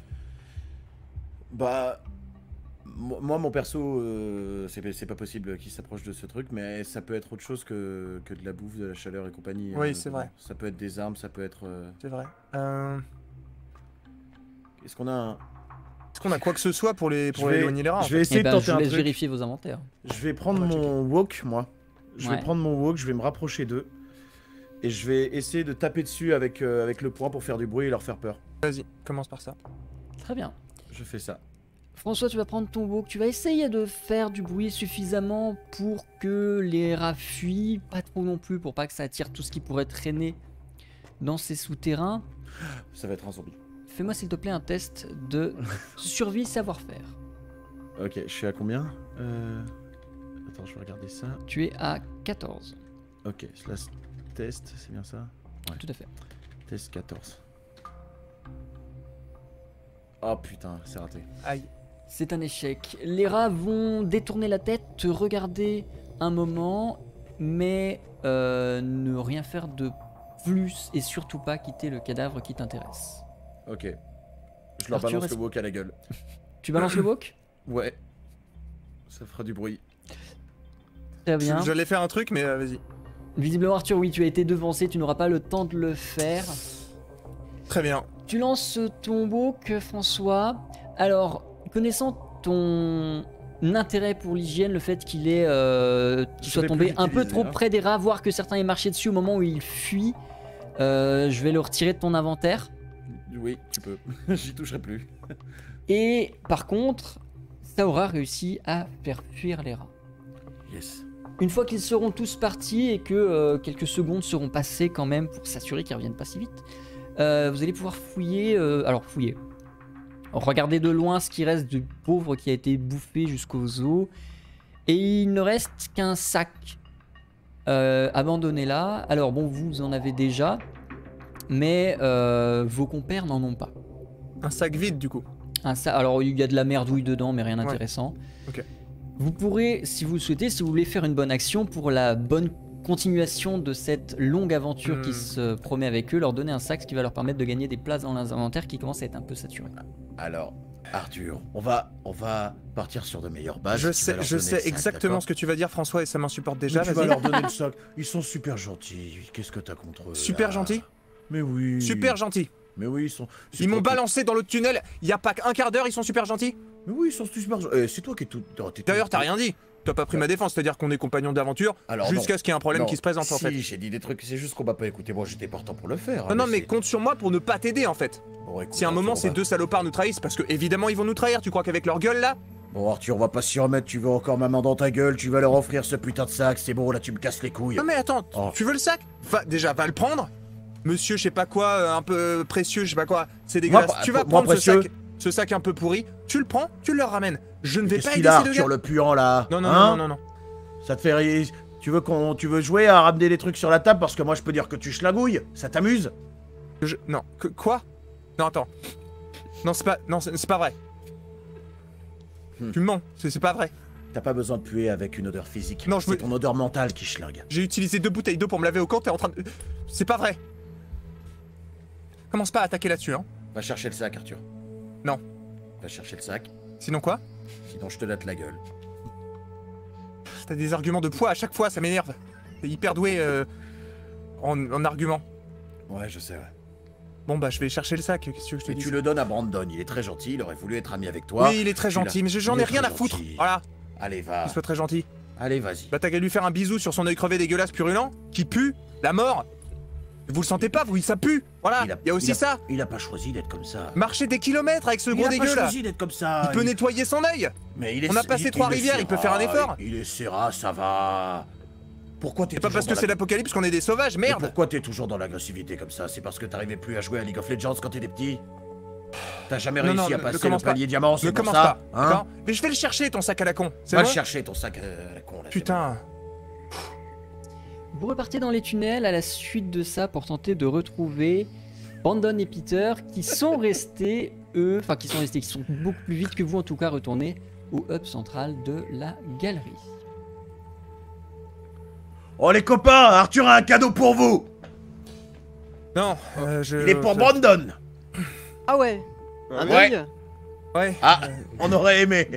Bah, mo- moi, mon perso, euh, c'est c'est pas possible qu'il s'approche de ce truc, mais ça peut être autre chose que, que de la bouffe, de la chaleur et compagnie. Oui, euh, c'est dedans. vrai. Ça peut être des armes, ça peut être. euh, C'est vrai. Euh, Est-ce qu'on a un. Est-ce qu'on a quoi que ce soit pour les pour Je vais- éloigner les rats en Je fait vais Eh essayer ben, de je tenter vous un laisse truc. vérifier vos inventaires. Je vais prendre On va mon walk, moi. Je Ouais. vais prendre mon walk, je vais me rapprocher d'eux. Et je vais essayer de taper dessus avec, euh, avec le poing pour faire du bruit et leur faire peur. Vas-y, commence par ça. Très bien. Je fais ça. François, tu vas prendre ton walk, tu vas essayer de faire du bruit suffisamment pour que les rats fuient, pas trop non plus pour pas que ça attire tout ce qui pourrait traîner dans ces souterrains. Ça va être un zombie. Fais-moi s'il te plaît un test de survie savoir-faire. Ok, je suis à combien euh... Attends, je vais regarder ça. Tu es à quatorze. Ok, slash test, c'est bien ça? Tout à fait. Test quatorze. Oh putain, c'est raté. Aïe. C'est un échec. Les rats vont détourner la tête, te regarder un moment, mais euh, ne rien faire de plus et surtout pas quitter le cadavre qui t'intéresse. Ok. Je leur Arthur, balance est-ce- le walk à la gueule. Tu balances le walk? Ouais. Ça fera du bruit. Très bien. J'allais faire un truc, mais euh, vas-y. Visiblement, Arthur, oui, tu as été devancé, tu n'auras pas le temps de le faire. Très bien. Tu lances ton walk, François. Alors, connaissant ton intérêt pour l'hygiène, le fait qu'il est, euh, qu'il Je soit vais tombé plus un peu l'utiliser, trop hein. près des rats, voire que certains aient marché dessus au moment où il fuit, euh, je vais le retirer de ton inventaire. Oui, tu peux. J'y toucherai plus. Et par contre, ça aura réussi à faire fuir les rats. Yes. Une fois qu'ils seront tous partis et que euh, quelques secondes seront passées quand même pour s'assurer qu'ils reviennent pas si vite, euh, vous allez pouvoir fouiller. euh, alors fouiller. Regardez de loin ce qui reste du pauvre qui a été bouffé jusqu'aux os. Et il ne reste qu'un sac euh, abandonné là. Alors bon, vous en avez déjà, mais euh, vos compères n'en ont pas. Un sac vide du coup. Un sa- Alors il y a de la merdouille dedans, mais rien Ouais. d'intéressant. Ok. Vous pourrez, si vous le souhaitez, si vous voulez faire une bonne action pour la bonne continuation de cette longue aventure qui Hmm. se promet avec eux, leur donner un sac, ce qui va leur permettre de gagner des places dans leurs inventaires qui commencent à être un peu saturés. Alors, Arthur, on va, on va partir sur de meilleures bases. je Tu vas sais, leur je donner sais le sac, exactement d'accord ce que tu vas dire, François, et ça m'insupporte déjà. Mais tu vas Vas-y. leur donner le sac. Ils sont super gentils. Qu'est-ce que t'as contre eux Super là gentils Mais oui. Super gentils. Mais oui, ils sont. Ils m'ont balancé dans l'autre tunnel. Il y a pas qu'un quart d'heure, ils sont super gentils. Mais oui, sans super. Eh, c'est toi qui es tout. oh, t'es tout- D'ailleurs, t'as rien dit. T'as pas pris ma défense, c'est-à-dire qu'on est compagnons d'aventure Alors, jusqu'à ce qu'il y ait un problème non. qui se présente en Si, fait. j'ai dit des trucs, c'est juste qu'on m'a pas écouté. Moi, j'étais partant pour le faire. Non, hein, non, mais c'est- compte sur moi pour ne pas t'aider en fait. Bon, écoute, Si à un Arthur, moment on ces va- deux salopards nous trahissent, parce que évidemment ils vont nous trahir, tu crois qu'avec leur gueule là? Bon, Arthur, on va pas s'y remettre. Tu veux encore ma main dans ta gueule. Tu vas leur offrir ce putain de sac. C'est bon, là, tu me casses les couilles. Non mais attends, t- Oh. tu veux le sac? Va, déjà, va le prendre. Monsieur, je sais pas quoi, euh, un peu précieux, je sais pas quoi, c'est dégueulasse. Moi, tu vas moi, prendre ce précieux. sac, ce sac un peu pourri, tu le prends, tu le leur ramènes. Je ne vais Qu'est-ce pas qu'il aider a, ces deux Arthur, gars. le puant, là? Non, non, Hein non, non, non, non. Ça te fait rire? Tu veux qu'on, tu veux jouer à ramener des trucs sur la table parce que moi je peux dire que tu schlagouilles? Ça t'amuse? Je- Non, que, quoi? Non, attends. Non, c'est pas, non, c'est c'est pas vrai. Hmm. Tu me mens, c'est c'est pas vrai. T'as pas besoin de puer avec une odeur physique. Non, je c'est me- ton odeur mentale qui schlingue. J'ai utilisé deux bouteilles d'eau pour me laver au corps, t'es en train de... C'est pas vrai. Commence pas à attaquer là-dessus, hein. Va chercher le sac, Arthur. Non. Va chercher le sac, Sinon quoi? sinon je te latte la gueule. T'as des arguments de poids à chaque fois, ça m'énerve. T'es hyper doué euh, en, en arguments. Ouais, je sais, ouais. Bon bah je vais chercher le sac, qu'est-ce que je te Et dis? tu le donnes à Brandon, il est très gentil, il aurait voulu être ami avec toi. Oui, il est très Tu l'as- gentil, mais je- j'en il ai est rien très à foutre. gentil. Voilà, Allez, va. qu'il soit très gentil. Allez, vas-y. Bah t'as qu'à lui faire un bisou sur son œil crevé dégueulasse purulent, qui pue, la mort. Vous le sentez pas, vous, ça pue. Voilà, il, y a aussi il a- ça. Il a pas choisi d'être comme ça. Marcher des kilomètres avec ce il gros a pas dégueu là. choisi d'être comme ça. Il peut nettoyer son œil. Mais il est On a passé il- trois il rivières, il peut faire un essaiera, effort. Il, il essaiera, ça va. Pourquoi t'es C'est pas toujours parce que dans c'est la- l'apocalypse qu'on est des sauvages, Mais merde. pourquoi t'es toujours dans l'agressivité comme ça? C'est parce que t'arrivais plus à jouer à League of Legends quand t'étais petit? T'as jamais Non, réussi non, à ne- ne passer le commence pas. palier diamant, Ne c'est pour commence ça? pas, Hein? d'accord? Mais je vais le chercher ton sac à la con. C'est Va bon le chercher ton sac à la con là. c'est Putain. Vous repartez dans les tunnels à la suite de ça pour tenter de retrouver Brandon et Peter qui sont restés, eux, enfin qui sont restés, qui sont beaucoup plus vite que vous en tout cas, retournés au hub central de la galerie. bon. Oh les copains, Arthur a un cadeau pour vous. Non, euh, je... Il est pour je- Brandon. Ah ouais. Un Ouais. œil. Ouais. Ah, on aurait aimé.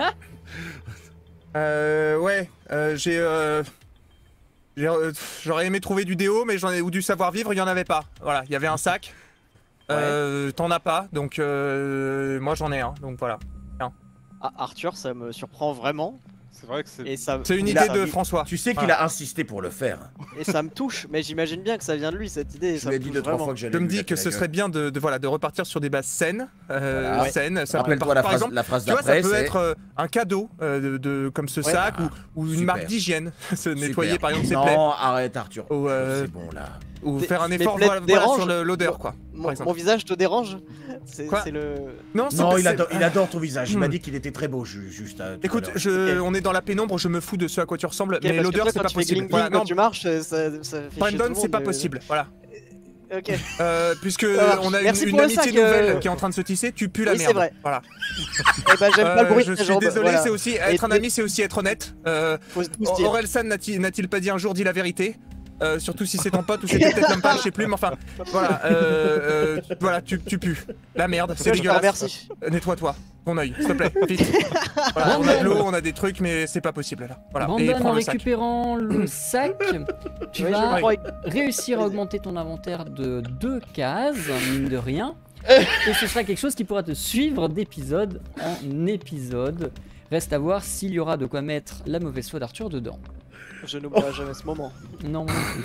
Euh, ouais, euh, j'ai, euh, j'ai, euh, j'aurais aimé trouver du déo, mais j'en ai ou du savoir-vivre, il y en avait pas. Voilà, il y avait un sac. Euh, t'en as pas, donc euh, moi j'en ai un, donc voilà. Ah, Arthur, ça me surprend vraiment. C'est vrai que c'est. Et ça, C'est une Il idée a- de il- François. Tu sais qu'il Voilà. a insisté pour le faire. et ça me touche, mais j'imagine bien que ça vient de lui cette idée. et Je ça lui ai me dit touche deux trois vraiment. fois que j'allais Je me lui dis mettre que la ce gueule. serait bien de, de, voilà, de repartir sur des bases saines. Euh, Voilà. saines. Ça peut, Rappelle-toi par, la par phrase, exemple, la phrase tu vois, ça d'après, peut c'est... être euh, un cadeau euh, de, de- comme ce Ouais, sac bah, ou, ou une super. marque d'hygiène. Se Super. nettoyer par exemple ses plaies. Non, arrête Arthur. Ou, euh, C'est bon là. Ou Tes- faire un mes effort plaies voilà, te voilà, dérangent sur le- l'odeur, quoi. Mon, par exemple. mon visage te dérange? C'est Quoi c'est le. Non, c'est Non, pas- il c'est- adore, il adore ton visage. Il m'a Hmm. dit qu'il était très beau, ju- juste à. tout à Écoute, l'heure. je, Ok. on est dans la pénombre, je me fous de ce à quoi tu ressembles, Ok, mais parce que l'odeur toi, c'est quand pas tu fais possible. gling Voilà, gling, quand non, tu marches, ça, ça fait chier tout Brandon le c'est monde, pas mais- possible, voilà. Ok. Euh, puisque marche. on a une, Merci une pour le amitié sac, nouvelle euh. qui est en train de se tisser, tu pues la Oui, c'est merde. vrai. Voilà. Eh ben, j'aime pas le Euh, bruit je de tes suis jambes. désolé, voilà. c'est aussi être un Et- ami, c'est aussi être honnête. Euh, Faut se tout se dire. Orelsan n'a-t-il n'a-t-il pas dit un jour dis la vérité? Euh, surtout si c'est ton pote ou c'était peut-être même pas, je sais plus, mais enfin, voilà, euh, euh, voilà, tu, tu pues. La merde, c'est Je te dégueulasse. remercie. Euh, Nettoie-toi, ton œil, s'il te plaît, vite. Voilà, on a de l'eau, on a des trucs, mais c'est pas possible là. Voilà, et Brandon, prends en le sac. récupérant le sac, tu Oui, je vas crois. réussir à augmenter ton inventaire de deux cases, mine de rien. Et ce sera quelque chose qui pourra te suivre d'épisode en épisode. Reste à voir s'il y aura de quoi mettre la mauvaise foi d'Arthur dedans. Je n'oublierai jamais ce moment. Non, moi non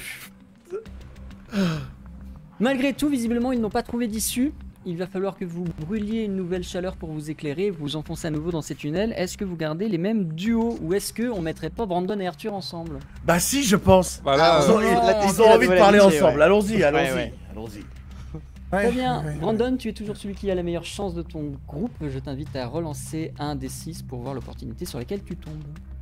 plus. Malgré tout, visiblement, ils n'ont pas trouvé d'issue. Il va falloir que vous brûliez une nouvelle chaleur pour vous éclairer, vous enfoncez à nouveau dans ces tunnels. Est-ce que vous gardez les mêmes duos ou est-ce qu'on mettrait pas Brandon et Arthur ensemble? Bah si, je pense. Bah là, Ils ont, euh, ils- la- ils la ont envie de nouvelle parler amitié, ensemble. ouais. Allons-y, allons-y, ouais. allons-y. Ouais, Très bien. ouais, ouais. Brandon, tu es toujours celui qui a la meilleure chance de ton groupe. Je t'invite à relancer un des six pour voir l'opportunité sur laquelle tu tombes.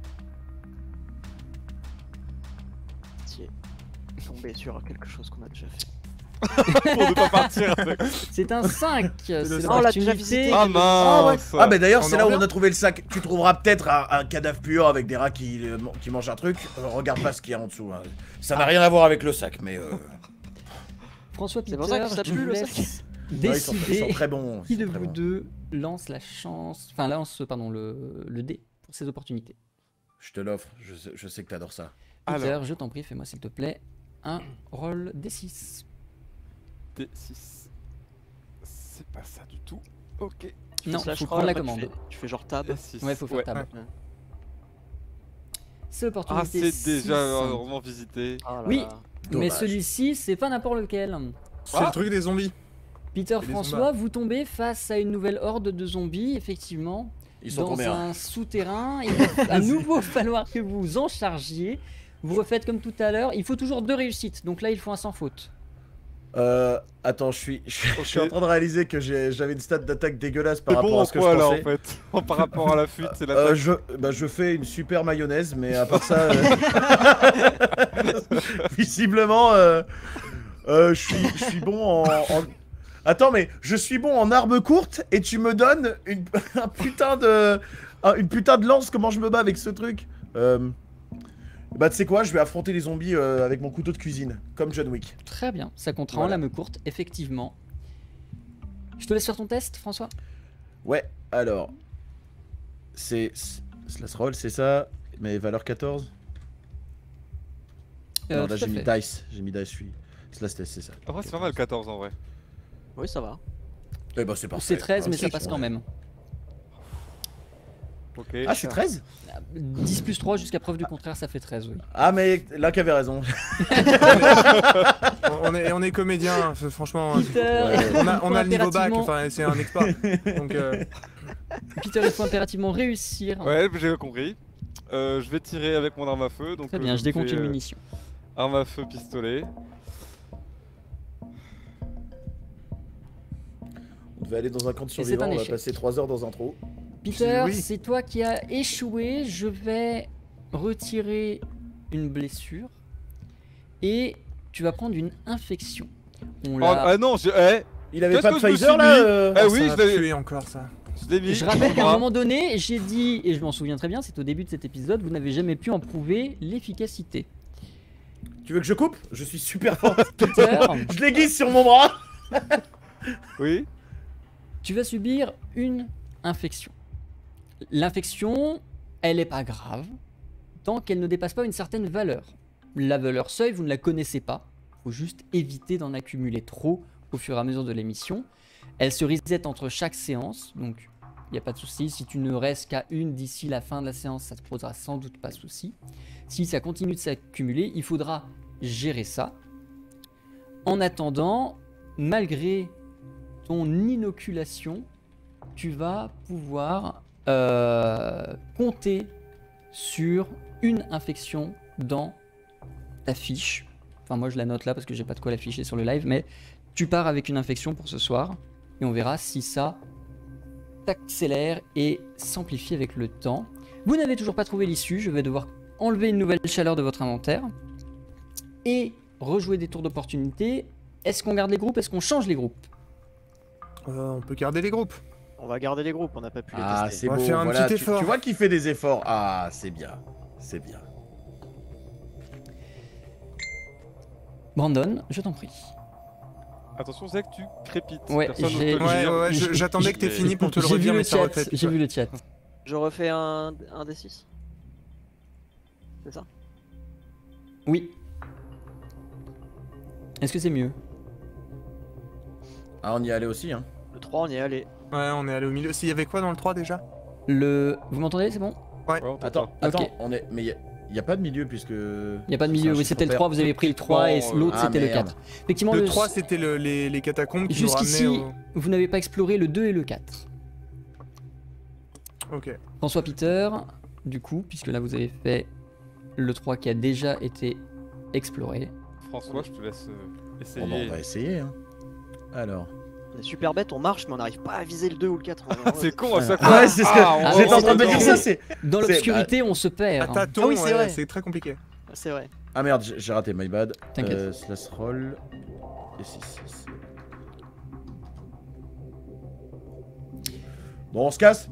Tiens. Tomber sur quelque chose qu'on a déjà fait. pour ne pas partir avec. C'est un cinq. C'est le l'opportunité. cinq. Oh, on l'a déjà visité. Ah mince. Ah bah d'ailleurs On c'est en là où revient on a trouvé le sac. Tu trouveras peut-être un, un cadavre puant avec des rats qui, euh, qui mangent un truc. Euh, regarde pas ce qu'il y a en dessous. hein. Ça n'a rien à voir avec le sac, mais euh, François C'est pour ça Peter, que ça je pue, vous le laisse sac. ouais, ils, sont, ils sont décider très bons. qui ils de sont très vous bons. deux lance la chance, enfin lance pardon le, le dé pour ces opportunités. Je te l'offre. Je, sais- je sais que t'adores ça. Peter, Alors. je t'en prie, fais-moi s'il te plaît un roll D six. D six. C'est pas ça du tout. Ok. Tu fais Non, slash faut roll, prendre la après, tu commande. fais- Tu fais genre tab. S six. Ouais, faut faire tab. Ouais. C'est Ah, opportunité c'est six. déjà vraiment visité. Ah là Oui. là. Mais Dommage. celui-ci, c'est pas n'importe lequel. C'est Ah. le truc des zombies. Peter Et les François, vous tombez face à une nouvelle horde de zombies, effectivement, Ils sont dans combien un souterrain. Il va à nouveau falloir que vous en chargiez. Vous refaites comme tout à l'heure. Il faut toujours deux réussites, donc là il faut un sans faute. Euh, attends, je suis, je suis, je suis en Ok. train de réaliser que j'ai- j'avais une stat d'attaque dégueulasse par C'est rapport bon à en ce que quoi je là en pensais. fait par rapport à la fuite, c'est la Euh, je, bah, je fais une super mayonnaise, mais à part ça, euh, visiblement, euh, euh, je suis, je suis bon en, en- Attends, mais je suis bon en arme courte et tu me donnes une, un putain de, un- une putain de lance. Comment je me bats avec ce truc? Euh, Bah tu sais quoi, je vais affronter les zombies euh, avec mon couteau de cuisine, comme John Wick. Très bien, ça comptera en Voilà. lame courte, effectivement. Je te laisse faire ton test, François. Ouais, alors, c'est slash roll, c'est ça, mais valeur quatorze. Euh, non, tout là à j'ai mis fait. dice, j'ai mis dice, je suis slash test, c'est ça. Après, c'est pas mal quatorze en vrai. Oui, ça va. Eh bah c'est parfait. C'est treize, mais Ok, ça passe bon. quand même. Ok. Ah, c'est treize? dix plus trois jusqu'à preuve du contraire, ça fait treize, oui. Ah, mais là qu'avait raison. On est, on est comédien, f- franchement. Peter, Ouais. On a, on a le niveau bac, impérativement- enfin c'est un expert. Donc euh, Peter, il faut impérativement réussir. Ouais, j'ai compris. Euh, je vais tirer avec mon arme à feu. Donc Très euh, bien, je me décompte fais, une euh, munition. Arme à feu, pistolet. On devait aller dans un camp de c'est survivants, un on va échec. passer trois heures dans un trou. Peter, oui. c'est toi qui as échoué. Je vais retirer une blessure et tu vas prendre une infection. On Oh, l'a- ah non, j'ai. Eh, Il avait Qu'est-ce pas de que je me Pfizer suis là mis euh Eh oh, oui, ça je va l'ai- puer encore ça. je l'ai mis. Je rappelle qu'à un Ah. moment donné, j'ai dit, et je m'en souviens très bien, c'est au début de cet épisode, vous n'avez jamais pu en prouver l'efficacité. Tu veux que je coupe? Je suis super fort. Peter, Je l'aiguise sur mon bras. Oui. tu vas subir une infection. L'infection, elle n'est pas grave tant qu'elle ne dépasse pas une certaine valeur. La valeur seuil, vous ne la connaissez pas. Il faut juste éviter d'en accumuler trop au fur et à mesure de l'émission. Elle se reset entre chaque séance, donc il n'y a pas de souci. Si tu ne restes qu'à une d'ici la fin de la séance, ça te posera sans doute pas de souci. Si ça continue de s'accumuler, il faudra gérer ça. En attendant, malgré ton inoculation, tu vas pouvoir euh, compter sur une infection dans ta fiche. Enfin, moi je la note là parce que j'ai pas de quoi l'afficher sur le live, mais tu pars avec une infection pour ce soir et on verra si ça s'accélère et s'amplifie avec le temps. Vous n'avez toujours pas trouvé l'issue, je vais devoir enlever une nouvelle chaleur de votre inventaire et rejouer des tours d'opportunité. Est-ce qu'on garde les groupes? Est-ce qu'on change les groupes? Euh, on peut garder les groupes. On va garder les groupes, on n'a pas pu les Ah, tester. c'est On va beau. faire un voilà, petit tu- effort. Tu vois qu'il fait des efforts. Ah, c'est bien. C'est bien. Brandon, je t'en prie. Attention, Zach, tu crépites. Ouais, Personne j'ai- ne peut le Ouais, dire. ouais, ouais, je- j'attendais que t'aies Mais- fini pour te le J'ai vu redire, le mais ça chat, refait. j'ai vu le chat. Je refais un, un D six. C'est ça? Oui. Est-ce que c'est mieux? Ah, on y allait aussi, hein. Le trois, on y est allé. Ouais, on est allé au milieu. S'il y avait quoi dans le trois déjà? Le... Vous m'entendez, c'est bon? Ouais, on t'entend. Attends, attends, Ok. on est. Mais il y, a- y a pas de milieu puisque. Il n'y a pas de c'est milieu, un oui, chiffre c'était le pair. trois, vous avez pris le trois et Techniquement, l'autre ah, c'était le merde. quatre. Effectivement, Le le... trois, c'était le- les, les catacombes qui nous jusqu'ici, ramenaient au... vous n'avez pas exploré le deux et le quatre. Ok. François Peter, du coup, puisque là vous avez fait le trois qui a déjà été exploré. François, je te laisse euh, essayer. Bon, bah, on va essayer, hein. Alors. On est super bête, on marche, mais on n'arrive pas à viser le deux ou le quatre. C'est con à chaque Ah, fois. ouais, c'est ce que. Ah, on- J'étais en train de me on- dire ça, c'est. Dans C'est- l'obscurité, on se perd. À hein. tâtons, Ah oui, c'est ouais, vrai. c'est très compliqué. C'est vrai. Ah merde, j'ai j'ai raté, my bad. T'inquiète. Euh, slash roll. Et six, six. Bon, on se casse.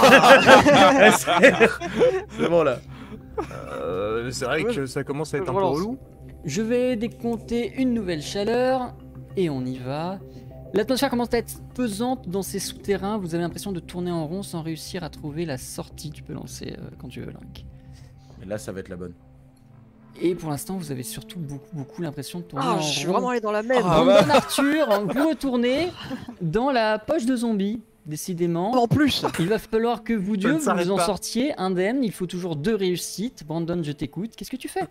c'est c'est bon là. Euh, c'est vrai Ouais. que ça commence à être Je un peu relance. relou. Je vais décompter une nouvelle chaleur et on y va. L'atmosphère commence à être pesante dans ces souterrains. Vous avez l'impression de tourner en rond sans réussir à trouver la sortie. Tu peux lancer euh, quand tu veux, Link. Mais là, ça va être la bonne. Et pour l'instant, vous avez surtout beaucoup, beaucoup l'impression de tourner Ah, en je suis rond. vraiment allé dans la merde. Ah, Brandon bah. Arthur, vous retournez dans la poche de zombie. Décidément, En plus. il va falloir que vous Ça deux, ne vous s'arrête vous en pas. sortiez indemne. Il faut toujours deux réussites. Brandon, je t'écoute. Qu'est-ce que tu fais?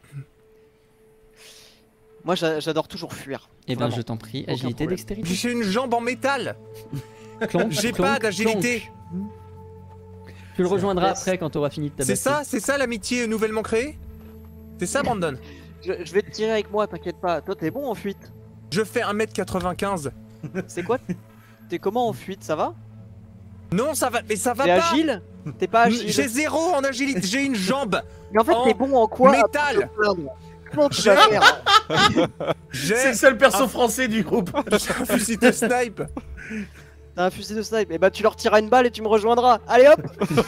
Moi, j'a- j'adore toujours fuir. Eh ben, Vraiment. je t'en prie. Aucun Agilité, problème. dextérité. J'ai une jambe en métal. Clonk, J'ai clonk, pas d'agilité. clonk. Tu le rejoindras Yes. après quand tu auras fini de C'est tabasser. ça, c'est ça l'amitié nouvellement créée. C'est ça, Brandon. Je, je vais te tirer avec moi, t'inquiète pas. Toi, t'es bon en fuite. Je fais un mètre quatre-vingt-quinze. C'est quoi? T'es comment en fuite? Ça va? Non, ça va, mais ça va T'es pas. agile? T'es pas agile. J'ai zéro en agilité. J'ai une jambe. Mais en fait, en t'es bon en quoi? métal. Comment tu vas faire? J'ai C'est le seul perso un- français du groupe. j'ai un fusil de snipe. T'as un fusil de snipe. Et bah, tu leur tireras une balle et tu me rejoindras. Allez hop!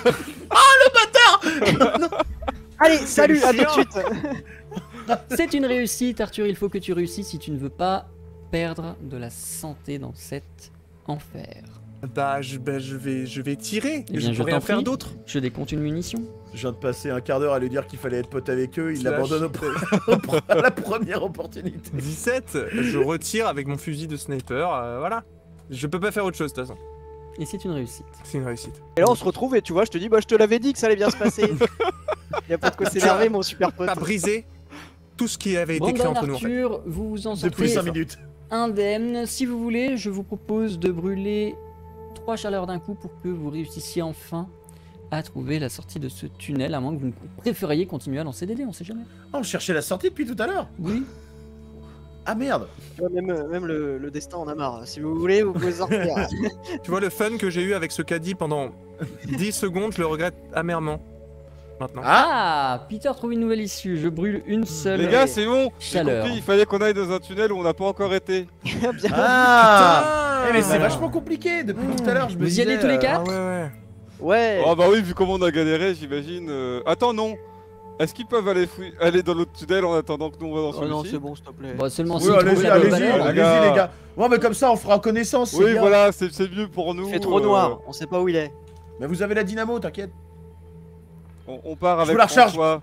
Allez, salut, à tout de chiant. suite! C'est une réussite, Arthur. Il faut que tu réussisses si tu ne veux pas perdre de la santé dans cet enfer. Bah, je, bah, je vais, je vais tirer. Eh bien, je je peux rien t'en faire prie. d'autre. Je décompte une munition. Je viens de passer un quart d'heure à lui dire qu'il fallait être pote avec eux. Il Slash. l'abandonne au pre- à la première opportunité. dix-sept. Je retire avec mon fusil de sniper. euh, voilà. Je peux pas faire autre chose de toute façon. Et c'est une réussite. C'est une réussite. Et là, on se retrouve et tu vois, je te dis, bah, je te l'avais dit que ça allait bien se passer. Y'a pas de quoi s'énerver, mon super pote. Pas briser tout ce qui avait été créé Brandon, entre nous en fait. Arthur, vous vous en Depuis sortez cinq minutes. indemne. Si vous voulez, je vous propose de brûler trois chaleurs d'un coup pour que vous réussissiez enfin à trouver la sortie de ce tunnel, à moins que vous ne préfériez continuer à lancer des dés, on sait jamais. Oh, on cherchait la sortie depuis tout à l'heure. Oui. Ah merde. Tu vois, même, euh, même le, le destin en a marre. Si vous voulez, vous pouvez sortir. Tu vois le fun que j'ai eu avec ce caddie pendant dix secondes, je le regrette amèrement. Maintenant. Ah, Peter trouve une nouvelle issue. Je brûle une seule. Les gars, c'est bon. J'ai Chaleur. compris, il fallait qu'on aille dans un tunnel où on n'a pas encore été. Bien. Ah. Putain. Eh, mais c'est Voilà. vachement compliqué depuis tout à l'heure. Je me Vous y disais, allez tous les euh, quatre Ah ouais, ouais. Ouais. Oh bah oui, vu comment on a galéré, j'imagine. euh, Attends, non. Est-ce qu'ils peuvent aller, fouiller- aller dans l'autre tunnel en attendant que nous on va dans Oh non, celui-ci? c'est bon, s'il te plaît. Bon, seulement Oui, s'il trouve allez-y, la bonne allez-y, valeur. les allez-y, gars. les gars. Ouais, mais comme ça, on fera connaissance. c'est Oui, bien. voilà, c'est c'est mieux pour nous. Il fait trop euh, noir, on sait pas où il est. Mais vous avez la dynamo, t'inquiète. On, on part Je avec vous la recharge. François.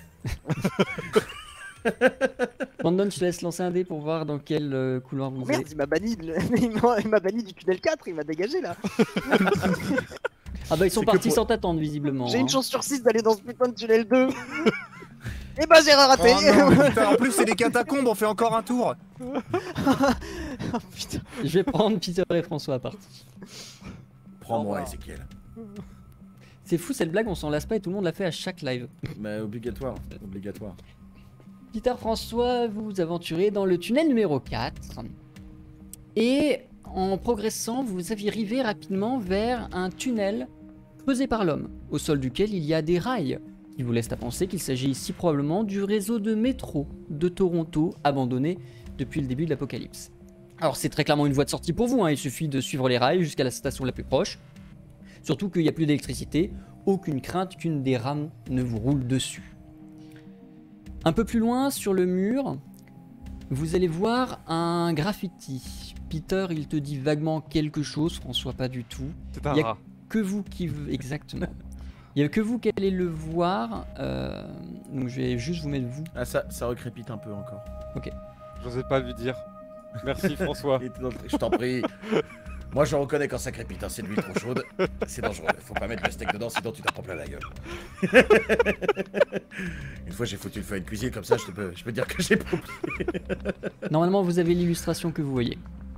Brandon, je te laisse lancer un dé pour voir dans quel euh, couloir vous Oh merde, êtes. il m'a banni, de- il m'a- il m'a banni du tunnel quatre, il m'a dégagé là. Ah bah ils sont C'est que partis pour- sans t'attendre visiblement. J'ai hein. une chance sur six d'aller dans ce putain de tunnel deux. Et bah j'ai raté. Oh non, putain, en plus c'est des catacombes, on fait encore un tour. Oh, putain. Je vais prendre Peter et François à partie. Prends-moi, revoir. Ezekiel. C'est fou cette blague, on s'en lasse pas et tout le monde l'a fait à chaque live. Mais obligatoire, obligatoire. Peter, François, vous vous aventurez dans le tunnel numéro quatre. Et en progressant, vous arrivez rapidement vers un tunnel creusé par l'homme, au sol duquel il y a des rails, qui vous laissent à penser qu'il s'agit ici probablement du réseau de métro de Toronto, abandonné depuis le début de l'apocalypse. Alors c'est très clairement une voie de sortie pour vous, hein, il suffit de suivre les rails jusqu'à la station la plus proche. Surtout qu'il n'y a plus d'électricité, aucune crainte qu'une des rames ne vous roule dessus. Un peu plus loin, sur le mur, vous allez voir un graffiti. Peter, il te dit vaguement quelque chose, François pas du tout. C'est un Y a- rat. Que vous qui... Exactement. Il n'y a que vous qui allez le voir. euh, Donc je vais juste vous mettre vous. Ah, ça, ça recrépite un peu encore. J'osais pas lui dire. Merci François. Il était dans le- Je t'en prie. Moi, je reconnais quand ça crépite, hein, c'est de l'huile trop chaude. C'est dangereux. Faut pas mettre le steak dedans, sinon tu t'en prends plein la gueule. Une fois, j'ai foutu le feu à une cuisine, comme ça, je peux, je peux dire que j'ai pas oublié. Normalement, vous avez l'illustration que vous voyez.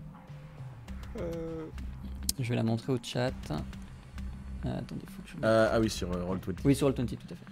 Euh, Je vais la montrer au chat. Euh, attendez, faut que je... Euh, ah oui, sur euh, Roll vingt. Oui, sur le vingt, tout à fait.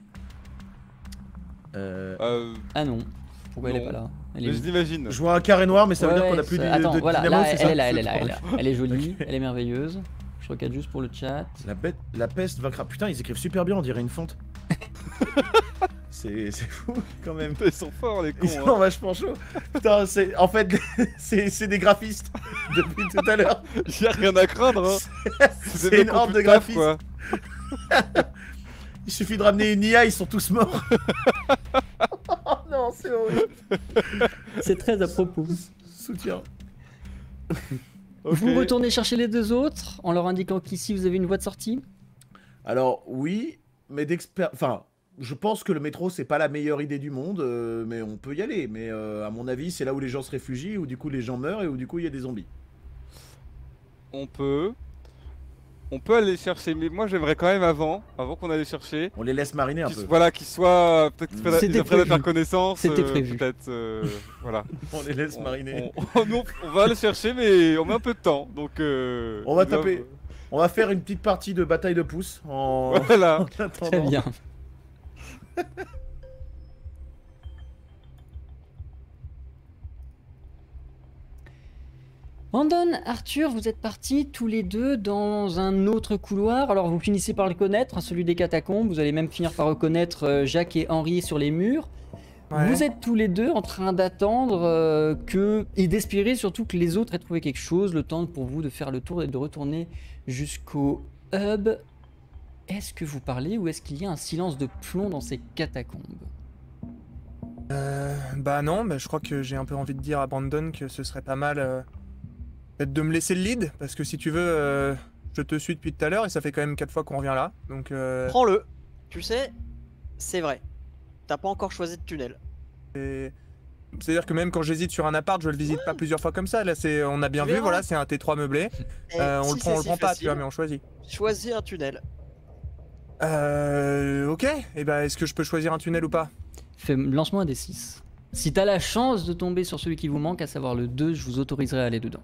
Euh, euh, Ah non. Pourquoi elle est Non. pas là? Elle est mais je où? l'imagine. je vois un carré noir, mais ça veut Ouais, dire qu'on a ouais, plus de, c'est- Attends, de voilà, dynamo, là, c'est elle ça est là, elle est là, C'est elle est là. trop Elle est jolie, elle est merveilleuse. Je regarde juste pour le chat. La, bête, la peste vaincra. Putain, ils écrivent super bien, on dirait une fonte. C'est c'est fou quand même. Ils sont forts les Ils cons. sont hein. vachement chauds. Putain, c'est en fait c'est c'est des graphistes depuis tout à l'heure. Y a rien à craindre. Hein. C'est des une horde de mecs en plus taf, graphistes. quoi. Il suffit de ramener une I A, ils sont tous morts. Oh non, c'est horrible. C'est très à propos. Soutien. Ok. Vous retournez chercher les deux autres en leur indiquant qu'ici vous avez une voie de sortie. Alors oui, mais d'expert. Enfin, je pense que le métro c'est pas la meilleure idée du monde, euh, mais on peut y aller. Mais euh, à mon avis, c'est là où les gens se réfugient, où du coup les gens meurent et où du coup il y a des zombies. On peut. on peut aller chercher, mais moi j'aimerais quand même avant, avant qu'on aille chercher, On les laisse mariner un qu'ils- peu. voilà, qu'ils soient peut-être qu'ils C'était qu'ils apprennent à prévu. faire connaissance. C'était euh, prévu. Peut-être, euh, voilà. On les laisse On, mariner. on- on- nous, on va aller chercher, mais on met un peu de temps, donc. euh, On va ils doivent- taper. On va faire une petite partie de bataille de pouces en, Voilà. en attendant. Très bien. Brandon, Arthur, vous êtes partis tous les deux dans un autre couloir. Alors vous finissez par le connaître, hein, celui des catacombes. Vous allez même finir par reconnaître euh, Jacques et Henri sur les murs. Ouais. Vous êtes tous les deux en train d'attendre euh, que et d'espérer surtout que les autres aient trouvé quelque chose, le temps pour vous de faire le tour et de retourner jusqu'au hub. Est-ce que vous parlez ou est-ce qu'il y a un silence de plomb dans ces catacombes? Euh, bah non, bah je crois que j'ai un peu envie de dire à Brandon que ce serait pas mal euh, peut-être de me laisser le lead, parce que si tu veux, euh, je te suis depuis tout à l'heure et ça fait quand même quatre fois qu'on revient là, donc euh, Prends-le. Tu sais, c'est vrai. T'as pas encore choisi de tunnel. c'est- c'est-à-dire que même quand j'hésite sur un appart, je le visite pas plusieurs fois comme ça. Là, c'est, on a bien Tu vu, verras. voilà, c'est un T trois meublé. Et Euh, on si le prend, c'est on le si prend pas, tu facile, vois, mais on choisit. Choisis un tunnel. Euh, ok. Et ben, est-ce que je peux choisir un tunnel ou pas? Fais, lance-moi un D six. Si t'as la chance de tomber sur celui qui vous manque, à savoir le deux, je vous autoriserai à aller dedans.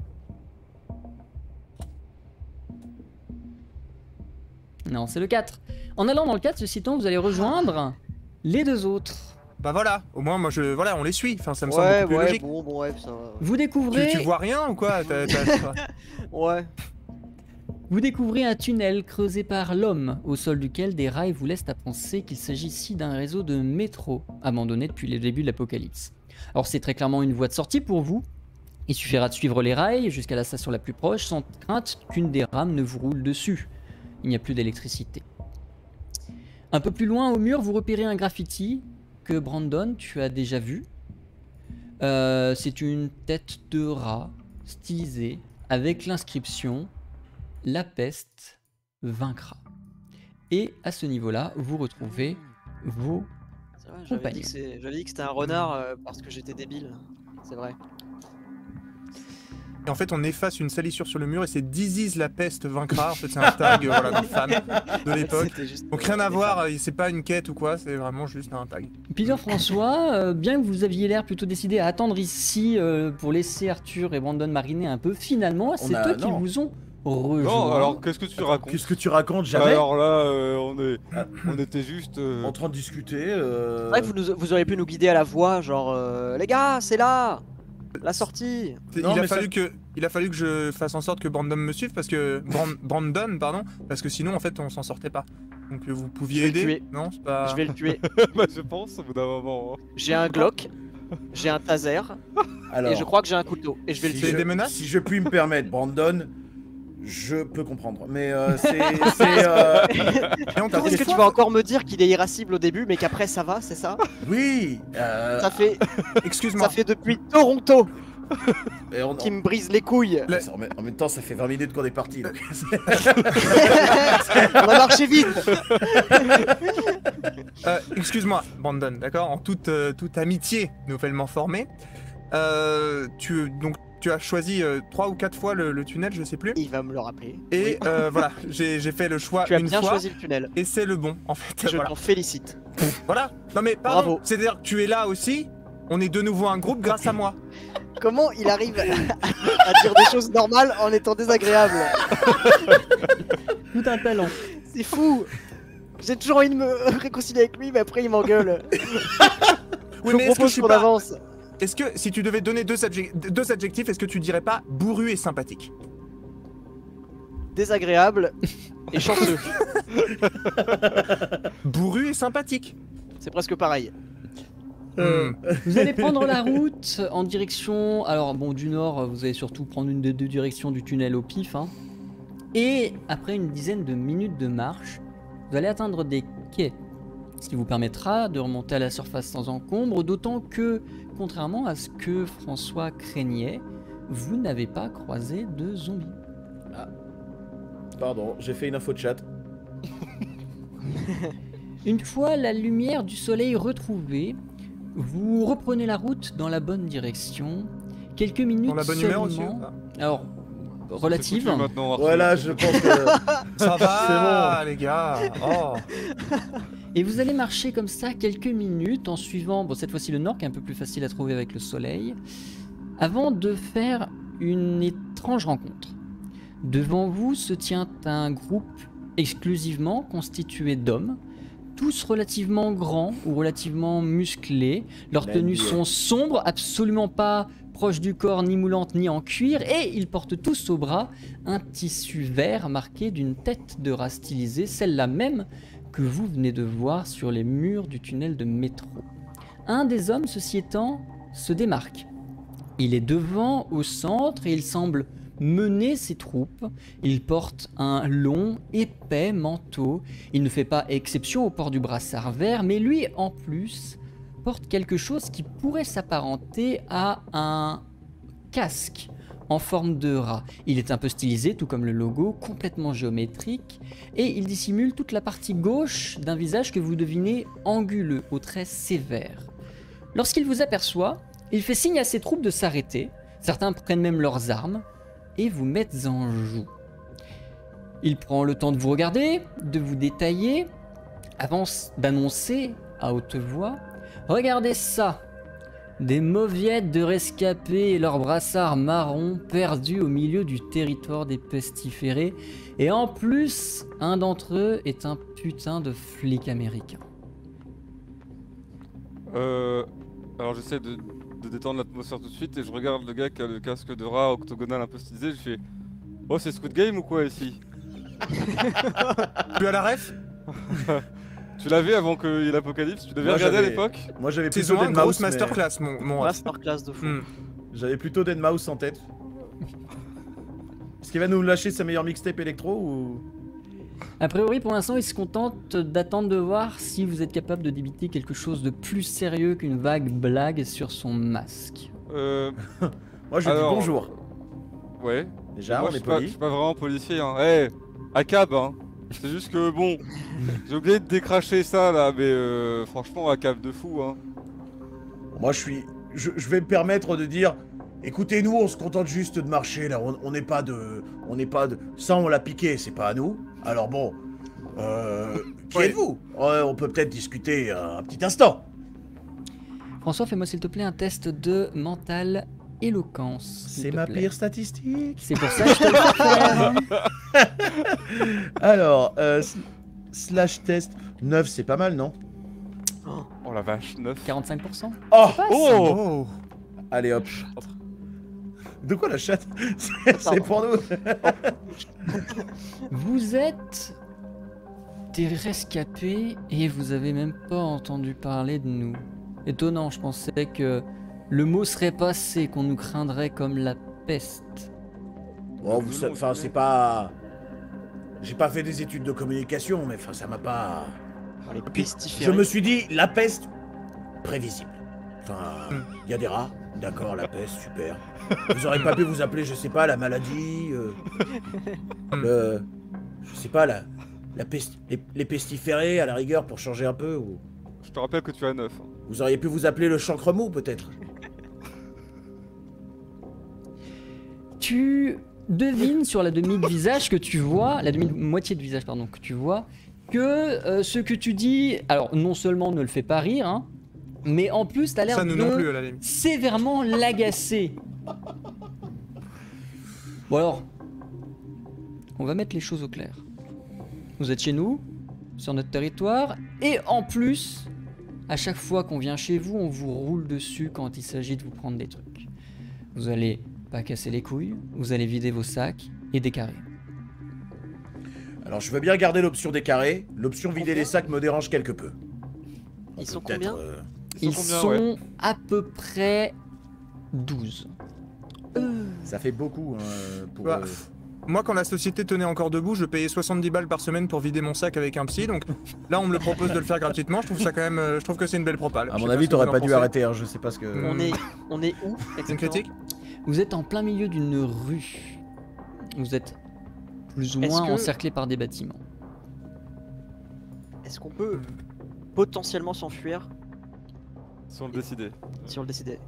Non, c'est le quatre. En allant dans le quatre, ceci étant, vous allez rejoindre les deux autres. Bah voilà. Au moins, moi, je, voilà, on les suit. Enfin, ça me semble Ouais, beaucoup plus ouais, logique. bon, bon, ouais, ça va. Vous Tu, découvrez, tu vois rien ou quoi? T'as- t'as- Ouais. vous découvrez un tunnel creusé par l'homme, au sol duquel des rails vous laissent à penser qu'il s'agit ici d'un réseau de métro abandonné depuis le début de l'apocalypse. Alors c'est très clairement une voie de sortie pour vous. Il suffira de suivre les rails jusqu'à la station la plus proche sans crainte qu'une des rames ne vous roule dessus. Il n'y a plus d'électricité. Un peu plus loin au mur, vous repérez un graffiti que Brandon, tu as déjà vu. Euh, c'est une tête de rat stylisée avec l'inscription « La peste vaincra ». Et à ce niveau-là, vous retrouvez vos... C'est vrai, j'avais dit que c'est- j'avais dit que c'était un renard euh, parce que j'étais débile. C'est vrai. Et en fait, on efface une salissure sur le mur et c'est Disease la peste vaincra. En fait, c'est un tag, euh, voilà, d'une femme de l'époque. C'était juste, Donc euh, rien à des voir, femmes. euh, c'est pas une quête ou quoi, c'est vraiment juste un tag. Peter François, euh, bien que vous aviez l'air plutôt décidé à attendre ici euh, pour laisser Arthur et Brandon mariner un peu, finalement, c'est a- eux qui non. vous ont rejoints. Non, alors qu'est-ce que tu racontes? Qu'est-ce que tu racontes jamais Alors là, euh, on, est... Ah. on était juste. euh, En train de discuter. euh, C'est vrai que vous, nous- vous auriez pu nous guider à la voie, genre euh, les gars, c'est là, la sortie. C'est- Non, il, a mais ça- fallu que, il a fallu que je fasse en sorte que Brandon me suive parce que Bran- Brandon, pardon, parce que sinon en fait on s'en sortait pas. Donc euh, vous pouviez Je vais le aider, tuer. non c'est pas... Je vais le tuer. bah, je pense, au bout d'un moment. hein. J'ai un Glock, j'ai un taser Alors, et je crois que j'ai un couteau. Et je vais le si C'est tuer. je- des menaces Si je puis me permettre, Brandon, je peux comprendre. Mais euh, c'est. c'est, euh, Et encore Est-ce une que tu fois, vas encore me dire qu'il est irascible au début, mais qu'après ça va, c'est ça? Oui euh, Ça fait, excuse-moi, ça fait depuis Toronto et on- qu'il me brise les couilles. La- en même- En même temps, ça fait vingt minutes qu'on est parti. donc. On a marché vite. euh, excuse-moi Brandon, d'accord, en toute, euh, toute amitié nouvellement formée, euh, tu, donc, tu as choisi euh, trois ou quatre fois le, le tunnel, je sais plus, Il va me le rappeler. et Oui. euh, voilà, j'ai j'ai fait le choix Tu as une bien fois, choisi le tunnel. et c'est le bon en fait, Je voilà. t'en félicite. Voilà. Non mais pardon, Bravo. c'est-à-dire que tu es là aussi, on est de nouveau un groupe grâce à moi. Comment il arrive à, à dire des choses normales en étant désagréable? Tout un talent. C'est fou. J'ai toujours envie de me réconcilier avec lui, mais après il m'engueule. Oui, Je mais est-ce que je propose suis qu'on pas... avance. Est-ce que si tu devais donner deux, adjec- deux adjectifs, est-ce que tu dirais pas bourru et sympathique? Désagréable et chanceux. Bourru et sympathique. C'est presque pareil. Euh, Hmm. Vous allez prendre la route en direction... Alors bon, du nord, vous allez surtout prendre une des deux directions du tunnel au pif. hein. Et après une dizaine de minutes de marche, vous allez atteindre des quais. Ce qui vous permettra de remonter à la surface sans encombre, d'autant que, contrairement à ce que François craignait, vous n'avez pas croisé de zombies. Pardon, j'ai fait une info de chat. Une fois la lumière du soleil retrouvée, vous reprenez la route dans la bonne direction. Quelques minutes Dans la bonne seulement. humeur aussi ou pas? Alors, relative. C'est foutu maintenant, Arthur. Voilà, je pense que. Ça va, C'est les gars. Oh. Et vous allez marcher comme ça quelques minutes en suivant, bon, cette fois-ci le nord qui est un peu plus facile à trouver avec le soleil, avant de faire une étrange rencontre. Devant vous se tient un groupe exclusivement constitué d'hommes, tous relativement grands ou relativement musclés. Leurs La tenues N B A. sont sombres, absolument pas proches du corps, ni moulantes, ni en cuir, et ils portent tous au bras un tissu vert marqué d'une tête de rat stylisée, celle-là même que vous venez de voir sur les murs du tunnel de métro. Un des hommes, ceci étant, se démarque. Il est devant, au centre, et il semble mener ses troupes. Il porte un long, épais manteau. Il ne fait pas exception au port du brassard vert, mais lui, en plus, porte quelque chose qui pourrait s'apparenter à un casque en forme de rat. Il est un peu stylisé, tout comme le logo, complètement géométrique, et il dissimule toute la partie gauche d'un visage que vous devinez anguleux, aux traits sévères. Lorsqu'il vous aperçoit, il fait signe à ses troupes de s'arrêter, certains prennent même leurs armes, et vous mettent en joue. Il prend le temps de vous regarder, de vous détailler, avant d'annoncer à haute voix « Regardez ça !» Des mauviettes de rescapés et leurs brassards marrons perdus au milieu du territoire des pestiférés. Et en plus, un d'entre eux est un putain de flic américain. Euh, alors j'essaie de, de détendre l'atmosphère tout de suite et je regarde le gars qui a le casque de rat octogonal un peu stylisé. Je fais oh, c'est Squid Game ou quoi ici? Tu as la ref? Tu l'avais avant qu'il y ait l'apocalypse? Tu l'avais Moi, regardé à j'avais- l'époque? Moi j'avais Saison plutôt un, Deadmau5, grosse mais- masterclass, mon, mon ref. Masterclass de fou. Hmm. J'avais plutôt Deadmau5 en tête. Est-ce qu'il va nous lâcher sa meilleure mixtape électro ou. A priori, pour l'instant, il se contente d'attendre de voir si vous êtes capable de débiter quelque chose de plus sérieux qu'une vague blague sur son masque. Euh, Moi je dis Alors- bonjour. ouais. Déjà, Moi, on je est suis pas, je poli. suis pas vraiment policier, hein. Eh, à cab, hein. C'est juste que bon, j'ai oublié de décracher ça là, mais euh, franchement, à cab de fou, hein. Moi je suis. Je, je vais me permettre de dire. Écoutez, nous on se contente juste de marcher là. On on n'est pas de. On n'est pas de. Ça on l'a piqué, c'est pas à nous. Alors bon. Euh. Qui Ouais. êtes-vous? Ouais, on peut peut-être discuter euh, un petit instant. François, fais-moi s'il te plaît un test de mental éloquence. s'il C'est te ma plaît. pire statistique. C'est pour ça que je te le fais faire. Alors, euh, s- slash test neuf, c'est pas mal, non? Oh la vache, neuf. quarante-cinq pour cent. Oh, Oh, Oh. allez hop. De quoi la chatte? C'est c'est pour nous. Vous êtes des rescapés et vous avez même pas entendu parler de nous. Étonnant, je pensais que le mot serait passé, qu'on nous craindrait comme la peste. Bon, vous sa- enfin, c'est pas. J'ai pas fait des études de communication, mais enfin, ça m'a pas. Les Je pestiférés. me suis dit, la peste, prévisible. Enfin, Hmm. il y a des rats, d'accord, la peste, super. Vous aurez pas pu vous appeler, je sais pas, la maladie, euh, Hmm. le, je sais pas, la, la peste, les, les pestiférés à la rigueur pour changer un peu, ou Je te rappelle que tu as neuf. hein. vous auriez pu vous appeler le chancre mou peut-être. Tu devines sur la demi de visage que tu vois, la demi moitié de visage pardon que tu vois, que euh, ce que tu dis, alors non seulement ne le fait pas rire, hein, mais en plus t'as l'air Ça, nous non de plus, à la limite. sévèrement l'agacer. Bon alors, on va mettre les choses au clair. Vous êtes chez nous, sur notre territoire, et en plus, à chaque fois qu'on vient chez vous, on vous roule dessus quand il s'agit de vous prendre des trucs. Vous allez pas casser les couilles, vous allez vider vos sacs et décarrer. Alors, je veux bien garder l'option des carrés, l'option vider Combien les sacs me dérange quelque peu. On Ils peut sont peut-être, combien euh, Ils Ils sont sont, combien, ouais à peu près douze. Ça fait beaucoup hein, pour. Bah, euh, Moi, quand la société tenait encore debout, je payais soixante-dix balles par semaine pour vider mon sac avec un psy. Donc là, on me le propose de le faire gratuitement. Je trouve ça quand même. euh, Je trouve que c'est une belle propale. À Je mon sais avis, ce que vous t'aurais en pas dû pensez. arrêter. Hein, je sais pas ce que. Mm. On est, on est où C'est une exactement critique? Vous êtes en plein milieu d'une rue. Vous êtes plus ou Est-ce moins que- encerclé par des bâtiments. Est-ce qu'on peut potentiellement s'enfuir Si on le décidait. si on le décidait?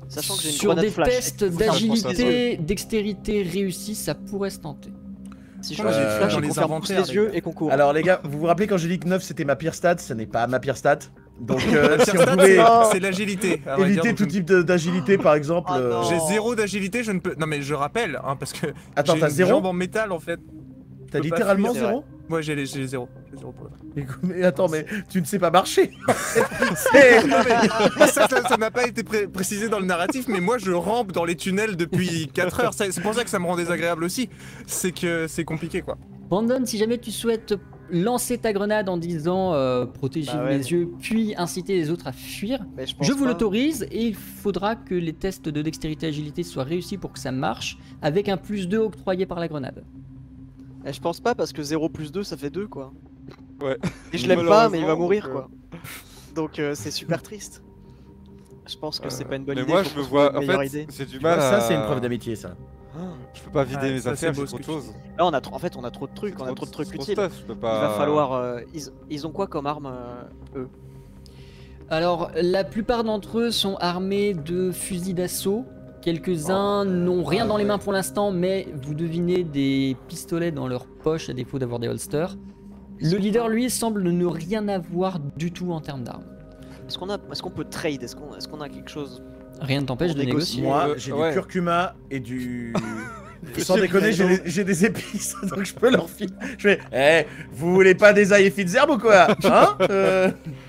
Sachant que j'ai une Sur grenade des flash. tests Faut faire d'agilité, dextérité réussis, ça pourrait se tenter. Si je Moi, lance j'ai une fait flash dans et les qu'on ferme tous inventaires, les les yeux gars. et qu'on court. Alors les gars, vous vous rappelez quand j'ai dit que neuf c'était ma pire stat? Ce n'est pas ma pire stat. Donc euh, La si pire on stat, pouvait c'est- c'est l'agilité. à vrai dire, éviter donc tout je- type de- d'agilité par exemple. Oh euh, non. J'ai zéro d'agilité, je ne peux. Non mais je rappelle, hein, parce que. Attends, j'ai t'as une zéro jambe en métal en fait. T'as peux pas littéralement fuir, zéro? Ouais, j'ai les- j'ai zéro. J'ai zéro pour- Mais, mais attends, mais tu ne sais pas marcher. C'est- Non, mais ça, ça- ça n'a pas été pré- précisé dans le narratif, mais moi je rampe dans les tunnels depuis quatre heures. Ça- C'est pour ça que ça me rend désagréable aussi. C'est que c'est compliqué quoi. Brandon, si jamais tu souhaites lancer ta grenade en disant euh, protéger Bah ouais. les yeux, puis inciter les autres à fuir, Mais je pense je vous pas. l'autorise et il faudra que les tests de dextérité et agilité soient réussis pour que ça marche, avec un plus deux octroyé par la grenade. Eh, je pense pas parce que zéro plus deux ça fait deux quoi. Ouais. Et je l'aime pas mais il va Malheureusement, mourir donc, quoi. Donc euh, c'est super triste. Je pense que c'est pas une bonne Mais idée. moi, faut je qu'on me trouve vois. une En meilleure fait, idée. j'ai du Tu vois, mal à. ça c'est une preuve d'amitié ça. Je peux pas vider Ouais, mes ça, c'est affaires, beau j'ai ce trop de que tu choses. Là on a trop... en fait on a trop de trucs, on a trop de trucs utiles. Stuff, je peux Il pas. va falloir. euh, Ils... ils ont quoi comme arme euh, eux? Alors, la plupart d'entre eux sont armés de fusils d'assaut. Quelques-uns n'ont rien dans les mains pour l'instant, mais vous devinez des pistolets dans leur poche à défaut d'avoir des holsters. Le leader, lui, semble ne rien avoir du tout en termes d'armes. Est-ce qu'on a... est-ce qu'on peut trade? Est-ce qu'on est qu'on a quelque chose? Rien ne t'empêche On de négocie. négocier. Moi Euh, j'ai ouais. du curcuma et du. Sans J'ai déconner, du j'ai des, j'ai des épices, donc je peux leur filer. Je fais, eh, vous voulez pas des ail et fines herbes ou quoi? Hein euh...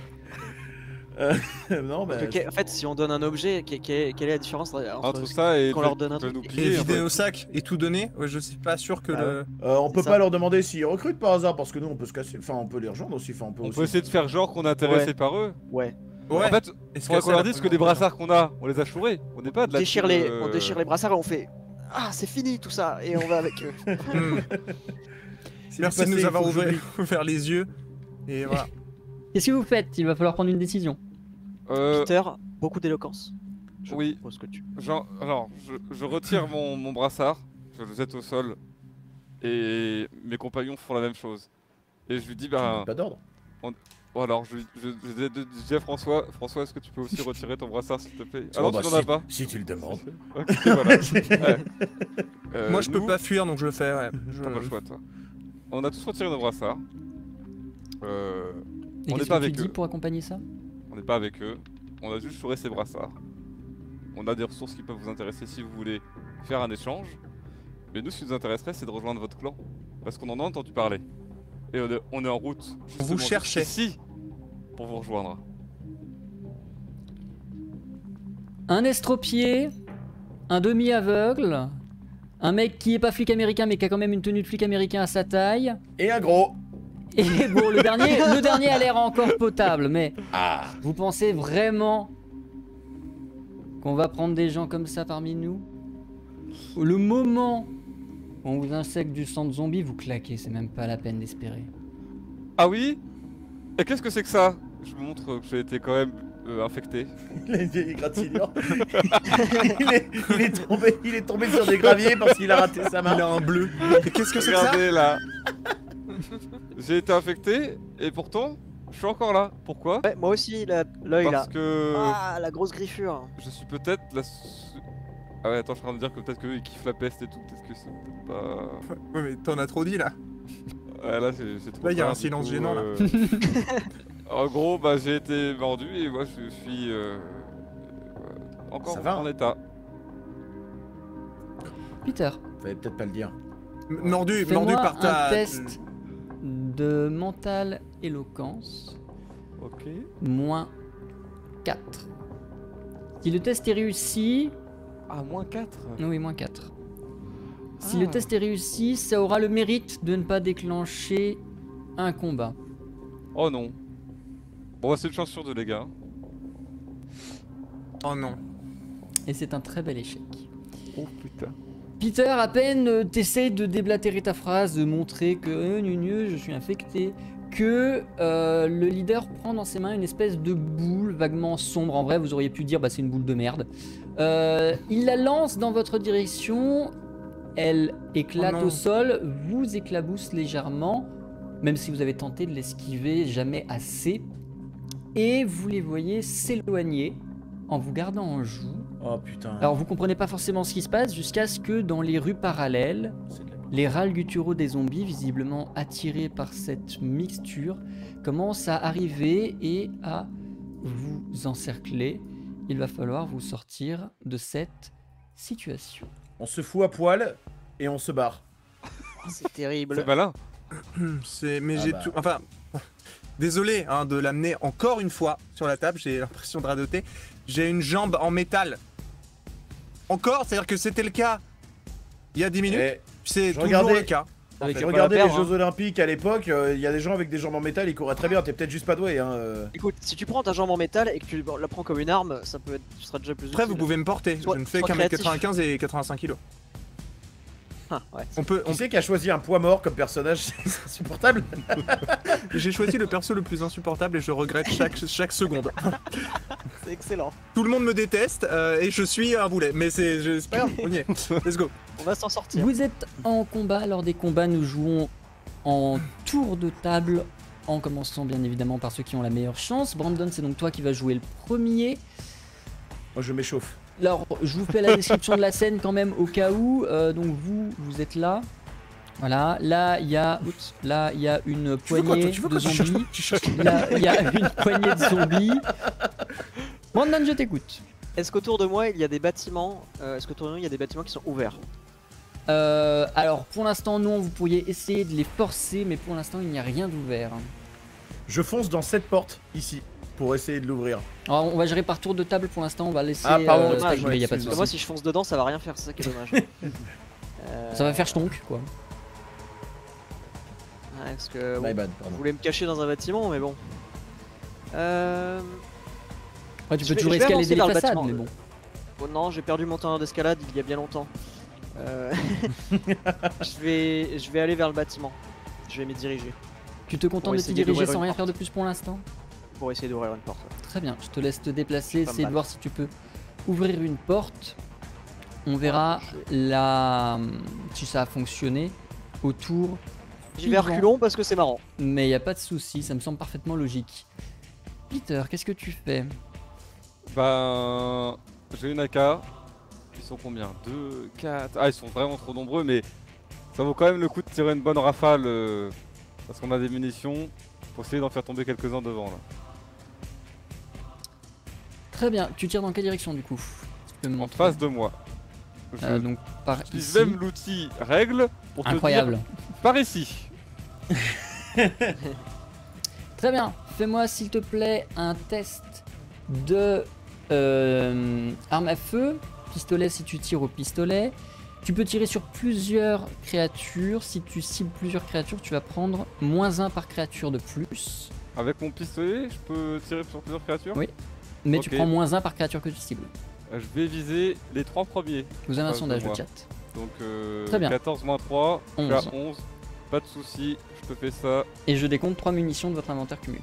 euh, Non, bah. Ok, en fait, si on donne un objet, que- que- quelle est la différence entre, Entre ça et qu'on le leur fait donne un qu'ils veulent truc nous Et piller, en vider fait. nos sacs et tout donner, ouais, je suis pas sûr que Ah le. Euh, on peut ça. pas leur demander s'ils recrutent par hasard parce que nous on peut se casser, enfin on peut les rejoindre aussi, enfin on peut On aussi. peut essayer de faire genre qu'on est intéressé Ouais. par eux. Ouais. Ouais. En fait, Est-ce faudrait que qu'on ça, leur la dise que première les fois, brassards qu'on a, on les a chourés. On n'est pas de On la déchire, thune, les... euh, on déchire les brassards et on fait. Ah, c'est fini tout ça! Et on va avec eux. Hmm. C'est Merci du de passé, nous avoir il faut que ouvert, j'oublie. ouvert les yeux. Et voilà. Qu'est-ce que vous faites? Il va falloir prendre une décision. euh, Peter, beaucoup d'éloquence. Je oui. propose que tu. genre, alors, je, je retire mon, mon brassard, je le jette au sol, et mes compagnons font la même chose. Et je lui dis, bah, Pas d'ordre. bon, alors, je, je, je, je- je dis à François, François, est-ce que tu peux aussi retirer ton brassard, s'il te plaît? Ah non, Bon, tu bah, n'en as si- pas. Si tu le demandes. Ok, voilà. Ouais. Euh, Moi je peux nous, pas fuir donc je le fais. Ouais. Je- T'as pas le choix, toi. On a tous retiré nos brassards. Euh, Et On qu'est-ce n'est pas que tu avec dis eux. pour accompagner ça? on n'est pas avec eux. On a juste chouré ces brassards. On a des ressources qui peuvent vous intéresser si vous voulez faire un échange. Mais nous, ce qui nous intéresserait, c'est de rejoindre votre clan. Parce qu'on en a entendu parler. Et on est, on est en route. justement cherchez. Ici pour vous rejoindre. Un estropié, un demi-aveugle, un mec qui est pas flic américain mais qui a quand même une tenue de flic américain à sa taille. Et un gros. Et bon, le dernier, le dernier a l'air encore potable, mais Ah. vous pensez vraiment qu'on va prendre des gens comme ça parmi nous? Le moment où on vous insecte du sang de zombie, vous claquez, c'est même pas la peine d'espérer. Ah oui? Et qu'est-ce que c'est que ça? Je vous montre que j'ai été quand même euh, infecté. Il a une vieille égratignure. il, est, il, est tombé, il est tombé sur des graviers parce qu'il a raté sa main. Il a un bleu. Et qu'est-ce que c'est que ça? Regardez là. J'ai été infecté et pourtant, je suis encore là. Pourquoi? Ouais, moi aussi, la- l'œil là. Parce que Ah, la grosse griffure. je suis peut-être la. su- Ah ouais, attends, je suis en train de dire que peut-être qu'eux ils kiffent la peste et tout. Peut-être que c'est peut-être pas. Ouais mais t'en as trop dit là. Ouais, là, j'ai j'ai trop Là, il y a peur, un du silence coup, gênant, là. euh, En gros, bah j'ai été mordu et moi je suis euh, euh, encore Ça va, en hein. état. Peter, Fallait peut-être pas le dire. M- Mordu, fais-moi mordu par ta. un test de mental éloquence, Ok. moins quatre. Si le test est réussi, Ah, moins quatre. oui, moins quatre. Si Ah. le test est réussi, ça aura le mérite de ne pas déclencher un combat. Oh non. Bon, bah, c'est une chance sur deux, les gars. Oh non. Et c'est un très bel échec. Oh putain. Peter, à peine euh, t'essayes de déblatérer ta phrase, de montrer que euh, gnu, gnu, je suis infecté, que euh, le leader prend dans ses mains une espèce de boule vaguement sombre. En vrai, vous auriez pu dire bah c'est une boule de merde. Euh, il la lance dans votre direction, elle éclate Oh non. au sol, vous éclabousse légèrement, même si vous avez tenté de l'esquiver, jamais assez. Et vous les voyez s'éloigner en vous gardant en joue. Oh putain. Alors vous comprenez pas forcément ce qui se passe jusqu'à ce que dans les rues parallèles, C'est de la- les râles gutturaux des zombies, visiblement attirés par cette mixture, commencent à arriver et à vous encercler. Il va falloir vous sortir de cette situation. On se fout à poil et on se barre. C'est terrible. C'est malin. C'est, mais Ah j'ai bah. tout. Enfin, désolé hein, de l'amener encore une fois sur la table. J'ai l'impression de radoter. J'ai une jambe en métal. Encore, c'est-à-dire que c'était le cas il y a dix minutes. Et C'est je toujours regardais- le cas. Avec En fait. j'ai pas regardé la les perdre, Jeux Olympiques à l'époque, il y a des gens avec des jambes en métal, ils couraient très bien, t'es peut-être juste pas doué. Hein, euh. Écoute, si tu prends ta jambe en métal et que tu la prends comme une arme, ça peut être, tu seras déjà plus Après, utile. vous pouvez me porter. Sois- Je ne fais sois qu'un mètre créatif. quatre-vingt-quinze et quatre-vingt-cinq kilos. Ah, ouais. On peut. on- Qui c'est qui a choisi un poids mort comme personnage? C'est insupportable. J'ai choisi le perso le plus insupportable et je regrette chaque, chaque seconde. C'est excellent. Tout le monde me déteste euh, et je suis un boulet. Mais c'est je- c'est pas grave, on y est. Let's go. On va s'en sortir. Vous êtes en combat. Lors des combats, nous jouons en tour de table, en commençant bien évidemment par ceux qui ont la meilleure chance. Brandon, c'est donc toi qui vas jouer le premier. Moi je m'échauffe. Alors, je vous fais la description de la scène quand même au cas où. Euh, donc vous, vous êtes là. Voilà, là il y a, oups, là il y a une Tu veux quoi, poignée toi Tu veux de quoi tu cherches- zombies. tu cherches- Là il y a une poignée de zombies. Brandon, je t'écoute. Est-ce qu'autour de moi il y a des bâtiments euh, Est-ce qu'autour de nous il y a des bâtiments qui sont ouverts? Euh, alors pour l'instant non, vous pourriez essayer de les forcer, mais pour l'instant il n'y a rien d'ouvert. Je fonce dans cette porte ici pour essayer de l'ouvrir. Alors on va gérer par tour de table pour l'instant, on va laisser. Ah, pardon, euh, dommage, stagner, ouais, y a pas de excuse-moi. souci. Moi si je fonce dedans ça va rien faire, c'est ça qui est dommage. Euh, Ça va faire chtonk quoi. ouais, parce que bon, My bad, je pardon. voulais me cacher dans un bâtiment mais bon. Euh... Ouais, tu Je peux vais- toujours je vais escalader avancer les vers le façades, bâtiment. mais bon. Oh non, j'ai perdu mon temps d'escalade il y a bien longtemps. Euh... je vais je vais aller vers le bâtiment. Je vais m'y diriger Tu te contentes Pour de t'y essayer diriger d'ouvrir sans une rien porte. faire de plus pour l'instant? pour essayer d'ouvrir une porte. Très bien, je te laisse te déplacer, Pas essayer de mal. voir si tu peux ouvrir une porte. On verra la... si ça a fonctionné autour, J'y vais à reculons parce que c'est marrant. mais il n'y a pas de souci, ça me semble parfaitement logique. Peter, qu'est-ce que tu fais? Ben. J'ai une A K. Ils sont combien? deux, quatre. Ah, ils sont vraiment trop nombreux, mais ça vaut quand même le coup de tirer une bonne rafale. euh, parce qu'on a des munitions. Pour essayer d'en faire tomber quelques-uns devant là. Très bien, tu tires dans quelle direction du coup? Tu peux me En montrer. face de moi. Je Euh, donc par utilise ici. même l'outil règle pour te Incroyable. dire par ici. Très bien, fais-moi s'il te plaît un test de euh, arme à feu, pistolet si tu tires au pistolet. Tu peux tirer sur plusieurs créatures. Si tu cibles plusieurs créatures, tu vas prendre moins un par créature de plus. Avec mon pistolet, je peux tirer sur plusieurs créatures. Oui. Mais tu Ok. prends moins un par créature que tu cibles. Euh, Je vais viser les trois premiers. Vous avez un Face de sondage de moi. chat. Donc euh, Très bien. quatorze moins trois, je suis à onze. onze. Pas de soucis, je te fais ça. Et je décompte trois munitions de votre inventaire cumulé.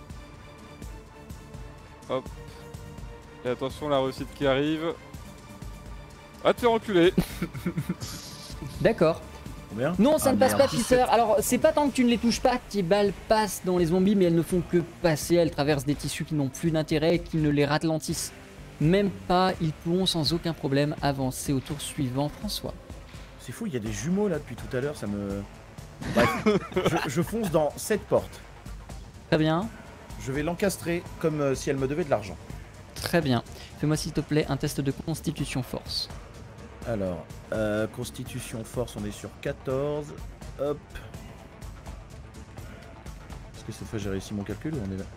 Et attention, la réussite qui arrive. Ah, tu es reculé. D'accord. Combien? Non, ça Ah, ne passe merde. pas, Peter. Alors, c'est pas tant que tu ne les touches pas que tes balles passent dans les zombies, mais elles ne font que passer. Elles traversent des tissus qui n'ont plus d'intérêt et qui ne les ralentissent même pas. Ils pourront sans aucun problème avancer au tour suivant. François. C'est fou, il y a des jumeaux là depuis tout à l'heure, ça me. Bref, je, je fonce dans cette porte. Très bien, Je vais l'encastrer comme euh, si elle me devait de l'argent. très bien. Fais-moi s'il te plaît un test de constitution force. Alors, euh, constitution force, on est sur quatorze. Hop. Est-ce que cette fois j'ai réussi mon calcul ou on est là?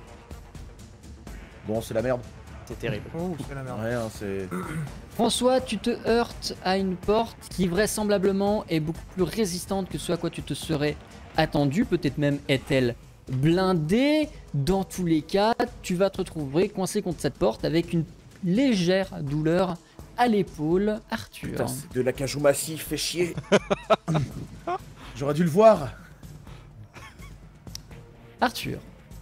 Bon, c'est la merde. C'est terrible. Oh, c'est la merde. Ouais, hein, c'est. François, tu te heurtes à une porte qui vraisemblablement est beaucoup plus résistante que ce à quoi tu te serais attendu. Peut-être même est-elle blindée. Dans tous les cas, tu vas te retrouver coincé contre cette porte avec une légère douleur à l'épaule. Arthur. Putain, c'est de l'acajou massif, fait chier. J'aurais dû le voir. Arthur.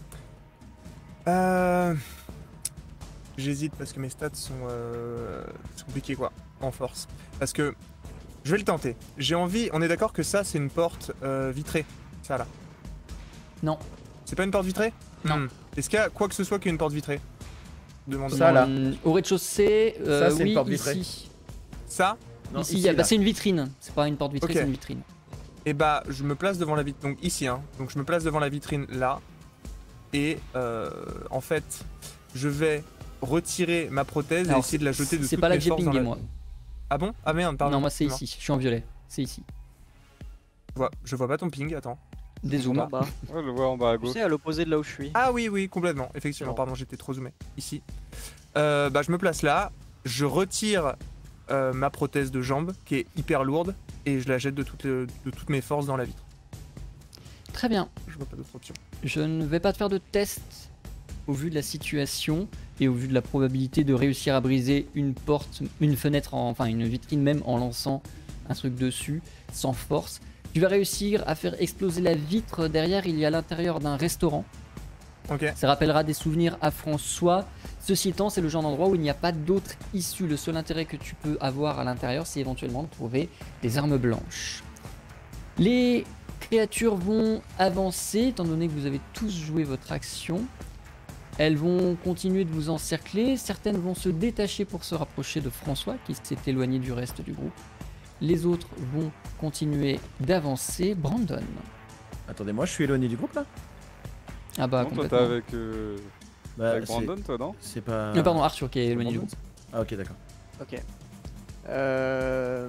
Euh... J'hésite parce que mes stats sont, euh... sont compliqués quoi, en force. Parce que je vais le tenter. J'ai envie, on est d'accord que ça c'est une porte euh, vitrée, ça là. Non. C'est pas une porte vitrée? Non. Hmm. Est-ce qu'il y a quoi que ce soit qui est une porte vitrée? Demande Ça, là. Hum, Au rez-de-chaussée, euh, Ça, c'est une oui, porte vitrée. ici. Ça. Non, ici, ici, il y a- là. bah, c'est une vitrine. C'est pas une porte vitrée, Ok. c'est une vitrine. Et bah, je me place devant la vitrine. Donc ici, hein. Donc je me place devant la vitrine là. Et euh, en fait, je vais retirer ma prothèse Alors, et essayer de la jeter de C'est toutes pas là mes que j'ai forces dans pingé, la- moi. Ah bon? Ah merde, pardon. Non, moi c'est excuse-moi. ici. Je suis en violet. C'est ici. Je vois, je vois pas ton ping, attends. Dézoom. En bas. Ouais, je le vois en bas à Tu gauche. sais, à l'opposé de là où je suis. Ah oui, oui, complètement. Effectivement, Non. pardon, j'étais trop zoomé. Ici. Euh, bah, je me place là. Je retire euh, ma prothèse de jambe qui est hyper lourde et je la jette de toutes, les- de toutes mes forces dans la vitre. Très bien. Je vois pas d'autre option. Je ne vais pas te faire de test au vu de la situation et au vu de la probabilité de réussir à briser une porte, une fenêtre, en- enfin une vitrine même en lançant un truc dessus sans force. Tu vas réussir à faire exploser la vitre. Derrière, il y a l'intérieur d'un restaurant. Ok. Ça rappellera des souvenirs à François. Ceci étant, c'est le genre d'endroit où il n'y a pas d'autre issue. Le seul intérêt que tu peux avoir à l'intérieur, c'est éventuellement de trouver des armes blanches. Les créatures vont avancer, étant donné que vous avez tous joué votre action. Elles vont continuer de vous encercler. Certaines vont se détacher pour se rapprocher de François, qui s'est éloigné du reste du groupe. Les autres vont continuer d'avancer. Brandon. Attendez, moi je suis éloigné du groupe là. Ah bah Non, toi, t'es complètement. avec, euh, Bah, avec c'est- Brandon, toi, non? C'est pas. Ah, pardon, Arthur qui est éloigné du Brandon groupe. Ah ok d'accord. Ok. Euh...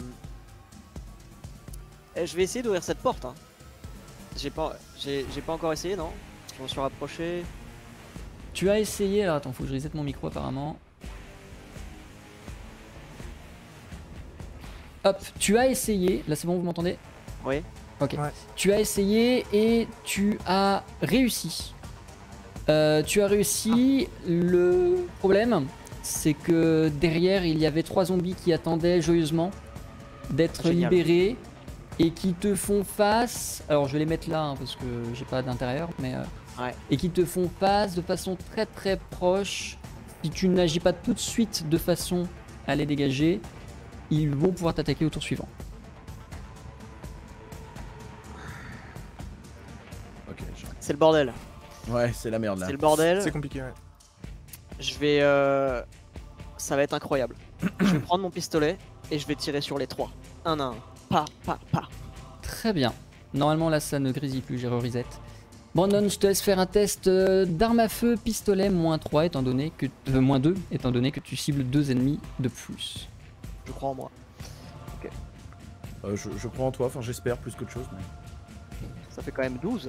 eh, je vais essayer d'ouvrir cette porte. Hein. J'ai pas, j'ai, j'ai pas encore essayé, non? Je m'en suis rapproché. Tu as essayé, alors attends, faut que je reset mon micro apparemment. Hop, tu as essayé, là c'est bon, vous m'entendez? Oui. Ok. Ouais. Tu as essayé et tu as réussi. Euh, tu as réussi. Le problème, c'est que derrière, il y avait trois zombies qui attendaient joyeusement d'être Génial. libérés et qui te font face. Alors, je vais les mettre là hein, parce que j'ai pas d'intérieur, mais euh, Ouais. et qui te font face de façon très très proche. Si tu n'agis pas tout de suite de façon à les dégager, ils vont pouvoir t'attaquer au tour suivant. Ok. je- C'est le bordel. Ouais, c'est la merde là. C'est le bordel. C'est compliqué, ouais. Je vais. Euh... Ça va être incroyable. Je vais prendre mon pistolet et je vais tirer sur les trois. Un à un. Pas, pas, pas. Très bien. Normalement là ça ne grésille plus, j'ai reset. Brandon, je te laisse faire un test euh, d'arme à feu, pistolet, moins trois, étant donné que. Euh, moins deux, étant donné que tu cibles deux ennemis de plus. Je crois en moi. Euh, je, je crois en toi, enfin j'espère plus qu'autre chose. Mais... Ça fait quand même douze.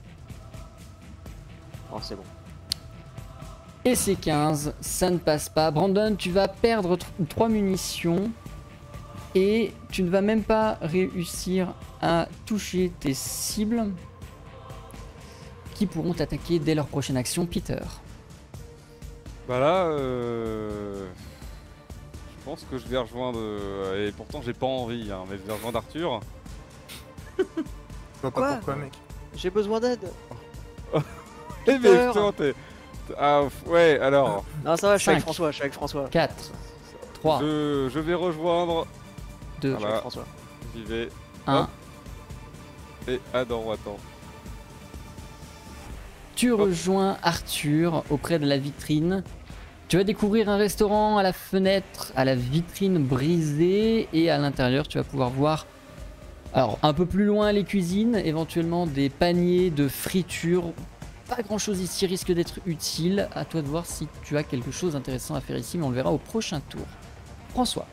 Oh, c'est bon. Et c'est quinze, ça ne passe pas. Brandon, tu vas perdre trois munitions. Et tu ne vas même pas réussir à toucher tes cibles. Qui pourront t'attaquer dès leur prochaine action, Peter. Bah là, euh... je pense que je vais rejoindre. euh, Et pourtant, j'ai pas envie, hein, mais je vais rejoindre Arthur. Je vois pas Quoi pourquoi, mec. J'ai besoin d'aide. Eh mais Peter. putain, t'es. Ah f- ouais, alors. Non, ça va, je suis avec Cinq. François. Je suis avec François. quatre, trois, Je, je vais rejoindre. deux, Je suis Voilà. avec François. J'y vais. un. Et attends, attends. Tu rejoins Arthur auprès de la vitrine. Tu vas découvrir un restaurant à la fenêtre, à la vitrine brisée, et à l'intérieur tu vas pouvoir voir, alors un peu plus loin les cuisines, éventuellement des paniers de friture. Pas grand chose ici risque d'être utile. À toi de voir si tu as quelque chose d'intéressant à faire ici, mais on le verra au prochain tour. François.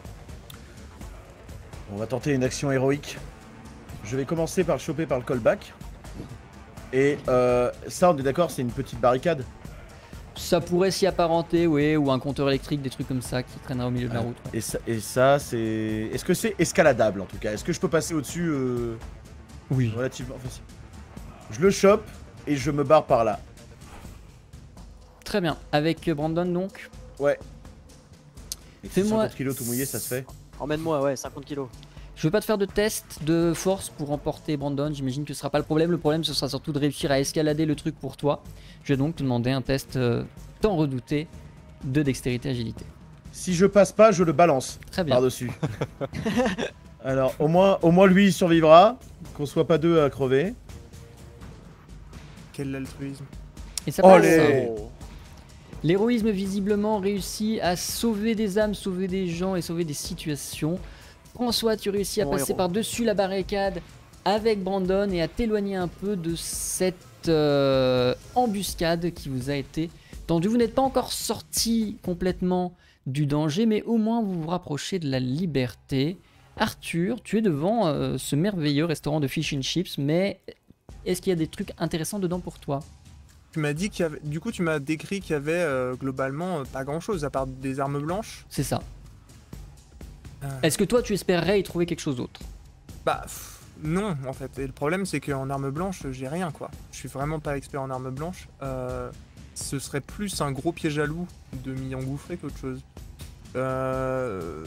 On va tenter une action héroïque. Je vais commencer par le choper par le callback. Et euh, ça, on est d'accord, c'est une petite barricade. Ça pourrait s'y apparenter, oui, ou un compteur électrique, des trucs comme ça qui traînera au milieu de la Ouais. route. ouais. Et ça, et ça c'est. Est-ce que c'est escaladable en tout cas? Est-ce que je peux passer au-dessus euh, Oui. relativement facile? Je le chope et je me barre par là. Très bien. Avec Brandon donc. Ouais. Et Fais-moi- cinquante kilos tout mouillé, ça se fait. Emmène-moi, ouais, cinquante kilos. Je vais pas te faire de test de force pour emporter Brandon, j'imagine que ce sera pas le problème. Le problème ce sera surtout de réussir à escalader le truc pour toi. Je vais donc te demander un test euh, tant redouté de dextérité agilité. Si je passe pas, je le balance Très bien. par-dessus. Alors, au moins, au moins lui, il survivra. Qu'on soit pas deux à crever. Quel altruisme. Et ça Oh, passe. les- Oh. L'héroïsme visiblement réussit à sauver des âmes, sauver des gens et sauver des situations. François, tu réussis à Bon passer héros. par-dessus la barricade avec Brandon et à t'éloigner un peu de cette euh, embuscade qui vous a été tendue. Vous n'êtes pas encore sorti complètement du danger, mais au moins vous vous rapprochez de la liberté. Arthur, tu es devant euh, ce merveilleux restaurant de fish and chips, mais est-ce qu'il y a des trucs intéressants dedans pour toi? Tu m'as dit qu'il y avait. Du coup, tu m'as décrit qu'il y avait euh, globalement euh, pas grand chose à part des armes blanches. C'est ça. Euh, Est-ce que toi tu espérerais y trouver quelque chose d'autre? Bah pff, non, en fait. Et le problème, c'est qu'en armes blanches, j'ai rien quoi. Je suis vraiment pas expert en armes blanches. Euh, ce serait plus un gros piège à loup de m'y engouffrer qu'autre chose. Euh...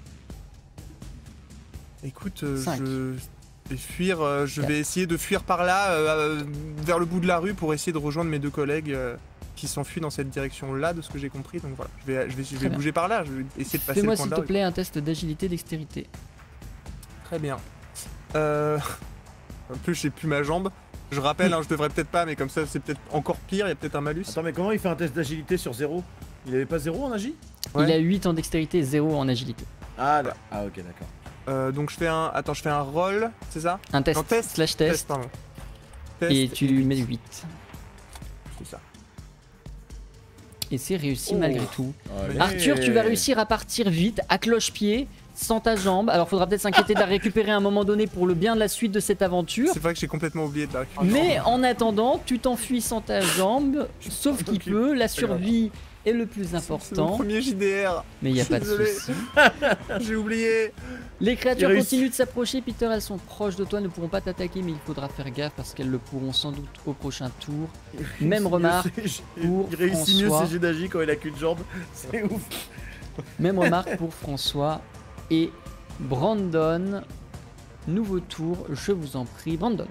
Écoute, euh, Cinq. je vais fuir. euh, je Quatre. vais essayer de fuir par là, euh, vers le bout de la rue, pour essayer de rejoindre mes deux collègues euh, qui s'enfuient dans cette direction-là, de ce que j'ai compris. Donc voilà, je vais, je vais, je vais Très bien. bouger par là. Je vais essayer de passer Fais-moi le coin s'il de te la rue. plaît un test d'agilité dextérité. Très bien. Euh... En plus, j'ai plus ma jambe. Je rappelle, hein, je devrais peut-être pas, mais comme ça, c'est peut-être encore pire. Il y a peut-être un malus. Attends, mais comment il fait un test d'agilité sur zéro? Il avait pas zéro en agi? Ouais. Il a huit en dextérité, zéro en agilité. Ah, là. Ah, ok, d'accord. Euh, donc je fais un. Attends, je fais un roll, c'est ça? Un test, Non, test. slash Test, test, pardon. Test et tu lui mets huit. C'est ça. Et c'est réussi Oh. malgré tout. Allez. Arthur, tu vas réussir à partir vite, à cloche-pied, sans ta jambe. Alors faudra peut-être s'inquiéter de la récupérer à un moment donné pour le bien de la suite de cette aventure. C'est vrai que j'ai complètement oublié de la récupérer. Mais en attendant, tu t'enfuis sans ta jambe, sauf qui Ok, peut, la c'est pas grave. survie est le plus C'est mon important. premier J D R. Mais il n'y a Je suis pas de désolé. souci. J'ai oublié. Les créatures Il réussit. continuent de s'approcher, Peter, elles sont proches de toi, ne pourront pas t'attaquer, mais il faudra faire gaffe parce qu'elles le pourront sans doute au prochain tour. Il Même réussit remarque mieux ses- pour Il réussit mieux François. ses jets d'agi quand il a qu'une jambe. C'est ouf. Même remarque pour François et Brandon. Nouveau tour, je vous en prie, Brandon.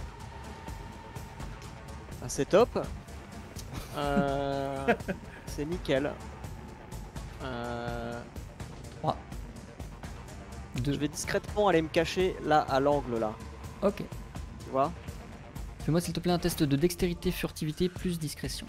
Ah, c'est top. Euh, c'est nickel. Euh, Deux. je vais discrètement aller me cacher là à l'angle là. Ok. Tu vois? Fais-moi s'il te plaît un test de dextérité, furtivité plus discrétion.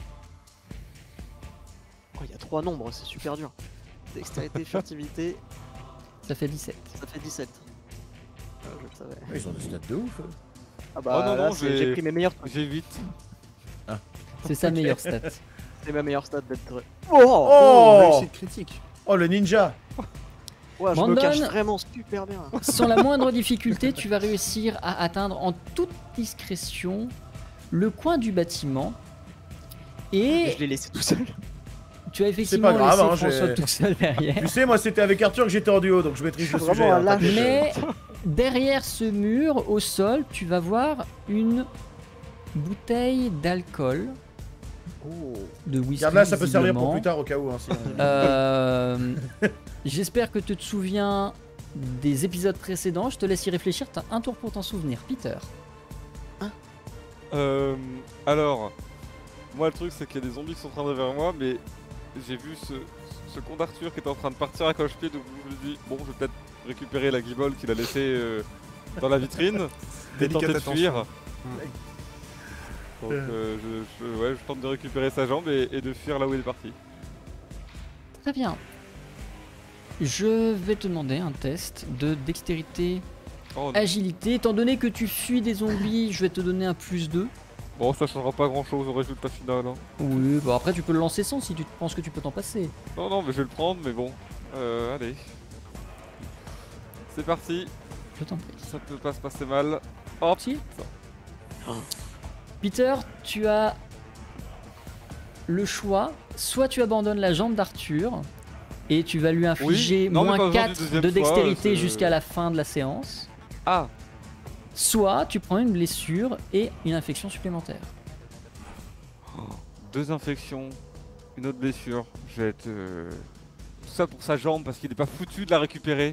Oh, il y a trois nombres, c'est super dur. Dextérité, furtivité, Ça fait dix-sept. ça fait dix-sept. Ah, je le savais. Ils ont des stats de ouf. eux. Ah bah Oh non, là, non, c'est- j'ai- j'ai pris mes meilleurs trucs. J'ai huit. C'est sa meilleure stat. C'est ma meilleure stat d'être. Oh, Oh, réussite critique. Oh, le ninja. Ouais, je Brandon. me cache vraiment super bien. Sans la moindre difficulté, tu vas réussir à atteindre en toute discrétion le coin du bâtiment. Et Je l'ai laissé tout seul. tu as effectivement pas grave, laissé hein, François j'ai- tout seul derrière. Tu sais, moi c'était avec Arthur que j'étais en duo, donc je maîtrise le Vraiment sujet. un hein, lâche. t'inquiète. Mais derrière ce mur, au sol, tu vas voir une bouteille d'alcool, Oh. de whisky. Regarde là, ça peut servir pour visiblement. plus tard au cas où. Hein, si on- Euh, J'espère que tu te souviens des épisodes précédents. Je te laisse y réfléchir. T'as un tour pour t'en souvenir, Peter. Euh, alors, moi le truc c'est qu'il y a des zombies qui sont en train d'arriver vers moi, mais j'ai vu ce, ce con d'Arthur qui était en train de partir à cloche-pied, donc je me dis, bon, je vais peut-être récupérer la guibole qu'il a laissée euh, dans la vitrine et tenter de Délicate fuir. attention. Donc euh, je, je- ouais, je tente de récupérer sa jambe et, et de fuir là où il est parti. Très bien. Je vais te demander un test de dextérité, Oh, non. agilité. Étant donné que tu fuis des zombies, je vais te donner un plus deux. Bon, ça changera pas grand-chose au résultat final. Hein. Oui, bon après tu peux le lancer sans si tu penses que tu peux t'en passer. Non, non, mais je vais le prendre, mais bon. Euh, allez. C'est parti, Je t'en prie. ça peut pas se passer mal. Hop. Si. Peter, tu as le choix. Soit tu abandonnes la jambe d'Arthur et tu vas lui infliger non, mais pas moins besoin du quatre deuxième de fois, dextérité c'est- jusqu'à la fin de la séance. Ah, Soit tu prends une blessure et une infection supplémentaire. deux infections, une autre blessure. Je vais être. euh, Tout ça pour sa jambe parce qu'il est pas foutu de la récupérer.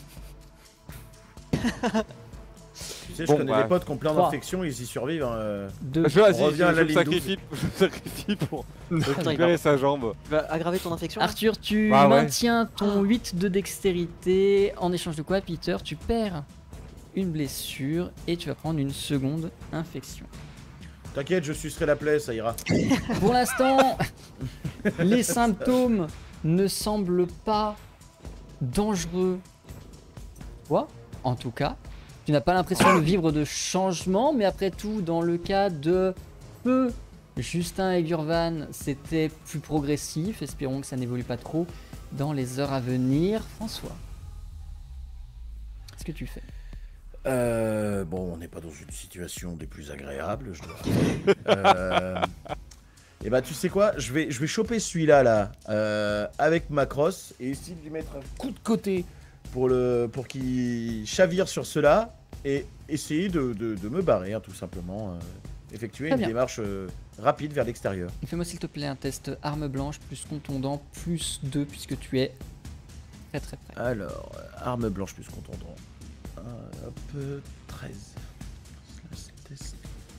Tu sais, je Bon, connais bah, des potes qui ont plein trois. d'infections, ils y survivent. hein, euh. Deux. Je, vas-y, revient je, à je la me ligne sacrifie, je me sacrifie pour Attends, il récupérer va, sa jambe. il va aggraver ton infection là Arthur, tu Bah ouais. maintiens ton huit de dextérité. En échange de quoi, Peter, tu perds une blessure et tu vas prendre une seconde infection. T'inquiète, je sucerai la plaie, ça ira. Pour l'instant, Les symptômes ne semblent pas dangereux. Toi, en tout cas, tu n'as pas l'impression de vivre de changement, mais après tout, dans le cas de Feu, Justin et Gurvan, c'était plus progressif. Espérons que ça n'évolue pas trop dans les heures à venir. François, qu'est-ce que tu fais? Euh, bon, on n'est pas dans une situation des plus agréables, je dois avouer. euh, et bah, tu sais quoi, je vais, je vais choper celui-là là, euh, avec ma crosse et essayer de lui mettre un coup de côté pour, le, pour qu'il chavire sur cela et essayer de, de, de me barrer, hein, tout simplement. Euh, effectuer Très une bien. démarche euh, rapide vers l'extérieur. Fais-moi s'il te plaît un test arme blanche plus contondant plus deux puisque tu es très très près. Alors, euh, arme blanche plus contondant. Euh, hop, euh, treize. Slash test.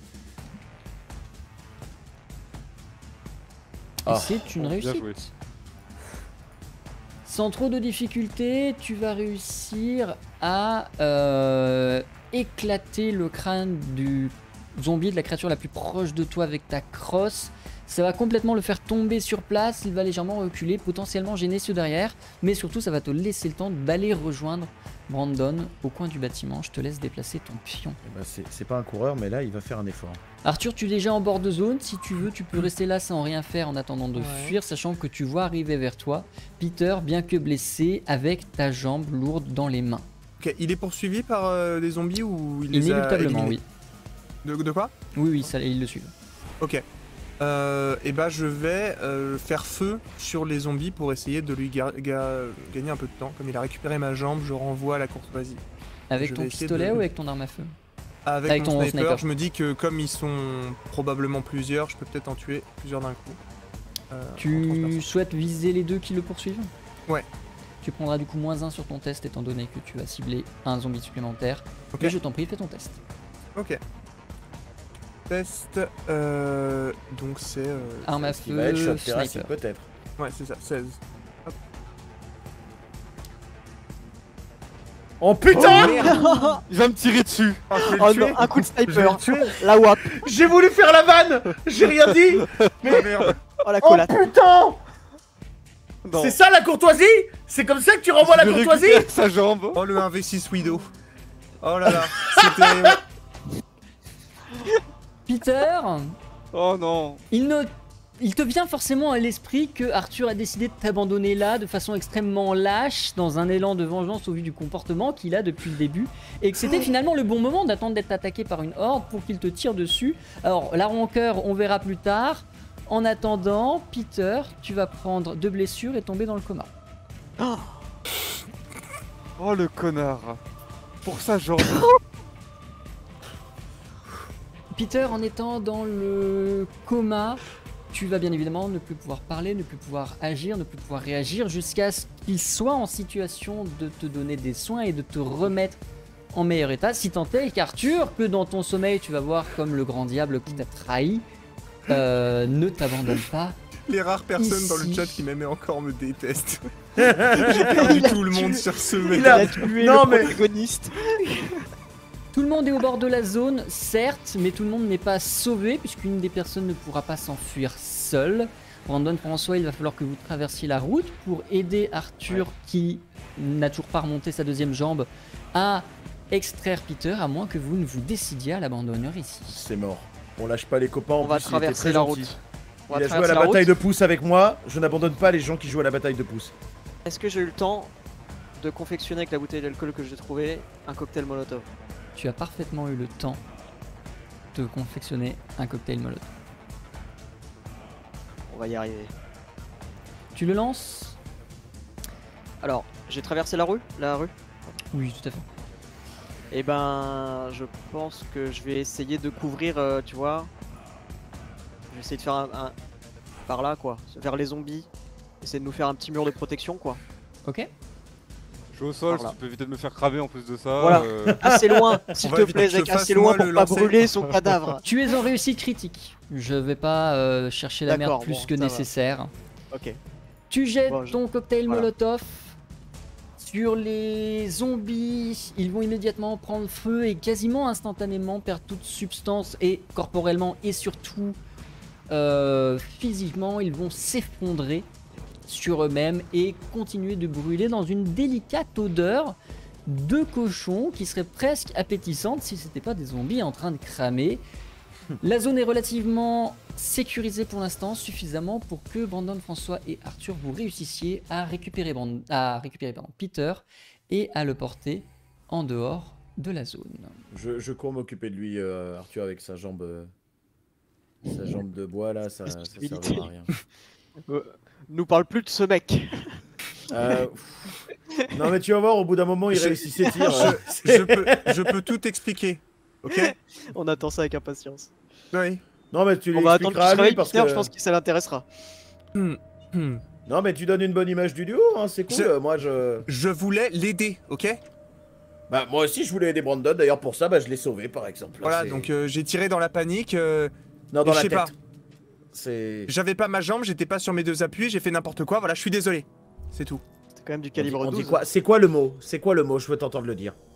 Et Ah, c'est une bon, bien réussite. joué. Sans trop de difficultés, tu vas réussir à euh, éclater le crâne du zombie, de la créature la plus proche de toi avec ta crosse. Ça va complètement le faire tomber sur place, il va légèrement reculer, potentiellement gêner ceux derrière, mais surtout ça va te laisser le temps d'aller rejoindre Brandon au coin du bâtiment. Je te laisse déplacer ton pion. eh ben, c'est c'est pas un coureur, mais là, il va faire un effort. Arthur, tu es déjà en bord de zone, si tu veux tu peux rester là sans rien faire en attendant de Ouais. fuir, sachant que tu vois arriver vers toi Peter, bien que blessé, avec ta jambe lourde dans les mains. Ok, il est poursuivi par euh, des zombies ou il les a Inéluctablement, éliminés oui. de, de quoi? Oui, oui, ça, ils le suivent. Ok. Euh, et bah je vais euh, faire feu sur les zombies pour essayer de lui ga- ga- gagner un peu de temps. Comme il a récupéré ma jambe, je renvoie la courtoisie. Avec Je ton vais essayer pistolet de- ou avec ton arme à feu? Avec, Avec mon ton sniper, sniper. je me dis que comme ils sont probablement plusieurs, je peux peut-être en tuer plusieurs d'un coup. Euh, en Tu transperçant. souhaites viser les deux qui le poursuivent? Ouais. Tu prendras du coup moins un sur ton test étant donné que tu vas cibler un zombie supplémentaire. Ok. Mais je t'en prie, fais ton test. Ok. Test. Euh, donc c'est. euh, Arme à Ce qui va être shot feu, thérapie, sniper. peut-être. Ouais, c'est ça, seize. Oh putain, Il va me tirer dessus. Oh, je vais Oh le tuer. non, un coup de Je vais le sniper. tuer. La W A P. j'ai voulu faire la vanne. J'ai rien dit. Oh, merde. Oh la Oh collate. putain, Non. c'est ça la courtoisie? C'est comme ça que tu renvoies la Je courtoisie? récupère sa jambe. Oh le un v six Widow. Oh là là, c'est terrible. Peter, Oh non. il ne... Il te vient forcément à l'esprit que Arthur a décidé de t'abandonner là de façon extrêmement lâche, dans un élan de vengeance au vu du comportement qu'il a depuis le début, et que c'était finalement le bon moment d'attendre d'être attaqué par une horde pour qu'il te tire dessus. Alors la rancœur, on verra plus tard. En attendant, Peter, tu vas prendre deux blessures et tomber dans le coma. Oh le connard. Pour sa jambe. Peter, en étant dans le coma, tu vas bien évidemment ne plus pouvoir parler, ne plus pouvoir agir, ne plus pouvoir réagir jusqu'à ce qu'il soit en situation de te donner des soins et de te remettre en meilleur état. Si tant est qu'Arthur, que dans ton sommeil tu vas voir comme le grand diable qui t'a trahi, euh, ne t'abandonne pas. Les rares personnes dans le Ici. chat qui m'aimaient encore me détestent. J'ai perdu tout le monde sur ce mec. Il a- Il a tué Non, le mais- protagoniste. Tout le monde est au bord de la zone, certes, mais tout le monde n'est pas sauvé puisqu'une des personnes ne pourra pas s'enfuir seule. Brandon, François, il va falloir que vous traversiez la route pour aider Arthur qui n'a toujours pas remonté sa deuxième jambe à extraire Peter, à moins que vous ne vous décidiez à l'abandonner ici. C'est mort. On lâche pas les copains. En On va plus, il était traverser très la gentil. route. On va Il a joué à traverser la la bataille route. de pouce avec moi. Je n'abandonne pas les gens qui jouent à la bataille de pouce. Est-ce que j'ai eu le temps de confectionner avec la bouteille d'alcool que j'ai trouvée un cocktail molotov? Tu as parfaitement eu le temps de confectionner un cocktail molotov. On va y arriver. Tu le lances? Alors, j'ai traversé la rue, la rue. Oui, tout à fait. Et ben, je pense que je vais essayer de couvrir, euh, tu vois. Je vais essayer de faire un, un- par là, quoi, vers les zombies. Essayer de nous faire un petit mur de protection, quoi. Ok. Je suis au sol, Par là. si tu peux éviter de me faire cramer en plus de ça. Voilà. euh, Assez loin, s'il va te éviter plaît, que je Zach, fasse, assez moi, loin pour le pas lancer. brûler son cadavre. Tu es en réussite critique. Je vais pas euh, chercher la merde D'accord, plus bon, que ça va. nécessaire. Ok. Tu jettes Bon, je- ton cocktail voilà. molotov sur les zombies. Ils vont immédiatement prendre feu et quasiment instantanément perdre toute substance et corporellement et surtout euh, physiquement, ils vont s'effondrer sur eux-mêmes et continuer de brûler dans une délicate odeur de cochon qui serait presque appétissante si c'était pas des zombies en train de cramer. La zone est relativement sécurisée pour l'instant, suffisamment pour que Brandon, François et Arthur vous réussissiez à récupérer, Brand... à récupérer pardon, Peter et à le porter en dehors de la zone. Je, je cours m'occuper de lui, euh, Arthur, avec sa jambe, euh, sa jambe de bois là, ça, ça servira à rien. Euh, nous parle plus de ce mec. Euh, non mais tu vas voir, au bout d'un moment, il Je- réussit ses tirs. je, euh, je peux, je peux tout expliquer. Ok. On attend ça avec impatience. Oui. Non mais tu lui On va attendre qu'il expliqueras se à lui réveille, parce Peter, que... je pense que ça l'intéressera. Hmm, hmm. Non mais tu donnes une bonne image du duo, hein, c'est cool. Je- euh, Moi je... Je voulais l'aider, ok. Bah moi aussi je voulais aider Brandon, d'ailleurs pour ça bah, je l'ai sauvé par exemple. Voilà, C'est- donc euh, j'ai tiré dans la panique. euh, Non dans et la je sais tête. pas. C'est... J'avais pas ma jambe, j'étais pas sur mes deux appuis, j'ai fait n'importe quoi. Voilà, je suis désolé. C'est tout. C'est quand même du On dit, calibre on dit douze. quoi C'est quoi le mot C'est quoi le mot Je veux t'entendre le dire.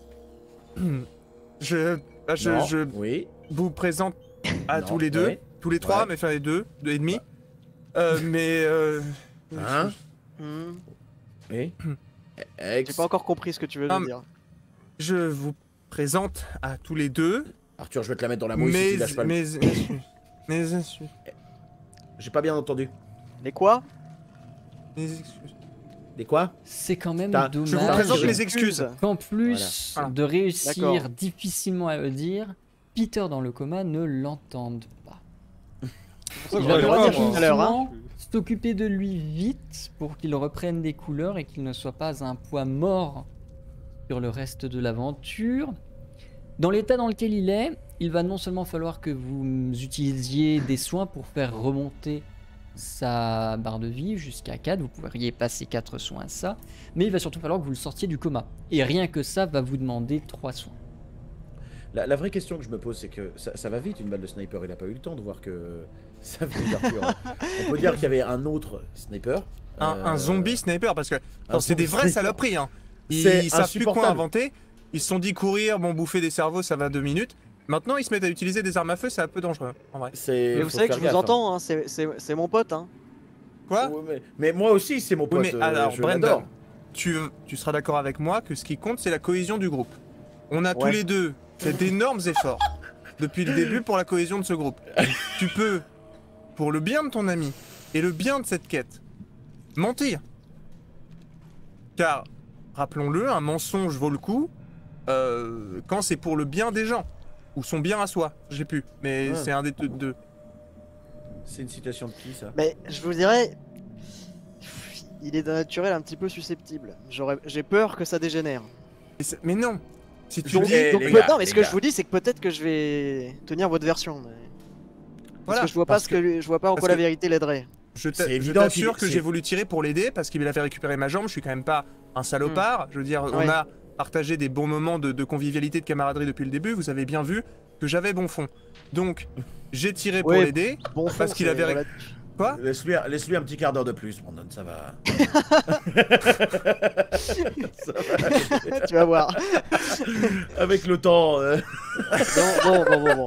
Je, bah, je, Non. je Oui. vous présente à Non, tous les deux, ouais. tous les trois, Ouais. mais enfin les deux, deux et demi. Euh, mais euh, Hein Hmm, Oui. J'ai Ex... pas encore compris ce que tu veux Ah, nous dire. je vous présente à tous les deux Arthur, je vais te la mettre dans la mouille si mes, tu lâches pas le... mes, excuses. Mes excuses. J'ai pas bien entendu. Mais quoi? Mes excuses. Des quoi C'est quand même T'as- dommage Je vous présente je- mes excuses. qu'en plus Voilà. de réussir D'accord. difficilement à le dire, Peter dans le coma ne l'entende pas. Ça, Il je va l'aurais devoir pas, dire moi. tout à l'heure, hein. doucement s'occuper de lui vite pour qu'il reprenne des couleurs et qu'il ne soit pas un poids mort sur le reste de l'aventure. Dans l'état dans lequel il est, il va non seulement falloir que vous utilisiez des soins pour faire remonter sa barre de vie jusqu'à quatre, vous pourriez passer quatre soins à ça, mais il va surtout falloir que vous le sortiez du coma. Et rien que ça va vous demander trois soins. la, la vraie question que je me pose, c'est que ça, ça va vite une balle de sniper. Il a pas eu le temps de voir que ça venait d'Arthur. On peut dire qu'il y avait un autre sniper. Un, euh, un zombie sniper, parce que un c'est des zombie vraies sniper. saloperies. Hein. Ils, C'est ils savent plus quoi insupportable. inventer. Ils se sont dit courir, bon, bouffer des cerveaux, ça va deux minutes. Maintenant, ils se mettent à utiliser des armes à feu, c'est un peu dangereux, en vrai. C'est. Mais vous faut savez que faire je vous gaffe, entends, hein, c'est- c'est c'est mon pote. Hein. Quoi hein. Ouais, mais, mais moi aussi, c'est mon pote. Oui, mais euh, alors, je Brandon, l'adore. tu, tu seras d'accord avec moi que ce qui compte, c'est la cohésion du groupe. On a tous Ouais. les deux fait d'énormes efforts depuis le début pour la cohésion de ce groupe. Tu peux, pour le bien de ton ami et le bien de cette quête, mentir. Car, rappelons-le, un mensonge vaut le coup euh, quand c'est pour le bien des gens. Ou son bien à soi, j'ai plus. Mais Ouais. c'est un des deux- deux. C'est une citation de qui ça Mais je vous dirais, il est d'un naturel un petit peu susceptible. J'aurais- J'ai peur que ça dégénère. Mais c'est- Mais non. Si tu Donc, dis... eh, Donc, les peut- gars, non, mais les ce que gars. je vous dis, c'est que peut-être que je vais tenir votre version. mais- Parce Voilà, que je vois pas parce ce que, je vois pas en parce quoi la que- vérité l'aiderait. Je t'a- C'est je évident t'assure qu'il- que c'est- j'ai voulu tirer pour l'aider parce qu'il avait récupéré ma jambe. Je suis quand même pas un salopard. Je veux dire, on Ouais. a partagé des bons moments de, de convivialité, de camaraderie depuis le début. Vous avez bien vu que j'avais bon fond. Donc, j'ai tiré pour Ouais. l'aider. Bon, Parce fond, qu'il c'est avait ré- relatif. Quoi Laisse-lui laisse-lui un petit quart d'heure de plus, Brandon, ça va. Ça va. Tu vas voir. Avec le temps. euh, Bon, bon, bon, bon, bon.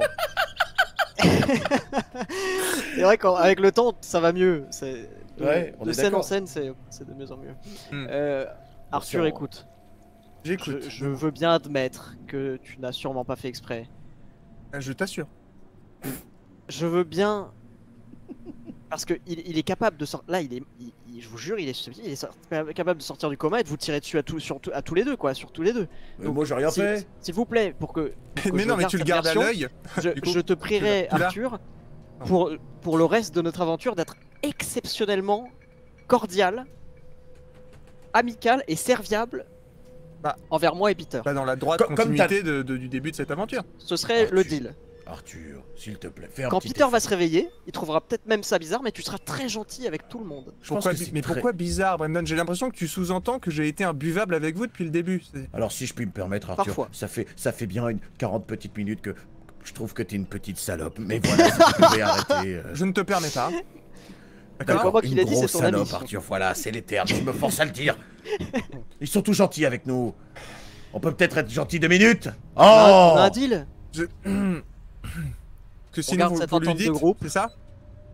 C'est vrai qu'avec le temps, ça va mieux. C'est de, Ouais, on de est scène en d'accord. scène, c'est c'est de mieux en mieux. Hmm. Euh, Arthur, Bien sûr. écoute. J'écoute. Je, je veux bien admettre que tu n'as sûrement pas fait exprès. Je, je t'assure. Je veux bien. Parce que il, il est capable de sortir. Là, il est. il- il- je vous jure, il est, il est sor- capable de sortir du coma et de vous tirer dessus à, tous sur tout- à tous les deux, quoi. Sur tous les deux. Mais moi, j'ai rien S'il- fait. S'il vous plaît, pour que. pour que Mais je non, mais garde tu le cette gardes à version, l'œil. Je, Du coup, je te prierai, tu l'as- Arthur, pour, pour le reste de notre aventure, d'être exceptionnellement cordial, amical et serviable Bah. envers moi et Peter. Pas dans la droite Comme- comme continuité de- de- du début de cette aventure. Ce serait le Arthur. deal. Arthur, s'il te plaît, fais un Quand petit Peter va effort. se réveiller, il trouvera peut-être même ça bizarre, mais tu seras très gentil avec tout le monde. Je pense Pourquoi, que c'est mais très- pourquoi bizarre, Brandon? J'ai l'impression que tu sous-entends que j'ai été imbuvable avec vous depuis le début. C'est- Alors, si je puis me permettre, Arthur, Parfois. ça fait, ça fait bien une quarante petites minutes que je trouve que t'es une petite salope. Mais voilà, si tu pouvais arrêter. euh, Je ne te permets pas. C'est D'accord? pas moi une qui l'ai dit, c'est grosse ton salope, ami. Arthur, voilà, c'est les termes, je me force à le dire. Ils sont tous gentils avec nous. On peut peut-être être gentils deux minutes. Oh On a- on a un deal. Je... que sinon garde vous, cette vous lui entente de dites, groupe. c'est ça?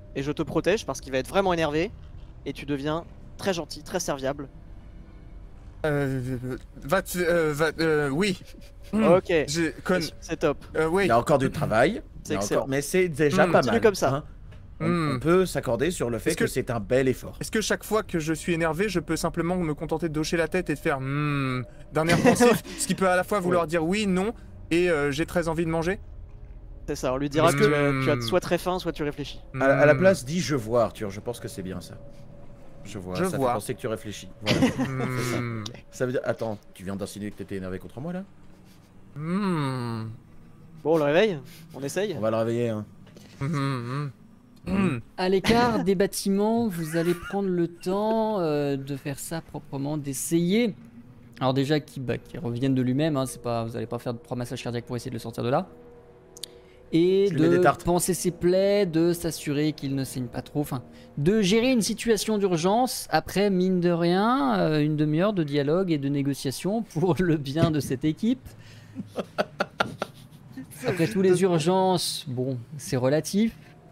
et je te protège parce qu'il va être vraiment énervé et tu deviens très gentil, très serviable. Euh, va, te- euh, va, euh, oui. Hmm. Ok, J'ai- con- c'est top. euh, oui. Il y a encore du travail, C'est il y a excellent. encore- mais c'est déjà Mm. pas Continue mal. comme ça. hein. On, Mm. on peut s'accorder sur le fait Est-ce que, que- c'est un bel effort. Est-ce que chaque fois que je suis énervé, je peux simplement me contenter de hocher la tête et de faire hmm d'un air pensif, ce qui peut à la fois vouloir dire oui, non, et euh, j'ai très envie de manger. C'est ça, on lui dira Est-ce que, que- tu as, tu as soit très faim, soit tu réfléchis. À, à la Hmm. place, dis je vois, Arthur. Je pense que c'est bien ça. Je vois. Je ça vois. fait penser que tu réfléchis. Voilà. Hmm. Ça veut dire. Attends, tu viens d'insinuer que t'étais énervé contre moi là? Hmm. Bon, on le réveille. On essaye. On va le réveiller. Hein. Hmm. Hmm. À l'écart des bâtiments, vous allez prendre le temps euh, de faire ça proprement, d'essayer. Alors déjà, qui, bah, qui revienne de lui-même, hein, c'est pas, vous n'allez pas faire trois massages cardiaques pour essayer de le sortir de là. Et Je lui mets des de tartes. penser ses plaies, de s'assurer qu'il ne saigne pas trop, enfin, de gérer une situation d'urgence après, mine de rien, euh, une demi-heure de dialogue et de négociation pour le bien de cette équipe. Après tous les urgences, bon, c'est relatif.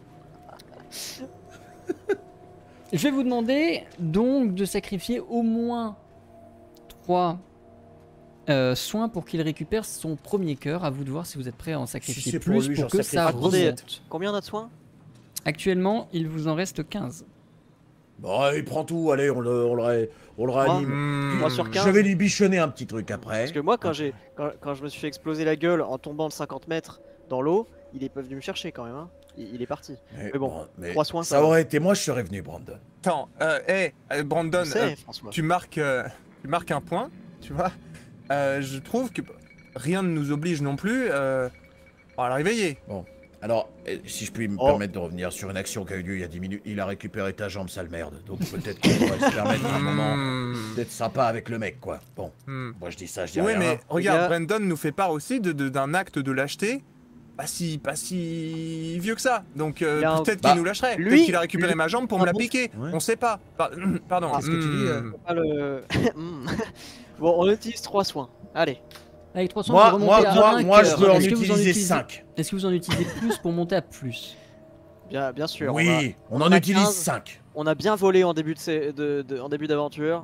Je vais vous demander donc de sacrifier au moins trois euh, soins pour qu'il récupère son premier cœur. À vous de voir si vous êtes prêt à en sacrifier c'est pour plus lui, pour j'en que ça sacrifie Attendez, remonte. combien on a de soins? Actuellement, il vous en reste quinze. Bon, il prend tout. Allez, on le, on le, ré- on le réanime. Hmm. trois sur quinze. Je vais lui bichonner un petit truc après. Parce que moi, quand, j'ai, quand, quand je me suis fait exploser la gueule en tombant de cinquante mètres dans l'eau, il est pas venu me chercher quand même. Hein. Il, il est parti. Mais, mais bon, mais trois soins, ça ça va. aurait été moi, je serais venu, Brandon. Attends, euh, hey, euh, Brandon, Je sais, euh, François. tu marques, euh, tu marques un point, tu vois. Euh, je trouve que rien ne nous oblige non plus euh, à la réveiller. Alors, eh, si je puis me Oh. permettre de revenir sur une action qui a eu lieu il y a dix minutes, il a récupéré ta jambe, sale merde. Donc peut-être qu'on pourrait se permettre un moment Hmm. d'être sympa avec le mec, quoi. Bon, Hmm. moi je dis ça, je dis Oui, rien. mais regarde, gars. Brandon nous fait part aussi de, de- d'un acte de lâcheté, pas si, pas si vieux que ça. Donc euh, Il a un- peut-être Bah, qu'il nous lâcherait. lui- Peut-être qu'il a récupéré lui- ma jambe pour Ah me la bon piquer. Ouais. On sait pas. Par- Pardon. Qu'est-ce que tu dis, euh Hmm. Ah, le... Hmm. Bon, on utilise trois soins. Allez. Avec trois soins, Moi, vous moi, remontez à moi, un moi, cœur. je veux en Est-ce que vous utiliser utilisez- cinq. Est-ce que vous en utilisez plus pour monter à plus? Bien, bien sûr. on a- Oui, on, on en a utilise quinze. cinq. On a bien volé en début de, sé- de, de- en début d'aventure.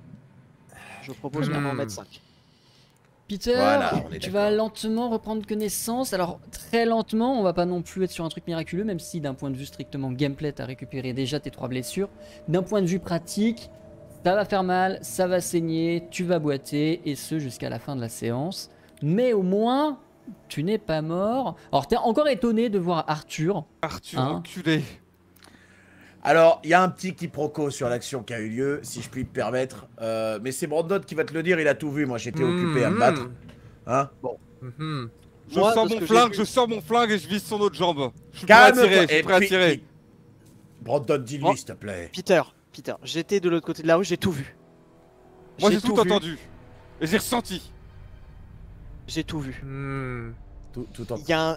Je propose qu'on en Hmm. mette cinq. Peter, Voilà, on est tu d'accord. vas lentement reprendre connaissance. Alors, très lentement, on va pas non plus être sur un truc miraculeux, même si d'un point de vue strictement gameplay, tu as récupéré déjà tes trois blessures. D'un point de vue pratique, ça va faire mal, ça va saigner, tu vas boiter, et ce jusqu'à la fin de la séance. Mais au moins, tu n'es pas mort. Alors, t'es encore étonné de voir Arthur. Arthur, Hein enculé. Alors, il y a un petit quiproquo sur l'action qui a eu lieu, si je puis me permettre. Euh, mais c'est Brandon qui va te le dire, il a tout vu. Moi, j'étais occupé à me battre. Hein Hmm. Je Moi, sors de ce mon que j'ai flingue, vu- je sors mon flingue et je vise son autre jambe. Je suis prêt à Calme-toi. tirer, je suis Et prêt à puis- tirer. puis- Brandon, dis-lui, Oh. s'il te plaît. Peter, Peter, j'étais de l'autre côté de la rue, j'ai tout vu. Moi j'ai tout vu, entendu. Et j'ai ressenti. J'ai tout vu. Hmm. Tout, tout en... Il y a un...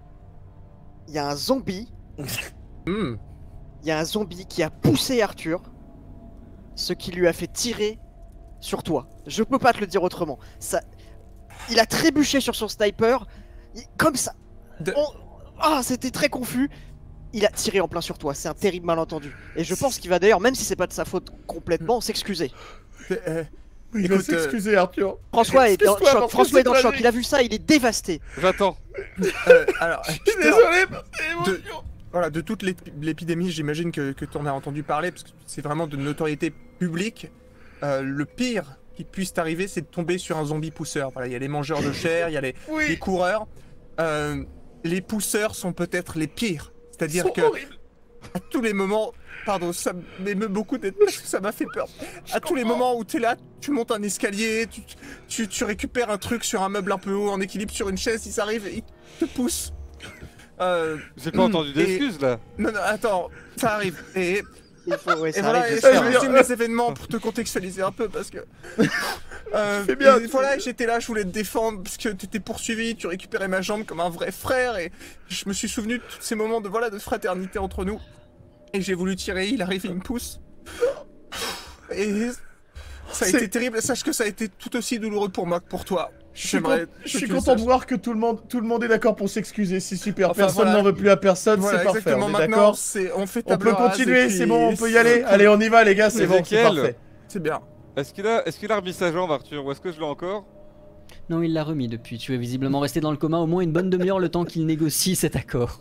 Il y a un zombie. Hmm. Il y a un zombie qui a poussé Arthur. Ce qui lui a fait tirer sur toi. Je peux pas te le dire autrement. Ça... Il a trébuché sur son sniper. il- Comme ça. De- On- Ah, c'était très confus. Il a tiré en plein sur toi. C'est un terrible malentendu. Et je pense qu'il va d'ailleurs, même si c'est pas de sa faute complètement, s'excuser. Euh, Il Écoute, va s'excuser, Arthur. François est dans le Excuse-toi, choc. parce que François est dans le c'est choc. tragique. Il a vu ça, il est dévasté. J'attends. euh, alors, Je suis Peter, désolé, mais de, voilà, de toute l'ép- l'épidémie, j'imagine que, que tu en as entendu parler, parce que c'est vraiment de notoriété publique. Euh, le pire qui puisse t'arriver, c'est de tomber sur un zombie pousseur. Voilà, il y a les mangeurs de chair, il y a les, les oui, coureurs. Euh, les pousseurs sont peut-être les pires. C'est-à-dire sont que horribles. à tous les moments, pardon, ça m'émeut beaucoup d'être, ça m'a fait peur. À tous les moments où t'es là, tu montes un escalier, tu, tu, tu récupères un truc sur un meuble un peu haut, en équilibre sur une chaise, ils arrivent et ils te poussent. Euh, J'ai pas entendu et- d'excuses là. non, non, attends, ça arrive. Et, Il faut, ouais, et ça voilà, arrive et de je faire. résume les événements pour te contextualiser un peu parce que. Euh, Fais bien. et voilà, j'étais là, je voulais te défendre parce que t'étais poursuivi, tu récupérais ma jambe comme un vrai frère et je me suis souvenu de tous ces moments de voilà de fraternité entre nous. Et j'ai voulu tirer, il arrive, il me pousse. Et ça a C'est- été terrible. Sache que ça a été tout aussi douloureux pour moi que pour toi. Je suis, J'aimerais con- que je suis tu le content de saches. voir que tout le monde, tout le monde est d'accord pour s'excuser. C'est super. Enfin, Personne voilà. n'en veut plus à personne. Voilà, c'est parfait. exactement. On est Maintenant, d'accord. c'est on fait On table peut rase continuer. et C'est puis bon. On peut y aller. c'est- Allez, on y va, les gars. C'est bon. C'est Ezekiel. parfait. C'est bien. Est-ce qu'il a, est-ce qu'il a remis sa jambe, Arthur, ou est-ce que je l'ai encore? Non, il l'a remis depuis. Tu es visiblement resté dans le coma au moins une bonne demi-heure le temps qu'il négocie cet accord.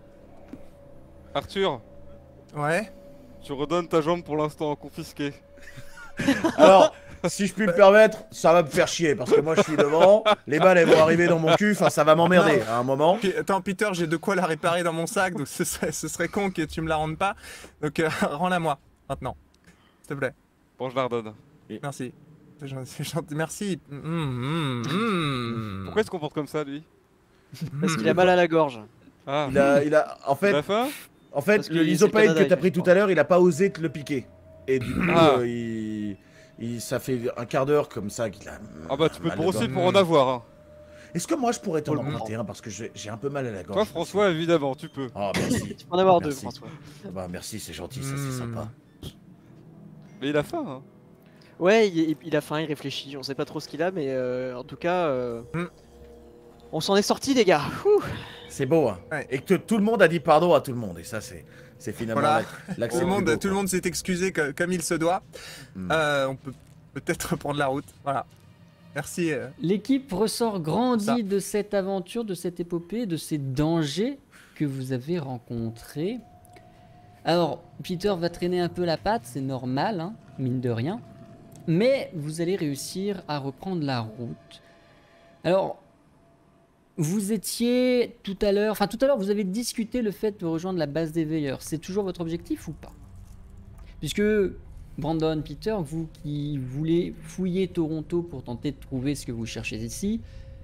Arthur, Ouais. tu redonnes ta jambe pour l'instant confisquée. Alors, si je puis me permettre, ça va me faire chier parce que moi je suis devant. Les balles elles vont arriver dans mon cul. Enfin, ça va m'emmerder à un moment. Puis, attends, Peter, j'ai de quoi la réparer dans mon sac, donc ce serait, ce serait con que tu me la rendes pas. Donc euh, rends-la moi maintenant, s'il te plaît. Bon, je la redonne. Merci. C'est gentil, c'est gentil. Merci. Mmh, mmh, mmh. Pourquoi il se comporte comme ça, lui? Parce qu'il a mal à la gorge. Ah, Il a, il a, en il fait, a faim? en fait, Parce que le c'est le lysopaïne Canada, que t'as pris tout à l'heure, il a pas osé te le piquer. Et du coup, Ah. euh, il, il- ça fait un quart d'heure comme ça qu'il a. Ah bah tu peux te mal au brosser gorge. pour en avoir. Hein. Est-ce que moi je pourrais t'en Pour le emprunter un parce que j'ai j'ai un peu mal à la gorge. Toi, François, évidemment, tu peux. Oh merci. Tu peux en avoir deux, Merci. François. Bah merci, c'est gentil, ça c'est Hmm. sympa. Mais il a faim. Hein. Ouais, il, il a faim, il réfléchit. On sait pas trop ce qu'il a, mais euh, en tout cas, euh, Hmm. on s'en est sorti, les gars. Ouh. C'est beau, hein. Ouais. Et que tout le monde a dit pardon à tout le monde. Et ça, c'est c'est finalement Voilà. l'ac- l'accent Tout le du monde, beau, tout le quoi. monde s'est excusé co- comme il se doit. Hmm. Euh, on peut peut-être reprendre la route. Voilà. Merci. euh. L'équipe ressort grandie Ça. de cette aventure, de cette épopée, de ces dangers que vous avez rencontrés. Alors, Peter va traîner un peu la patte, c'est normal, hein, mine de rien. Mais vous allez réussir à reprendre la route. Alors, vous étiez tout à l'heure, enfin tout à l'heure, vous avez discuté le fait de rejoindre la base des veilleurs. C'est toujours votre objectif ou pas? Puisque Brandon, Peter, vous qui voulez fouiller Toronto pour tenter de trouver ce que vous cherchez ici,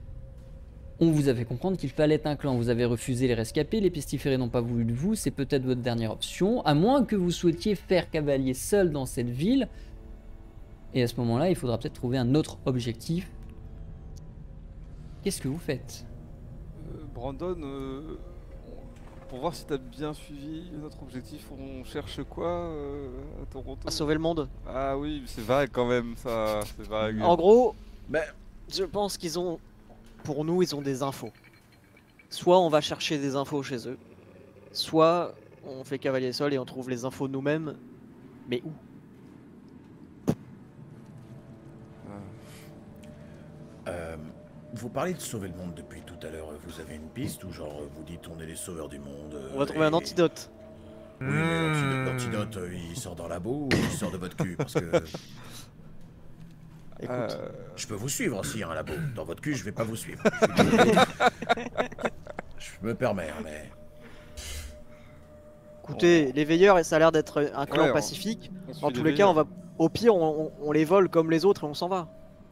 on vous a fait comprendre qu'il fallait un clan. Vous avez refusé les rescapés, les pestiférés n'ont pas voulu de vous, c'est peut-être votre dernière option, à moins que vous souhaitiez faire cavalier seul dans cette ville. Et à ce moment-là, il faudra peut-être trouver un autre objectif. Qu'est-ce que vous faites? Euh, Brandon, euh, pour voir si t'as bien suivi notre objectif, on cherche quoi euh, à Toronto? À sauver le monde. Ah oui, c'est vague quand même, ça. C'est vague. En gros, Mais je pense qu'ils ont, pour nous, ils ont des infos. Soit on va chercher des infos chez eux, soit on fait cavalier seul et on trouve les infos nous-mêmes. Mais où? euh, vous parlez de sauver le monde depuis tout à l'heure. Vous avez une piste ou genre vous dites on est les sauveurs du monde euh, On va trouver un et- antidote. Oui, mais l'antidote- Hmm. l'antidote, euh, il sort dans la boue ou il sort de votre cul parce que Écoute, Euh, je peux vous suivre s'il y a un labo. Dans votre cul, je vais pas vous suivre. Je, suis désolé. Je me permets, hein, mais écoutez, les veilleurs, ça a l'air d'être un clan Ouais, on- pacifique. on suit En les tous les cas, veilleurs. on va, au pire, on, on- on les vole comme les autres et on s'en va.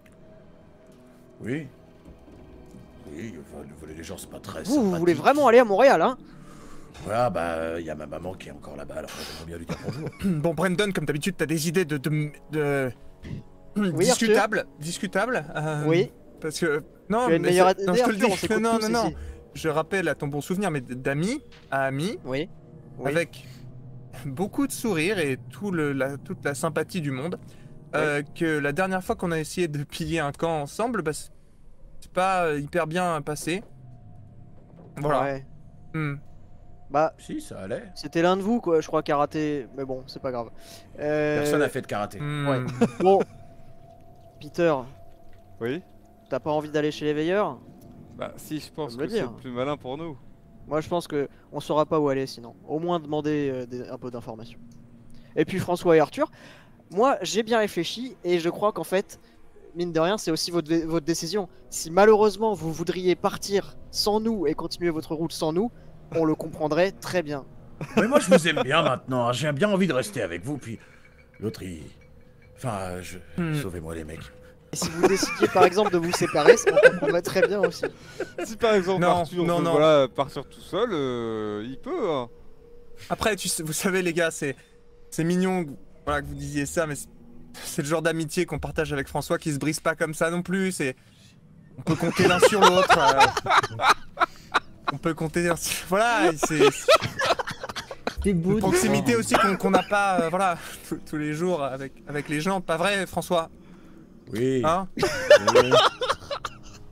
oui. Oui, voler, voler les gens, c'est pas très Vous, vous sympathique. voulez vraiment aller à Montréal, hein? Voilà, bah, il y a ma maman qui est encore là-bas, alors j'aimerais bien lui dire bonjour. Bon, Brandon, comme d'habitude, t'as des idées de, de, de- Oui, discutables, discutables. euh, Oui. Parce que non, Tu as une mais meilleure c'est- non, idée, je te le Arthur, on dis. s'écoute Non, tous non, non. ici. Je rappelle à ton bon souvenir, mais d'amis à amis, Oui. Oui. avec beaucoup de sourires et tout le, la, toute la sympathie du monde, euh, que la dernière fois qu'on a essayé de piller un camp ensemble, bah, c'est c'est pas euh, hyper bien passé. Voilà. Ouais. Hmm. Bah, Si, ça allait. c'était l'un de vous, quoi, je crois, qui a raté. Mais bon, c'est pas grave. Euh, Personne n'a fait de karaté. Hmm. Ouais. Bon, Peter, Oui. t'as pas envie d'aller chez les veilleurs? Bah si, je pense Faut me que le c'est dire. plus malin pour nous. Moi, je pense que on saura pas où aller sinon. Au moins demander euh, des- un peu d'informations. Et puis François et Arthur, moi, j'ai bien réfléchi et je crois qu'en fait, mine de rien, c'est aussi votre, votre décision. Si malheureusement vous voudriez partir sans nous et continuer votre route sans nous, on le comprendrait très bien. Mais moi, je vous aime bien maintenant. hein. J'ai bien envie de rester avec vous. Puis l'autre, il. Enfin, je... Hmm. sauvez-moi les mecs. Et si vous décidiez par exemple de vous séparer, ça on comprendrait très bien aussi. Si par exemple Non, Arthur non, veut, non. voilà, partir tout seul, euh, il peut. Hein. Après, tu sais, vous savez, les gars, c'est c'est mignon que- voilà, que vous disiez ça, mais c'est- c'est le genre d'amitié qu'on partage avec François qui se brise pas comme ça non plus. C'est on peut compter l'un sur l'autre. euh, On peut compter. l'un sur- Voilà, c'est C'est beau. une de- proximité aussi qu'on qu'on n'a pas, euh, voilà, tous- tous les jours avec avec les gens. Pas vrai, François? Oui. Hein? oui.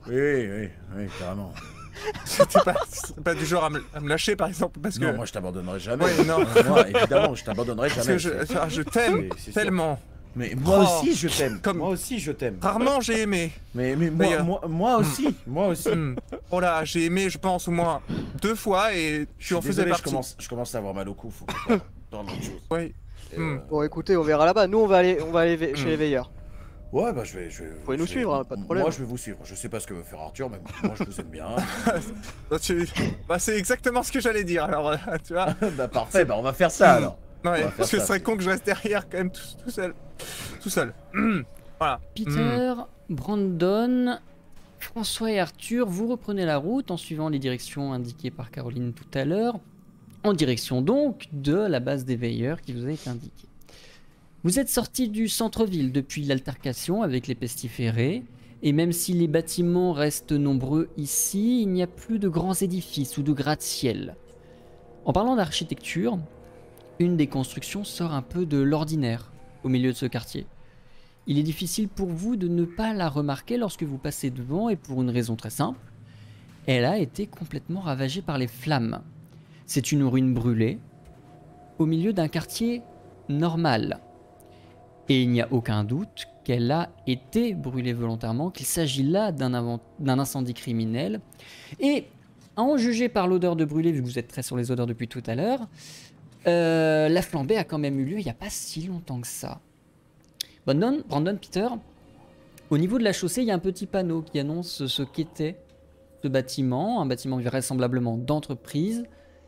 Oui, oui, oui, carrément. C'était pas, c'était pas du genre à me, à me lâcher par exemple parce Non, que. moi je t'abandonnerai jamais. Ouais, non. Euh, moi, évidemment, je t'abandonnerai Parce jamais. que je, c'est- enfin, je t'aime c'est- c'est sûr. tellement. Mais moi Oh, aussi je t'aime. comme- Moi aussi je t'aime. Rarement j'ai aimé. Mais, mais moi, D'ailleurs. moi, moi aussi, moi aussi. Hmm. Oh là, j'ai aimé, je pense, au moins deux fois et Je tu suis en faisais désolé, je partie. commence, je commence à avoir mal au cou. Faut que je parle d'autre chose. Ouais. Et, Hmm. euh, Bon, écoutez, on verra là-bas. Nous, on va aller, on va aller ve- chez Hmm. les veilleurs. Ouais, bah je vais. Je vais Vous pouvez nous je vais- suivre, hein, pas de problème. Moi je vais vous suivre. Je sais pas ce que veut faire Arthur, mais moi je vous aime bien. Bah, tu- bah, c'est exactement ce que j'allais dire. Alors, euh, tu vois. Bah parfait, bah on va faire ça alors. Ouais, va faire parce que ça, ce serait c'est- con que je reste derrière quand même tout, tout seul. Tout seul. Hmm. Voilà. Peter, Brandon, François et Arthur, vous reprenez la route en suivant les directions indiquées par Caroline tout à l'heure, en direction donc de la base des veilleurs qui vous a été indiquée. Vous êtes sortis du centre-ville depuis l'altercation avec les pestiférés, et même si les bâtiments restent nombreux ici, il n'y a plus de grands édifices ou de gratte-ciel. En parlant d'architecture, une des constructions sort un peu de l'ordinaire au milieu de ce quartier. Il est difficile pour vous de ne pas la remarquer lorsque vous passez devant, et pour une raison très simple, elle a été complètement ravagée par les flammes. C'est une ruine brûlée, au milieu d'un quartier normal. Et il n'y a aucun doute qu'elle a été brûlée volontairement, qu'il s'agit là d'un invent- d'un incendie criminel. Et à en juger par l'odeur de brûlé, vu que vous êtes très sur les odeurs depuis tout à l'heure, euh, la flambée a quand même eu lieu il n'y a pas si longtemps que ça. Brandon, Brandon, Peter, au niveau de la chaussée, il y a un petit panneau qui annonce ce qu'était ce bâtiment, un bâtiment vraisemblablement d'entreprise,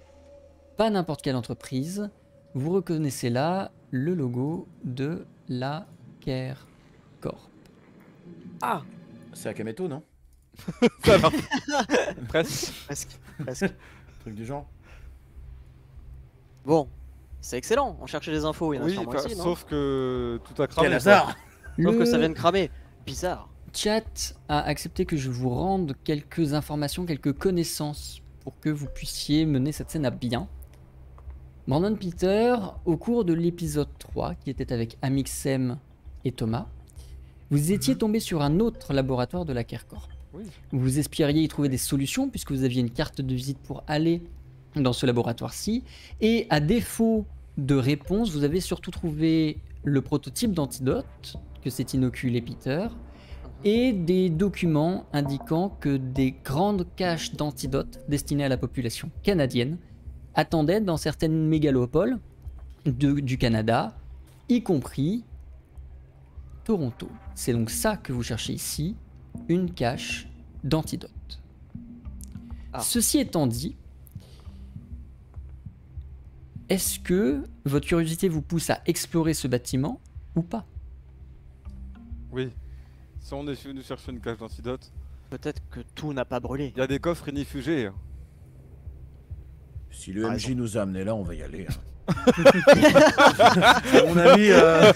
pas n'importe quelle entreprise. Vous reconnaissez là le logo de la Care Corp. Ah, C'est Akameto, non? Ça va. Presque. presque, presque. Truc du genre. Bon, c'est excellent. On cherchait des infos. Il y en a Oui, sûrement enfin, ici, non sauf que tout a cramé. Quel quoi. hasard! Sauf Le que ça vient de cramer. Bizarre. chat a accepté que je vous rende quelques informations, quelques connaissances pour que vous puissiez mener cette scène à bien. Brandon, Peter, au cours de l'épisode trois, qui était avec Amixem et Thomas, vous étiez tombé sur un autre laboratoire de la Care Corp. Oui. Vous espériez y trouver des solutions puisque vous aviez une carte de visite pour aller dans ce laboratoire-ci. Et à défaut de réponse, vous avez surtout trouvé le prototype d'antidote que s'est inoculé Peter et des documents indiquant que des grandes caches d'antidotes destinées à la population canadienne attendaient dans certaines mégalopoles de- du Canada, y compris Toronto. C'est donc ça que vous cherchez ici, une cache d'antidote. Ah. Ceci étant dit, est-ce que votre curiosité vous pousse à explorer ce bâtiment ou pas? Oui. Si on est venu chercher une cache d'antidote, Peut-être que tout n'a pas brûlé. il y a des coffres inifugés. hein. Si le Ah, M J raison. nous a amenés là, on va y aller. hein. À mon avis, euh,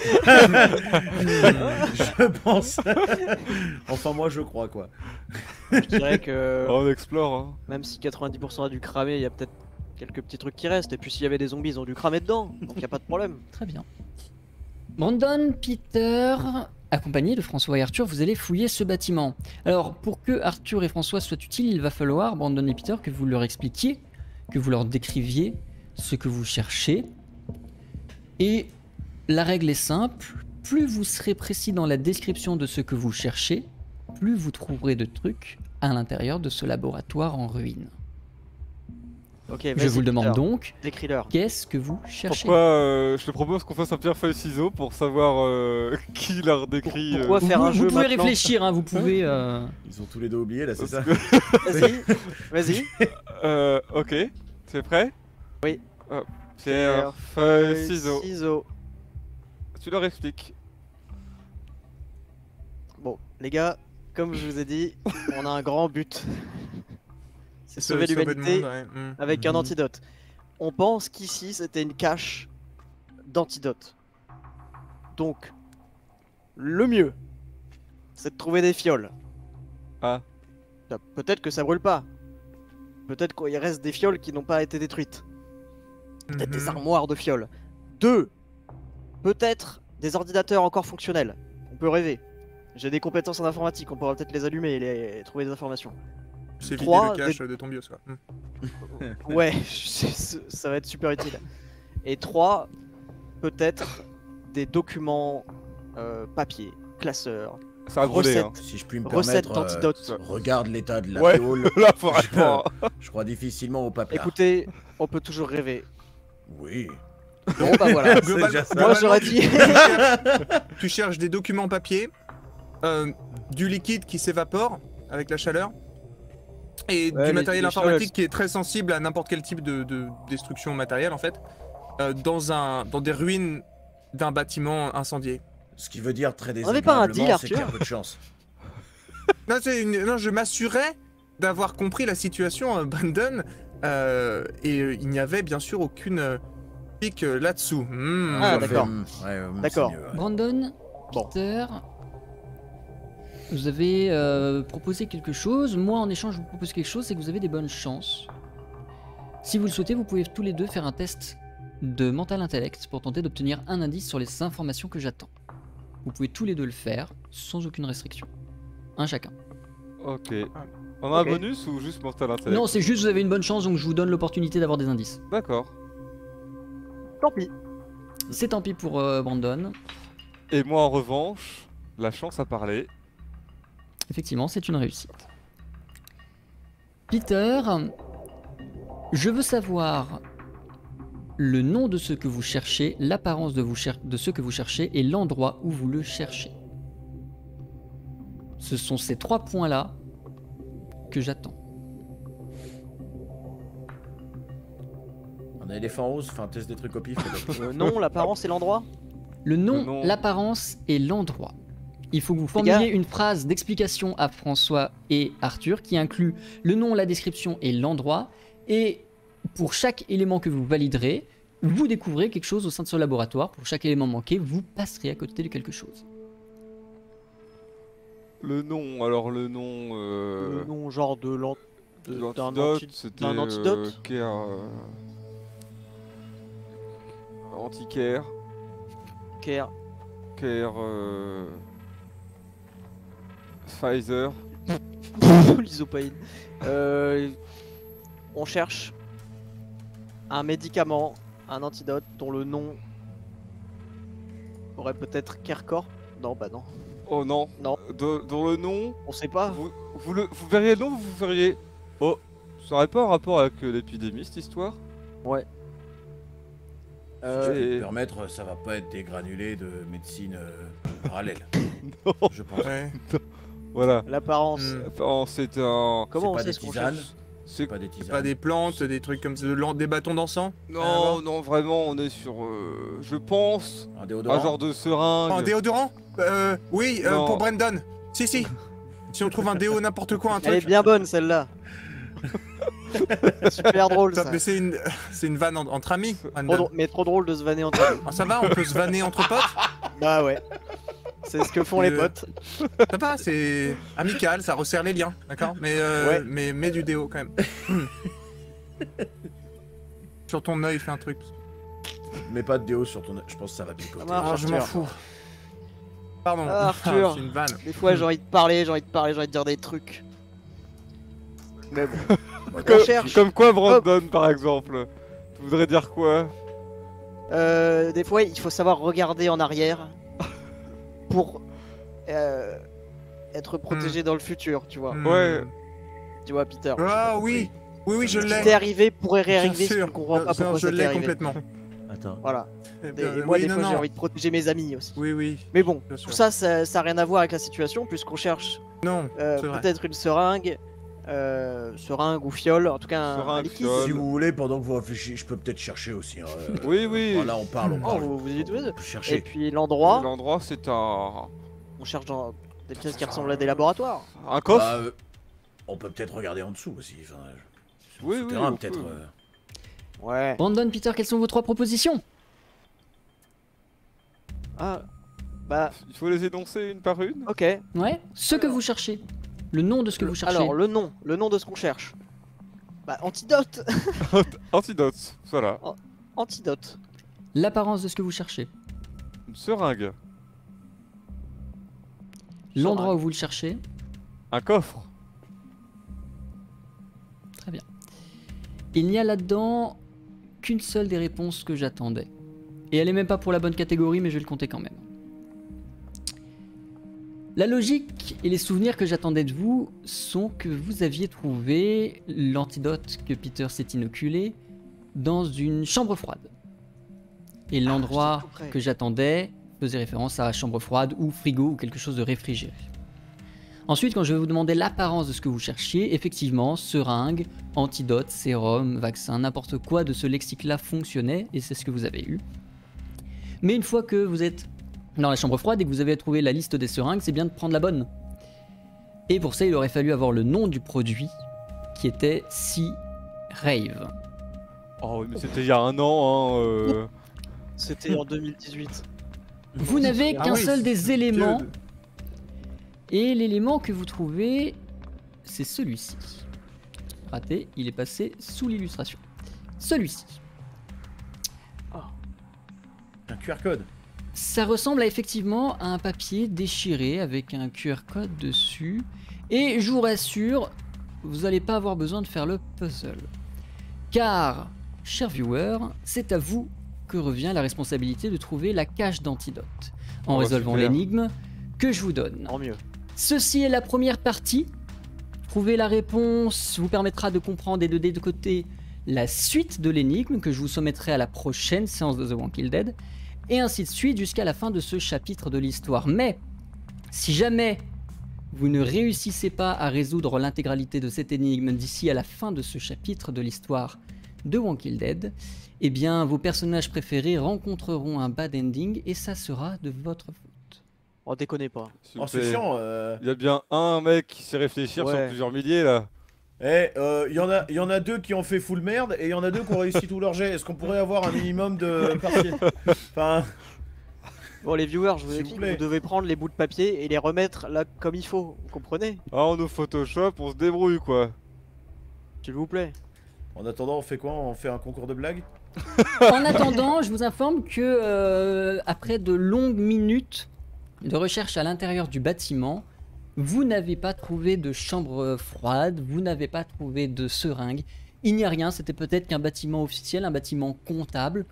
je pense. Enfin, moi, je crois quoi. Je dirais que On explore. Hein. même si quatre-vingt-dix pour cent a dû cramer, il y a peut-être quelques petits trucs qui restent. Et puis s'il y avait des zombies, ils ont dû cramer dedans. Donc il n'y a pas de problème. Très bien. Brandon, Peter, accompagné de François et Arthur, vous allez fouiller ce bâtiment. Alors, pour que Arthur et François soient utiles, il va falloir, Brandon et Peter, que vous leur expliquiez, que vous leur décriviez ce que vous cherchez. Et la règle est simple, plus vous serez précis dans la description de ce que vous cherchez, plus vous trouverez de trucs à l'intérieur de ce laboratoire en ruine. Ok, Je vas-y, vous le demande Peter. donc, Décris-leur. qu'est-ce que vous cherchez? Pourquoi euh, je te propose qu'on fasse un pierre feuille ciseaux pour savoir euh, qui leur décrit. euh, Pourquoi Vous, faire un vous jeu pouvez maintenant réfléchir, hein, vous pouvez... euh, Ils ont tous les deux oublié là, c'est ça? parce Vas-y, vas-y. Euh, ok. Tu es prêt? Oui. Hop. Pierre, feuille, ciseaux. Ciseaux. Tu leur expliques. Bon, les gars, comme je vous ai dit, on a un grand but. C'est Sauver- sauver sauver le l'humanité monde, ouais. Hmm. avec un Mhm. antidote. On pense qu'ici c'était une cache d'antidote. Donc, le mieux, c'est de trouver des fioles. Ah. Ça- Peut-être que ça brûle pas. Peut-être qu'il reste des fioles qui n'ont pas été détruites. Peut-être des Mhm. armoires de fioles. Deux, peut-être des ordinateurs encore fonctionnels. On peut rêver. J'ai des compétences en informatique, on pourra peut-être les allumer et les... trouver des informations. C'est vider Trois, le cache de ton bios quoi. Hmm. Ouais, c'est- ça va être super utile. Et trois, peut-être des documents euh, papier, classeurs, Ça a brûlé, hein. recettes, Si je puis me recettes permettre, euh, d'antidote. regarde l'état de la Ouais. tôle. Là, faut je, répondre. je crois difficilement au papier. Écoutez, on peut toujours rêver. Oui. Bon bah voilà. C'est déjà ça. Moi j'aurais dit. Tu cherches, tu cherches des documents papier, euh, du liquide qui s'évapore avec la chaleur, et Ouais, du les- matériel les informatique chaleurs, qui est très sensible à n'importe quel type de, de destruction matérielle en fait, euh, dans, un, dans des ruines d'un bâtiment incendié. Ce qui veut dire très On avait pas un deal, désagréablement, c'est qu'il y a Arthur peu de chance. Non, c'est une- non, je m'assurais d'avoir compris la situation, euh, Brandon, euh, et euh, il n'y avait bien sûr aucune euh, pique euh, là-dessous. Hmm. Ah, Ça fait, d'accord. hum, ouais, hum, D'accord. c'est mieux, ouais. Brandon, Bon. Peter, vous avez euh, proposé quelque chose. Moi, en échange, je vous propose quelque chose, c'est que vous avez des bonnes chances. Si vous le souhaitez, vous pouvez tous les deux faire un test de mental intellect pour tenter d'obtenir un indice sur les informations que j'attends. Vous pouvez tous les deux le faire sans aucune restriction. Un chacun. Ok. On a Ok. un bonus ou juste mental intellect? Non, c'est juste vous avez une bonne chance, donc je vous donne l'opportunité d'avoir des indices. D'accord. Tant pis. C'est tant pis pour euh, Brandon. Et moi, en revanche, la chance à parler. Effectivement, c'est une réussite. Peter, je veux savoir le nom de ce que vous cherchez, l'apparence de, vous cher- de ce que vous cherchez et l'endroit où vous le cherchez. Ce sont ces trois points-là que j'attends. Un éléphant rose, fait un test des trucs au pif. peut-être. Le nom, l'apparence et l'endroit. Le nom, Le nom. l'apparence et l'endroit. Il faut que vous Les gars. formuliez une phrase d'explication à François et Arthur qui inclut le nom, la description et l'endroit. Et pour chaque élément que vous validerez, vous découvrez quelque chose au sein de ce laboratoire. Pour chaque élément manqué, vous passerez à côté de quelque chose. Le nom, alors le nom. Euh... Le nom genre de l'an- de de- d'un l'antidote, anti- c'était. d'un Euh, antidote. Care, euh... Anticare. Care. Care. Euh... Pfizer. L'isopaïne. Euh, on cherche un médicament, un antidote dont le nom aurait peut-être Kercor. Non, bah non. Oh non. Non. De- Dans le nom. On sait pas. Vous, vous, le, vous verriez le nom, vous verriez. Oh, ça aurait pas un rapport avec euh, l'épidémie cette histoire? Ouais. Si je Euh, puis me Et- permettre, ça va pas être des granulés de médecine euh, parallèle. Non. Je pense. Ouais. Voilà. L'apparence. Hmm. Enfin, c'est un. Comment on pas sait des ce qu'on tisanes. cherche? C'est Pas des tisanes. Pas des plantes, des trucs comme ça, de l'an- des bâtons d'encens. non, non, vraiment, on est sur. euh, je pense. Un déodorant. Un genre de seringue. Oh, un déodorant euh, Oui, euh, Non. pour Brandon. Si, si. Si on trouve un déo, n'importe quoi, un Elle est truc. bien bonne celle-là. Super drôle ça. Mais c'est une, c'est une vanne en- entre amis. Trop Brandon. drôle- mais trop drôle de se vanner entre eux. Ah, ça va, on peut se vanner entre potes. Bah ouais. C'est ce que font les Euh, potes. Ça va, c'est amical, ça resserre les liens, d'accord. Mais, euh, Ouais. mais mets du déo quand même. Hmm. Sur ton œil, fais un truc. Mais pas de déo sur ton. Je pense que ça va picoter. Ça marche. Ah, je m'en Arthur. fous. Pardon. Ah, Arthur. c'est une vanne. Des fois j'ai envie de parler, j'ai envie de parler, j'ai envie de dire des trucs. Mais bon. Comme, On cherche. comme quoi, Brandon, par exemple? Tu voudrais dire quoi? Euh, des fois il faut savoir regarder en arrière pour euh, être protégé dans le futur, tu vois. Hmm. Ouais. Tu vois Peter. Ah oui, oui, oui, je Ce qui t'est l'ai. arrivé pourrait Bien réarriver si tu sûr. ne comprends pas Non, pourquoi je ça t'est l'ai arrivé. complètement. Attends. Voilà. Eh Et, bien, et moi oui, des non, fois j'ai non. envie de protéger mes amis aussi. Oui, oui. Mais bon, Bien tout sûr. ça, ça n'a rien à voir avec la situation puisqu'on cherche Non, euh, c'est vrai. peut-être une seringue, euh, seringue ou fiole, en tout cas un, Seringue, un liquide. fiole. Si vous voulez, pendant que vous réfléchissez, je peux peut-être chercher aussi. hein, euh, Oui, oui. Voilà, on parle, on Oh, parle. vous, vous y dites, oui. On peut Et chercher. puis l'endroit, L'endroit, c'est un. on cherche dans des pièces qui ressemblent à des laboratoires. Un coffre? Bah, euh, on peut peut-être regarder en dessous aussi. Enfin, je- Oui, oui, souterrain, on peut-être. peut. euh, Ouais. Brandon, Peter, quelles sont vos trois propositions? Ah, bah, Il faut les énoncer une par une? ok. Ouais. Ce que vous cherchez. Le nom de ce que vous cherchez. Alors, le nom, le nom de ce qu'on cherche. Bah, antidote. Antidote, voilà. Antidote. L'apparence de ce que vous cherchez. Une seringue. l'endroit où vous le cherchez. Un coffre. Très bien. Il n'y a là-dedans qu'une seule des réponses que j'attendais. Et elle est même pas pour la bonne catégorie, mais je vais le compter quand même. La logique et les souvenirs que j'attendais de vous sont que vous aviez trouvé l'antidote que Peter s'est inoculé dans une chambre froide. Et l'endroit j'étais tout prêt. que j'attendais faisait référence à chambre froide ou frigo ou quelque chose de réfrigéré. Ensuite, quand je vais vous demander l'apparence de ce que vous cherchiez, effectivement, seringue, antidote, sérum, vaccin, n'importe quoi de ce lexique-là fonctionnait, et c'est ce que vous avez eu. Mais une fois que vous êtes dans la chambre froide et que vous avez trouvé la liste des seringues, c'est bien de prendre la bonne. Et pour ça, il aurait fallu avoir le nom du produit, qui était Sea Rave. Oh oui, mais c'était il y a un an, hein. euh. C'était en deux mille dix-huit. Vous n'avez Ah qu'un oui, seul c'est des éléments, Dieu. et l'élément que vous trouvez, c'est celui-ci. Raté, il est passé sous l'illustration. Celui-ci. Un Q R code. Ça ressemble à, effectivement à un papier déchiré avec un Q R code dessus. Et je vous rassure, vous n'allez pas avoir besoin de faire le puzzle. Car, chers viewers, c'est à vous que revient la responsabilité de trouver la cache d'antidote. En Oh, résolvant super. l'énigme que je vous donne. En mieux. Ceci est la première partie. Trouver la réponse vous permettra de comprendre et de décoder la suite de l'énigme que je vous soumettrai à la prochaine séance de The Walking Dead, et ainsi de suite jusqu'à la fin de ce chapitre de l'histoire. Mais si jamais vous ne réussissez pas à résoudre l'intégralité de cette énigme d'ici à la fin de ce chapitre de l'histoire de Walking Dead, eh bien vos personnages préférés rencontreront un bad ending et ça sera de votre faute. Oh, déconnez pas. Oh, c'est Super. chiant. euh. Il y a bien un mec qui sait réfléchir sur Ouais. plusieurs milliers là. Eh, euh, il y en a, il y en a deux qui ont fait full merde et il y en a deux qui ont réussi tout leur jet. Est-ce qu'on pourrait avoir un minimum de partiel? Enfin, Bon, les viewers, je vous ai S'il dit vous que plaît. vous devez prendre les bouts de papier et les remettre là comme il faut. Vous comprenez? Ah, on nous Photoshop, on se débrouille quoi. S'il vous plaît. en attendant, on fait quoi? On fait un concours de blagues? En attendant, je vous informe que euh, après de longues minutes de recherche à l'intérieur du bâtiment, vous n'avez pas trouvé de chambre froide, vous n'avez pas trouvé de seringue. Il n'y a rien, c'était peut-être qu'un bâtiment officiel, un bâtiment comptable.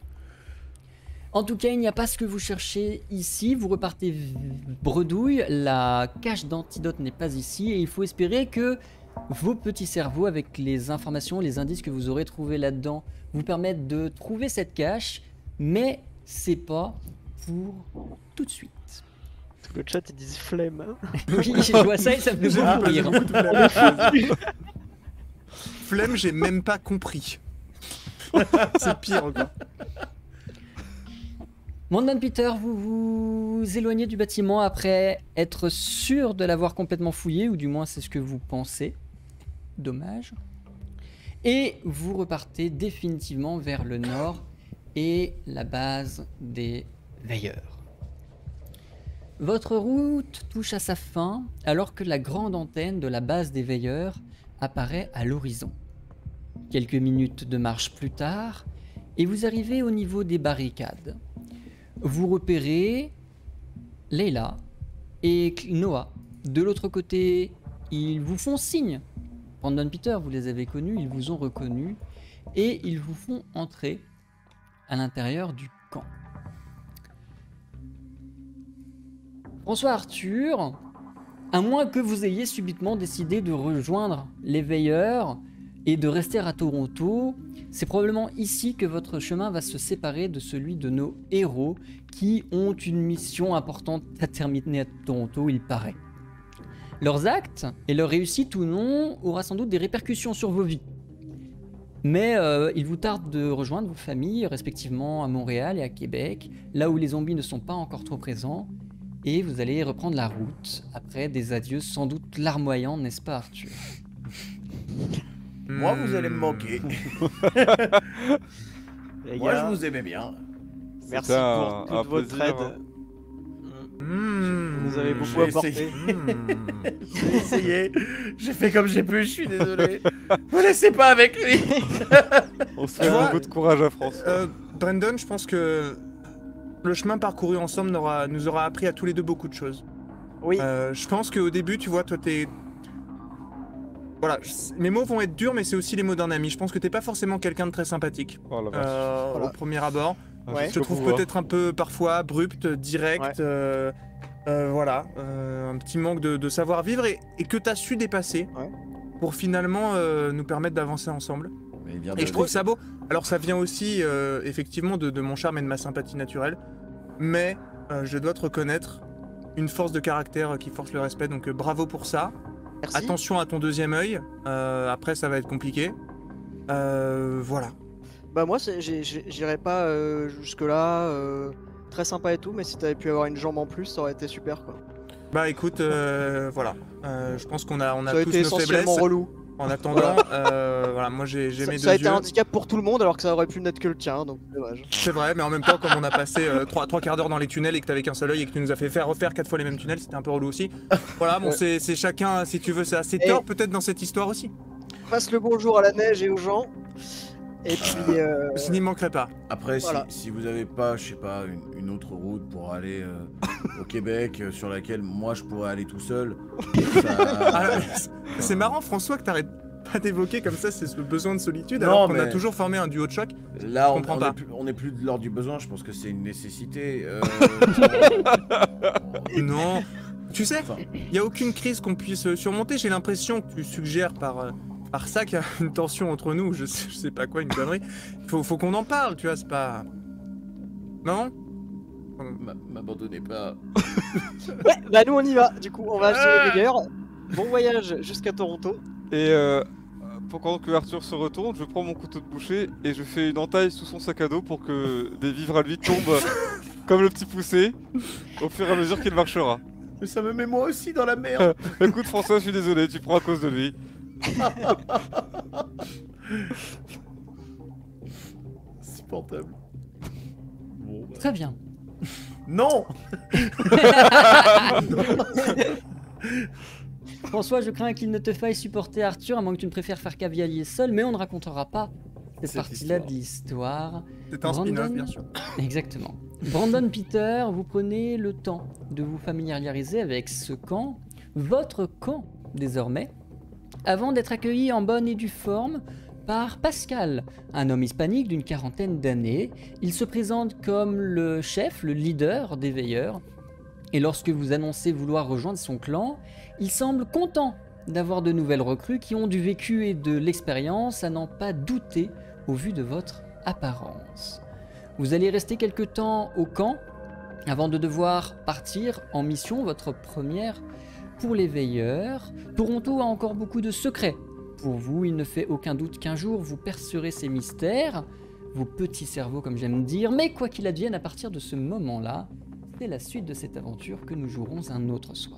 En tout cas, il n'y a pas ce que vous cherchez ici. Vous repartez v- bredouille, la cache d'antidote n'est pas ici et il faut espérer que vos petits cerveaux, avec les informations, les indices que vous aurez trouvés là-dedans, vous permettent de trouver cette cache, mais c'est pas pour tout de suite. Le chat ils disent flemme. Oui, je vois ça et ça me fait Ah, beaucoup j'ai rire. beaucoup de flemme. Flemme, j'ai même pas compris. C'est pire encore. Mondman Peter, vous vous éloignez du bâtiment après être sûr de l'avoir complètement fouillé, ou du moins c'est ce que vous pensez. Dommage. Et vous repartez définitivement vers le nord et la base des veilleurs. Votre route touche à sa fin alors que la grande antenne de la base des veilleurs apparaît à l'horizon. Quelques minutes de marche plus tard, et vous arrivez au niveau des barricades. Vous repérez Leila et Noah. De l'autre côté, ils vous font signe. Brandon Peter, vous les avez connus, ils vous ont reconnus et ils vous font entrer à l'intérieur du camp. François Arthur, à moins que vous ayez subitement décidé de rejoindre les veilleurs et de rester à Toronto, c'est probablement ici que votre chemin va se séparer de celui de nos héros qui ont une mission importante à terminer à Toronto, il paraît. Leurs actes et leur réussite ou non aura sans doute des répercussions sur vos vies. Mais euh, il vous tarde de rejoindre vos familles, respectivement à Montréal et à Québec, là où les zombies ne sont pas encore trop présents, et vous allez reprendre la route après des adieux sans doute larmoyants, n'est-ce pas Arthur? Moi, vous allez me manquer. Les Moi, gars, je vous aimais bien. merci C'était un- pour toute un votre plaisir, aide. hein. Mmh. Vous nous avez beaucoup J'ai apporté. essayé. Mmh. J'ai essayé. J'ai fait comme j'ai pu, je suis désolé. Vous laissez pas avec lui. On se Tu fait vois, beaucoup de courage à France. Euh, Brandon, je pense que le chemin parcouru ensemble n'aura- nous aura appris à tous les deux beaucoup de choses. Oui. Euh, je pense qu'au début, tu vois, toi, t'es... Voilà, je- mes mots vont être durs, mais c'est aussi les mots d'un ami. Je pense que t'es pas forcément quelqu'un de très sympathique Oh la vache. euh, Voilà. au premier abord. Ah, ouais. Je te jusqu'au trouve pouvoir. peut-être un peu parfois abrupt, direct, Ouais. euh, euh, voilà, euh, un petit manque de, de savoir-vivre et, et que t'as su dépasser Ouais. pour finalement euh, nous permettre d'avancer ensemble. Mais il vient Et de- je trouve ça beau. Alors ça vient aussi euh, effectivement de, de mon charme et de ma sympathie naturelle, mais euh, je dois te reconnaître une force de caractère qui force le respect, donc euh, bravo pour ça. Merci. Attention à ton deuxième œil, euh, après ça va être compliqué. Euh, voilà. Bah moi, c'est- j'ai- j'ai- j'irai pas euh, jusque-là. euh, Très sympa et tout, mais si t'avais pu avoir une jambe en plus, ça aurait été super quoi. Bah écoute, euh, voilà. Euh, je pense qu'on a, on Ça a aurait tous été nos essentiellement faiblesses. relou. En attendant, euh, voilà, moi j'ai j'ai Ça, mes ça a deux été un yeux. handicap pour tout le monde alors que ça aurait pu n'être que le tien, donc dommage. C'est vrai, mais en même temps, comme on a passé euh, trois, trois quarts d'heure dans les tunnels et que t'avais qu'un seul œil et que tu nous as fait faire refaire quatre fois les mêmes tunnels, c'était un peu relou aussi. Voilà, bon, Ouais. c'est c'est chacun, si tu veux, c'est assez Et- tort peut-être dans cette histoire aussi. Passe le bonjour à la neige et aux gens. Et puis, euh, Je n'y manquerai pas. Après, si- Voilà. si, vous avez pas, je sais pas, une, une autre route pour aller euh, au Québec euh, sur laquelle moi je pourrais aller tout seul, Ah, ça... c'est marrant, François, que t'arrêtes pas d'évoquer comme ça, c'est ce besoin de solitude, Non, alors qu'on a mais- toujours formé un duo de choc. Là, Je on, comprends on pas. est plus, on est plus de l'ordre du besoin, je pense que c'est une nécessité. euh, Non. Tu sais, Enfin, il y a aucune crise qu'on puisse euh, surmonter. J'ai l'impression que tu suggères par, euh, par ça qu'il y a une tension entre nous, je sais, je sais pas quoi, une connerie. Faut, faut qu'on en parle, tu vois, c'est pas. Non m'a- m'abandonnez pas. ouais, bah nous on y va. Du coup, on va acheter les meilleurs. Bon voyage jusqu'à Toronto. Et euh, pendant que Arthur se retourne, je prends mon couteau de boucher et je fais une entaille sous son sac à dos pour que des vivres à lui tombent comme le petit poussé au fur et à mesure qu'il marchera. Mais ça me met moi aussi dans la merde. Écoute François, je suis désolé, tu prends à cause de lui. Insupportable. Bon, bah. Très bien. Non. François, je crains qu'il ne te faille supporter Arthur, à moins que tu ne préfères faire cavalier seul, mais on ne racontera pas cette Cette partie-là histoire. de l'histoire. C'est un spin-off, Brandon bien sûr. Exactement. Brandon Peter, vous prenez le temps de vous familiariser avec ce camp, votre camp désormais, avant d'être accueilli en bonne et due forme par Pascal, un homme hispanique d'une quarantaine d'années. Il se présente comme le chef, le leader des veilleurs, et lorsque vous annoncez vouloir rejoindre son clan, il semble content d'avoir de nouvelles recrues qui ont du vécu et de l'expérience, à n'en pas douter au vu de votre apparence. Vous allez rester quelque temps au camp avant de devoir partir en mission, votre première pour les veilleurs. Toronto a encore beaucoup de secrets. Pour vous, il ne fait aucun doute qu'un jour vous percerez ces mystères, vos petits cerveaux comme j'aime dire, mais quoi qu'il advienne à partir de ce moment-là, c'est la suite de cette aventure que nous jouerons un autre soir.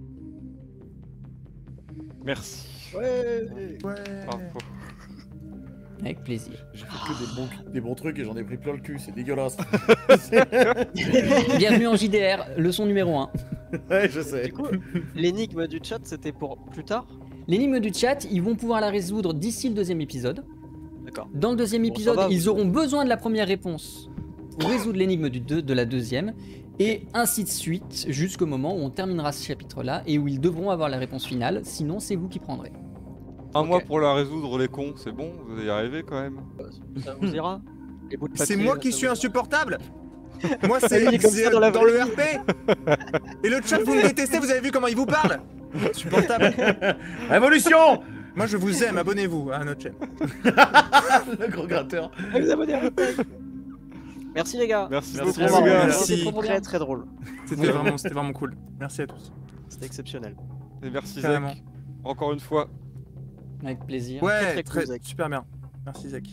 Merci. Ouais. Ouais. Bravo. Avec plaisir. J'ai fait que des bons, des bons trucs et j'en ai pris plein le cul, c'est dégueulasse. Bienvenue en J D R, leçon numéro un. Ouais, je sais. Du coup, l'énigme du chat, c'était pour plus tard. L'énigme du chat, ils vont pouvoir la résoudre d'ici le deuxième épisode. D'accord. Dans le deuxième Bon, ça épisode, va, ils vous- auront besoin de la première réponse pour résoudre l'énigme du deux, de la deuxième, et ainsi de suite, jusqu'au moment où on terminera ce chapitre-là, et où ils devront avoir la réponse finale, sinon c'est vous qui prendrez. Un Ok. mois pour la résoudre, les cons, c'est bon, vous allez y arriver quand même. Ça vous ira. Les bouts de C'est papier, moi là, qui ça suis vous ira. insupportable. Moi, Il c'est est comme c'est ça dans la dans vraie le R P. Et le chat, vous me détestez, vous avez vu comment il vous parle. Insupportable. Révolution. Moi, je vous aime, abonnez-vous à notre chaîne. Le gros gratteur. Allez, vous abonnez à la chaîne. Merci les gars. Merci, Merci, beaucoup, les les gars. gars. Merci. C'était trop, très très drôle. C'était vraiment, c'était vraiment cool. Merci à tous. C'était exceptionnel. Et merci Carrément. Zach. Encore une fois. Avec plaisir. Ouais, très très, cool, Zach. super bien. Merci Zach.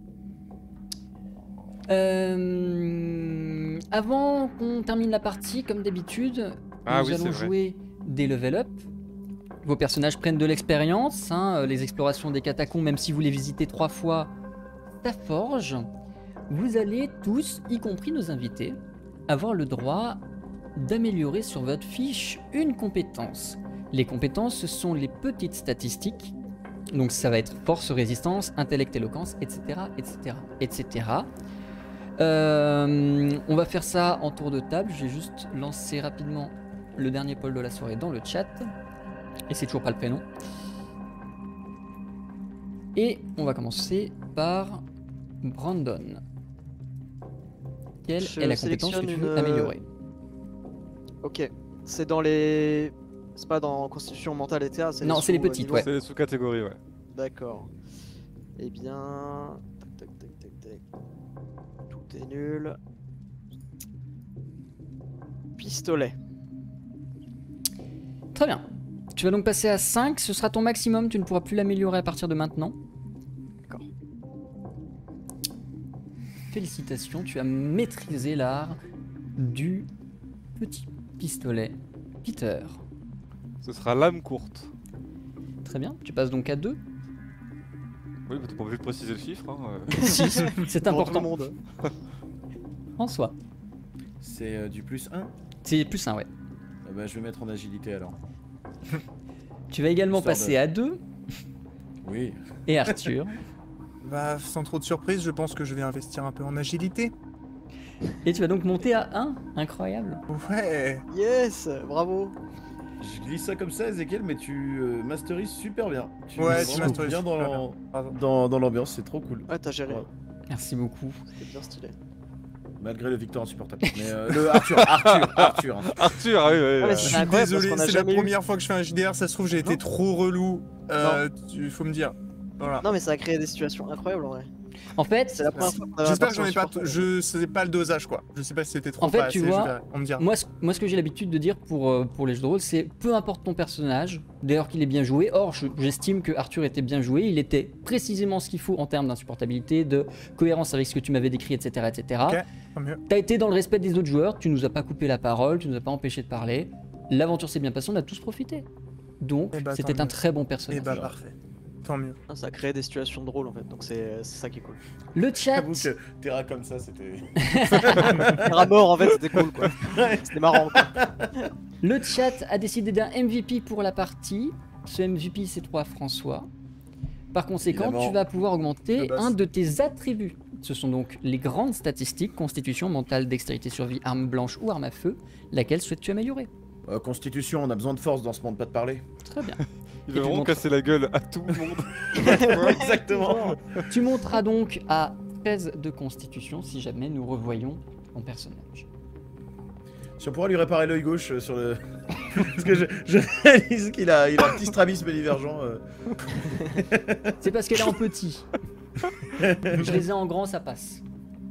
Euh, Avant qu'on termine la partie, comme d'habitude, Ah nous oui, c'est allons vrai. jouer des level up. Vos personnages prennent de l'expérience, hein, euh, les explorations des catacombes, même si vous les visitez trois fois, ça forge. Vous allez tous, y compris nos invités, avoir le droit d'améliorer sur votre fiche une compétence. Les compétences, ce sont les petites statistiques. Donc ça va être force, résistance, intellect, éloquence, et cetera, et cetera, et cetera. Euh, on va faire ça en tour de table. Je vais juste lancer rapidement le dernier poll de la soirée dans le chat. Et c'est toujours pas le prénom. Et on va commencer par Brandon. Quelle Je est la compétence que tu sélectionne veux une, euh, améliorer? Ok. C'est dans les. C'est pas dans constitution mentale et théâtre. Non, c'est les sous, euh, petites, niveaux. ouais. C'est les sous-catégories, ouais. D'accord. Eh bien. Tac, tac, tac, tac, tac. Tout est nul. Pistolet. Très bien. Tu vas donc passer à cinq, ce sera ton maximum, tu ne pourras plus l'améliorer à partir de maintenant. D'accord. Félicitations, tu as maîtrisé l'art du petit pistolet Peter. Ce sera lame courte. Très bien, tu passes donc à deux. Oui, bah, t'es pas obligé de préciser le chiffre. Hein. euh. Si, c'est Pour tout le important. monde. François, C'est euh, du plus un. c'est plus un, ouais. Ah bah, je vais mettre en agilité alors. Tu vas également Histoire passer de- à deux. Oui. Et Arthur. Bah, sans trop de surprise, je pense que je vais investir un peu en agilité. Et tu vas donc monter à un. Incroyable. Ouais. Yes, bravo. Je glisse ça comme ça, Ezekiel, mais tu euh, masterises super bien. Tu Ouais, es tu vraiment masterises bien dans super l'am- Bravo. dans, dans l'ambiance, c'est trop cool. Ouais, t'as géré. Ouais. Merci beaucoup. C'était bien stylé. Malgré le Victor insupportable. Mais euh, le Arthur, Arthur, Arthur. hein. Arthur, ah oui, oui. Ah, mais euh, Je c'est suis incroyable parce désolé, qu'on a c'est la jamais eu- première fois que je fais un J D R, ça se trouve j'ai été Non. trop relou. Euh, il faut me dire. Voilà. Non, mais ça a créé des situations incroyables en vrai. En fait, C'est la première fois qu'on avait un J'espère que j'en ai pas. personnage Je sais pas le dosage quoi. Je sais pas si c'était trop En fait, pas tu assez, vois, je verrai. On me dira. Moi, ce, moi, ce que j'ai l'habitude de dire pour, euh, pour les jeux de rôle, c'est peu importe ton personnage, d'ailleurs qu'il est bien joué. Or, je- j'estime que Arthur était bien joué. Il était précisément ce qu'il faut en termes d'insupportabilité, de cohérence avec ce que tu m'avais décrit, et cetera, et cetera. Ok. Tant mieux. T'as été dans le respect des autres joueurs. Tu nous as pas coupé la parole, tu nous as pas empêché de parler. L'aventure s'est bien passée, on a tous profité. Donc, Eh bah, c'était tant un mieux. très bon Et personnage. bah parfait. Tant mieux. Ah, ça a créé des situations drôles en fait, donc c'est c'est ça qui est cool. Le chat, J'avoue que Terra comme ça, c'était. Faire à mort en fait, c'était cool quoi. C'était marrant quoi. le chat a décidé d'un M V P pour la partie. Ce M V P, c'est toi, François. Par conséquent, Évidemment. tu vas pouvoir augmenter Ah bah, un c'est- de tes attributs. Ce sont donc les grandes statistiques, constitution, mentale, dextérité, survie, arme blanche ou arme à feu. Laquelle souhaites-tu améliorer? Euh, Constitution, on a besoin de force dans ce monde, pas de parler. Très bien. Il Et va tu vraiment montres- casser la gueule à tout le monde. Exactement. Tu monteras donc à treize de constitution si jamais nous revoyons ton personnage. Si on pourra lui réparer l'œil gauche euh, sur le. Parce que je, je réalise qu'il a, il a un petit strabisme divergent. euh. C'est parce qu'elle est en petit. Je les ai en grand, ça passe.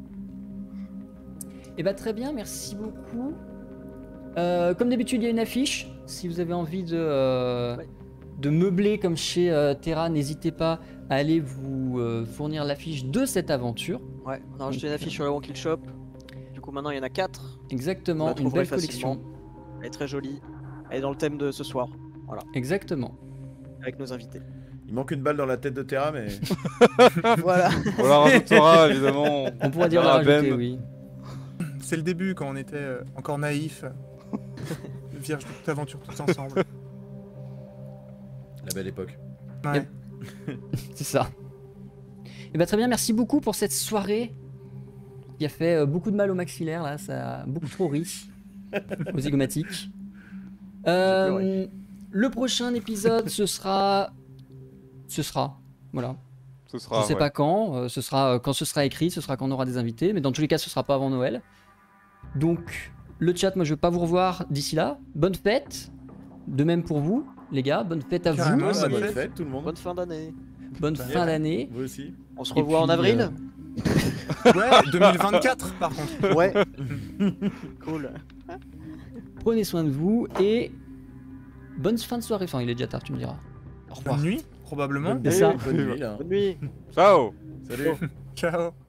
Et bah très bien, merci beaucoup. Euh, comme d'habitude, il y a une affiche. Si vous avez envie de, euh, Ouais. de meubler comme chez euh, Terra, n'hésitez pas à aller vous euh, fournir l'affiche de cette aventure. Ouais, on a rajouté une affiche sur la One Kill Shop. Du coup maintenant il y en a quatre. Vous Exactement, la une trouverez belle facilement. collection. Elle est très jolie. Elle est dans le thème de ce soir, Exactement. avec nos invités. Il manque une balle dans la tête de Terra, mais. Voilà. On la rajoutera évidemment. On pourra dire Ah, la rajouter, Ben. oui. C'est le début quand on était euh, encore naïf. Vierge de toute aventure tous ensemble. La belle époque. Ouais. C'est ça. Et bah très bien, merci beaucoup pour cette soirée qui a fait euh, beaucoup de mal au maxillaire là, ça a beaucoup trop ri aux zygomatiques. Euh, le prochain épisode, ce sera, ce sera, voilà. Ce sera. Je sais ouais. pas quand, euh, ce sera euh, quand ce sera écrit, ce sera quand on aura des invités, mais dans tous les cas, ce sera pas avant Noël. Donc le chat, moi je vais pas vous revoir d'ici là. Bonne fête, de même pour vous, les gars. Bonne fête à Carrément, vous. bonne Ah, bonne fête. fête, tout le monde. Bonne fin d'année. Bonne fin d'année. Vous aussi. On se Et revoit en puis, avril. Ouais, deux mille vingt-quatre par contre. Ouais. Cool. Prenez soin de vous et bonne fin de soirée. Enfin, il est déjà tard, tu me diras. Au revoir. Bonne nuit, probablement. C'est ça. Bonne nuit, là. Bonne nuit. Ciao. Salut. Ciao.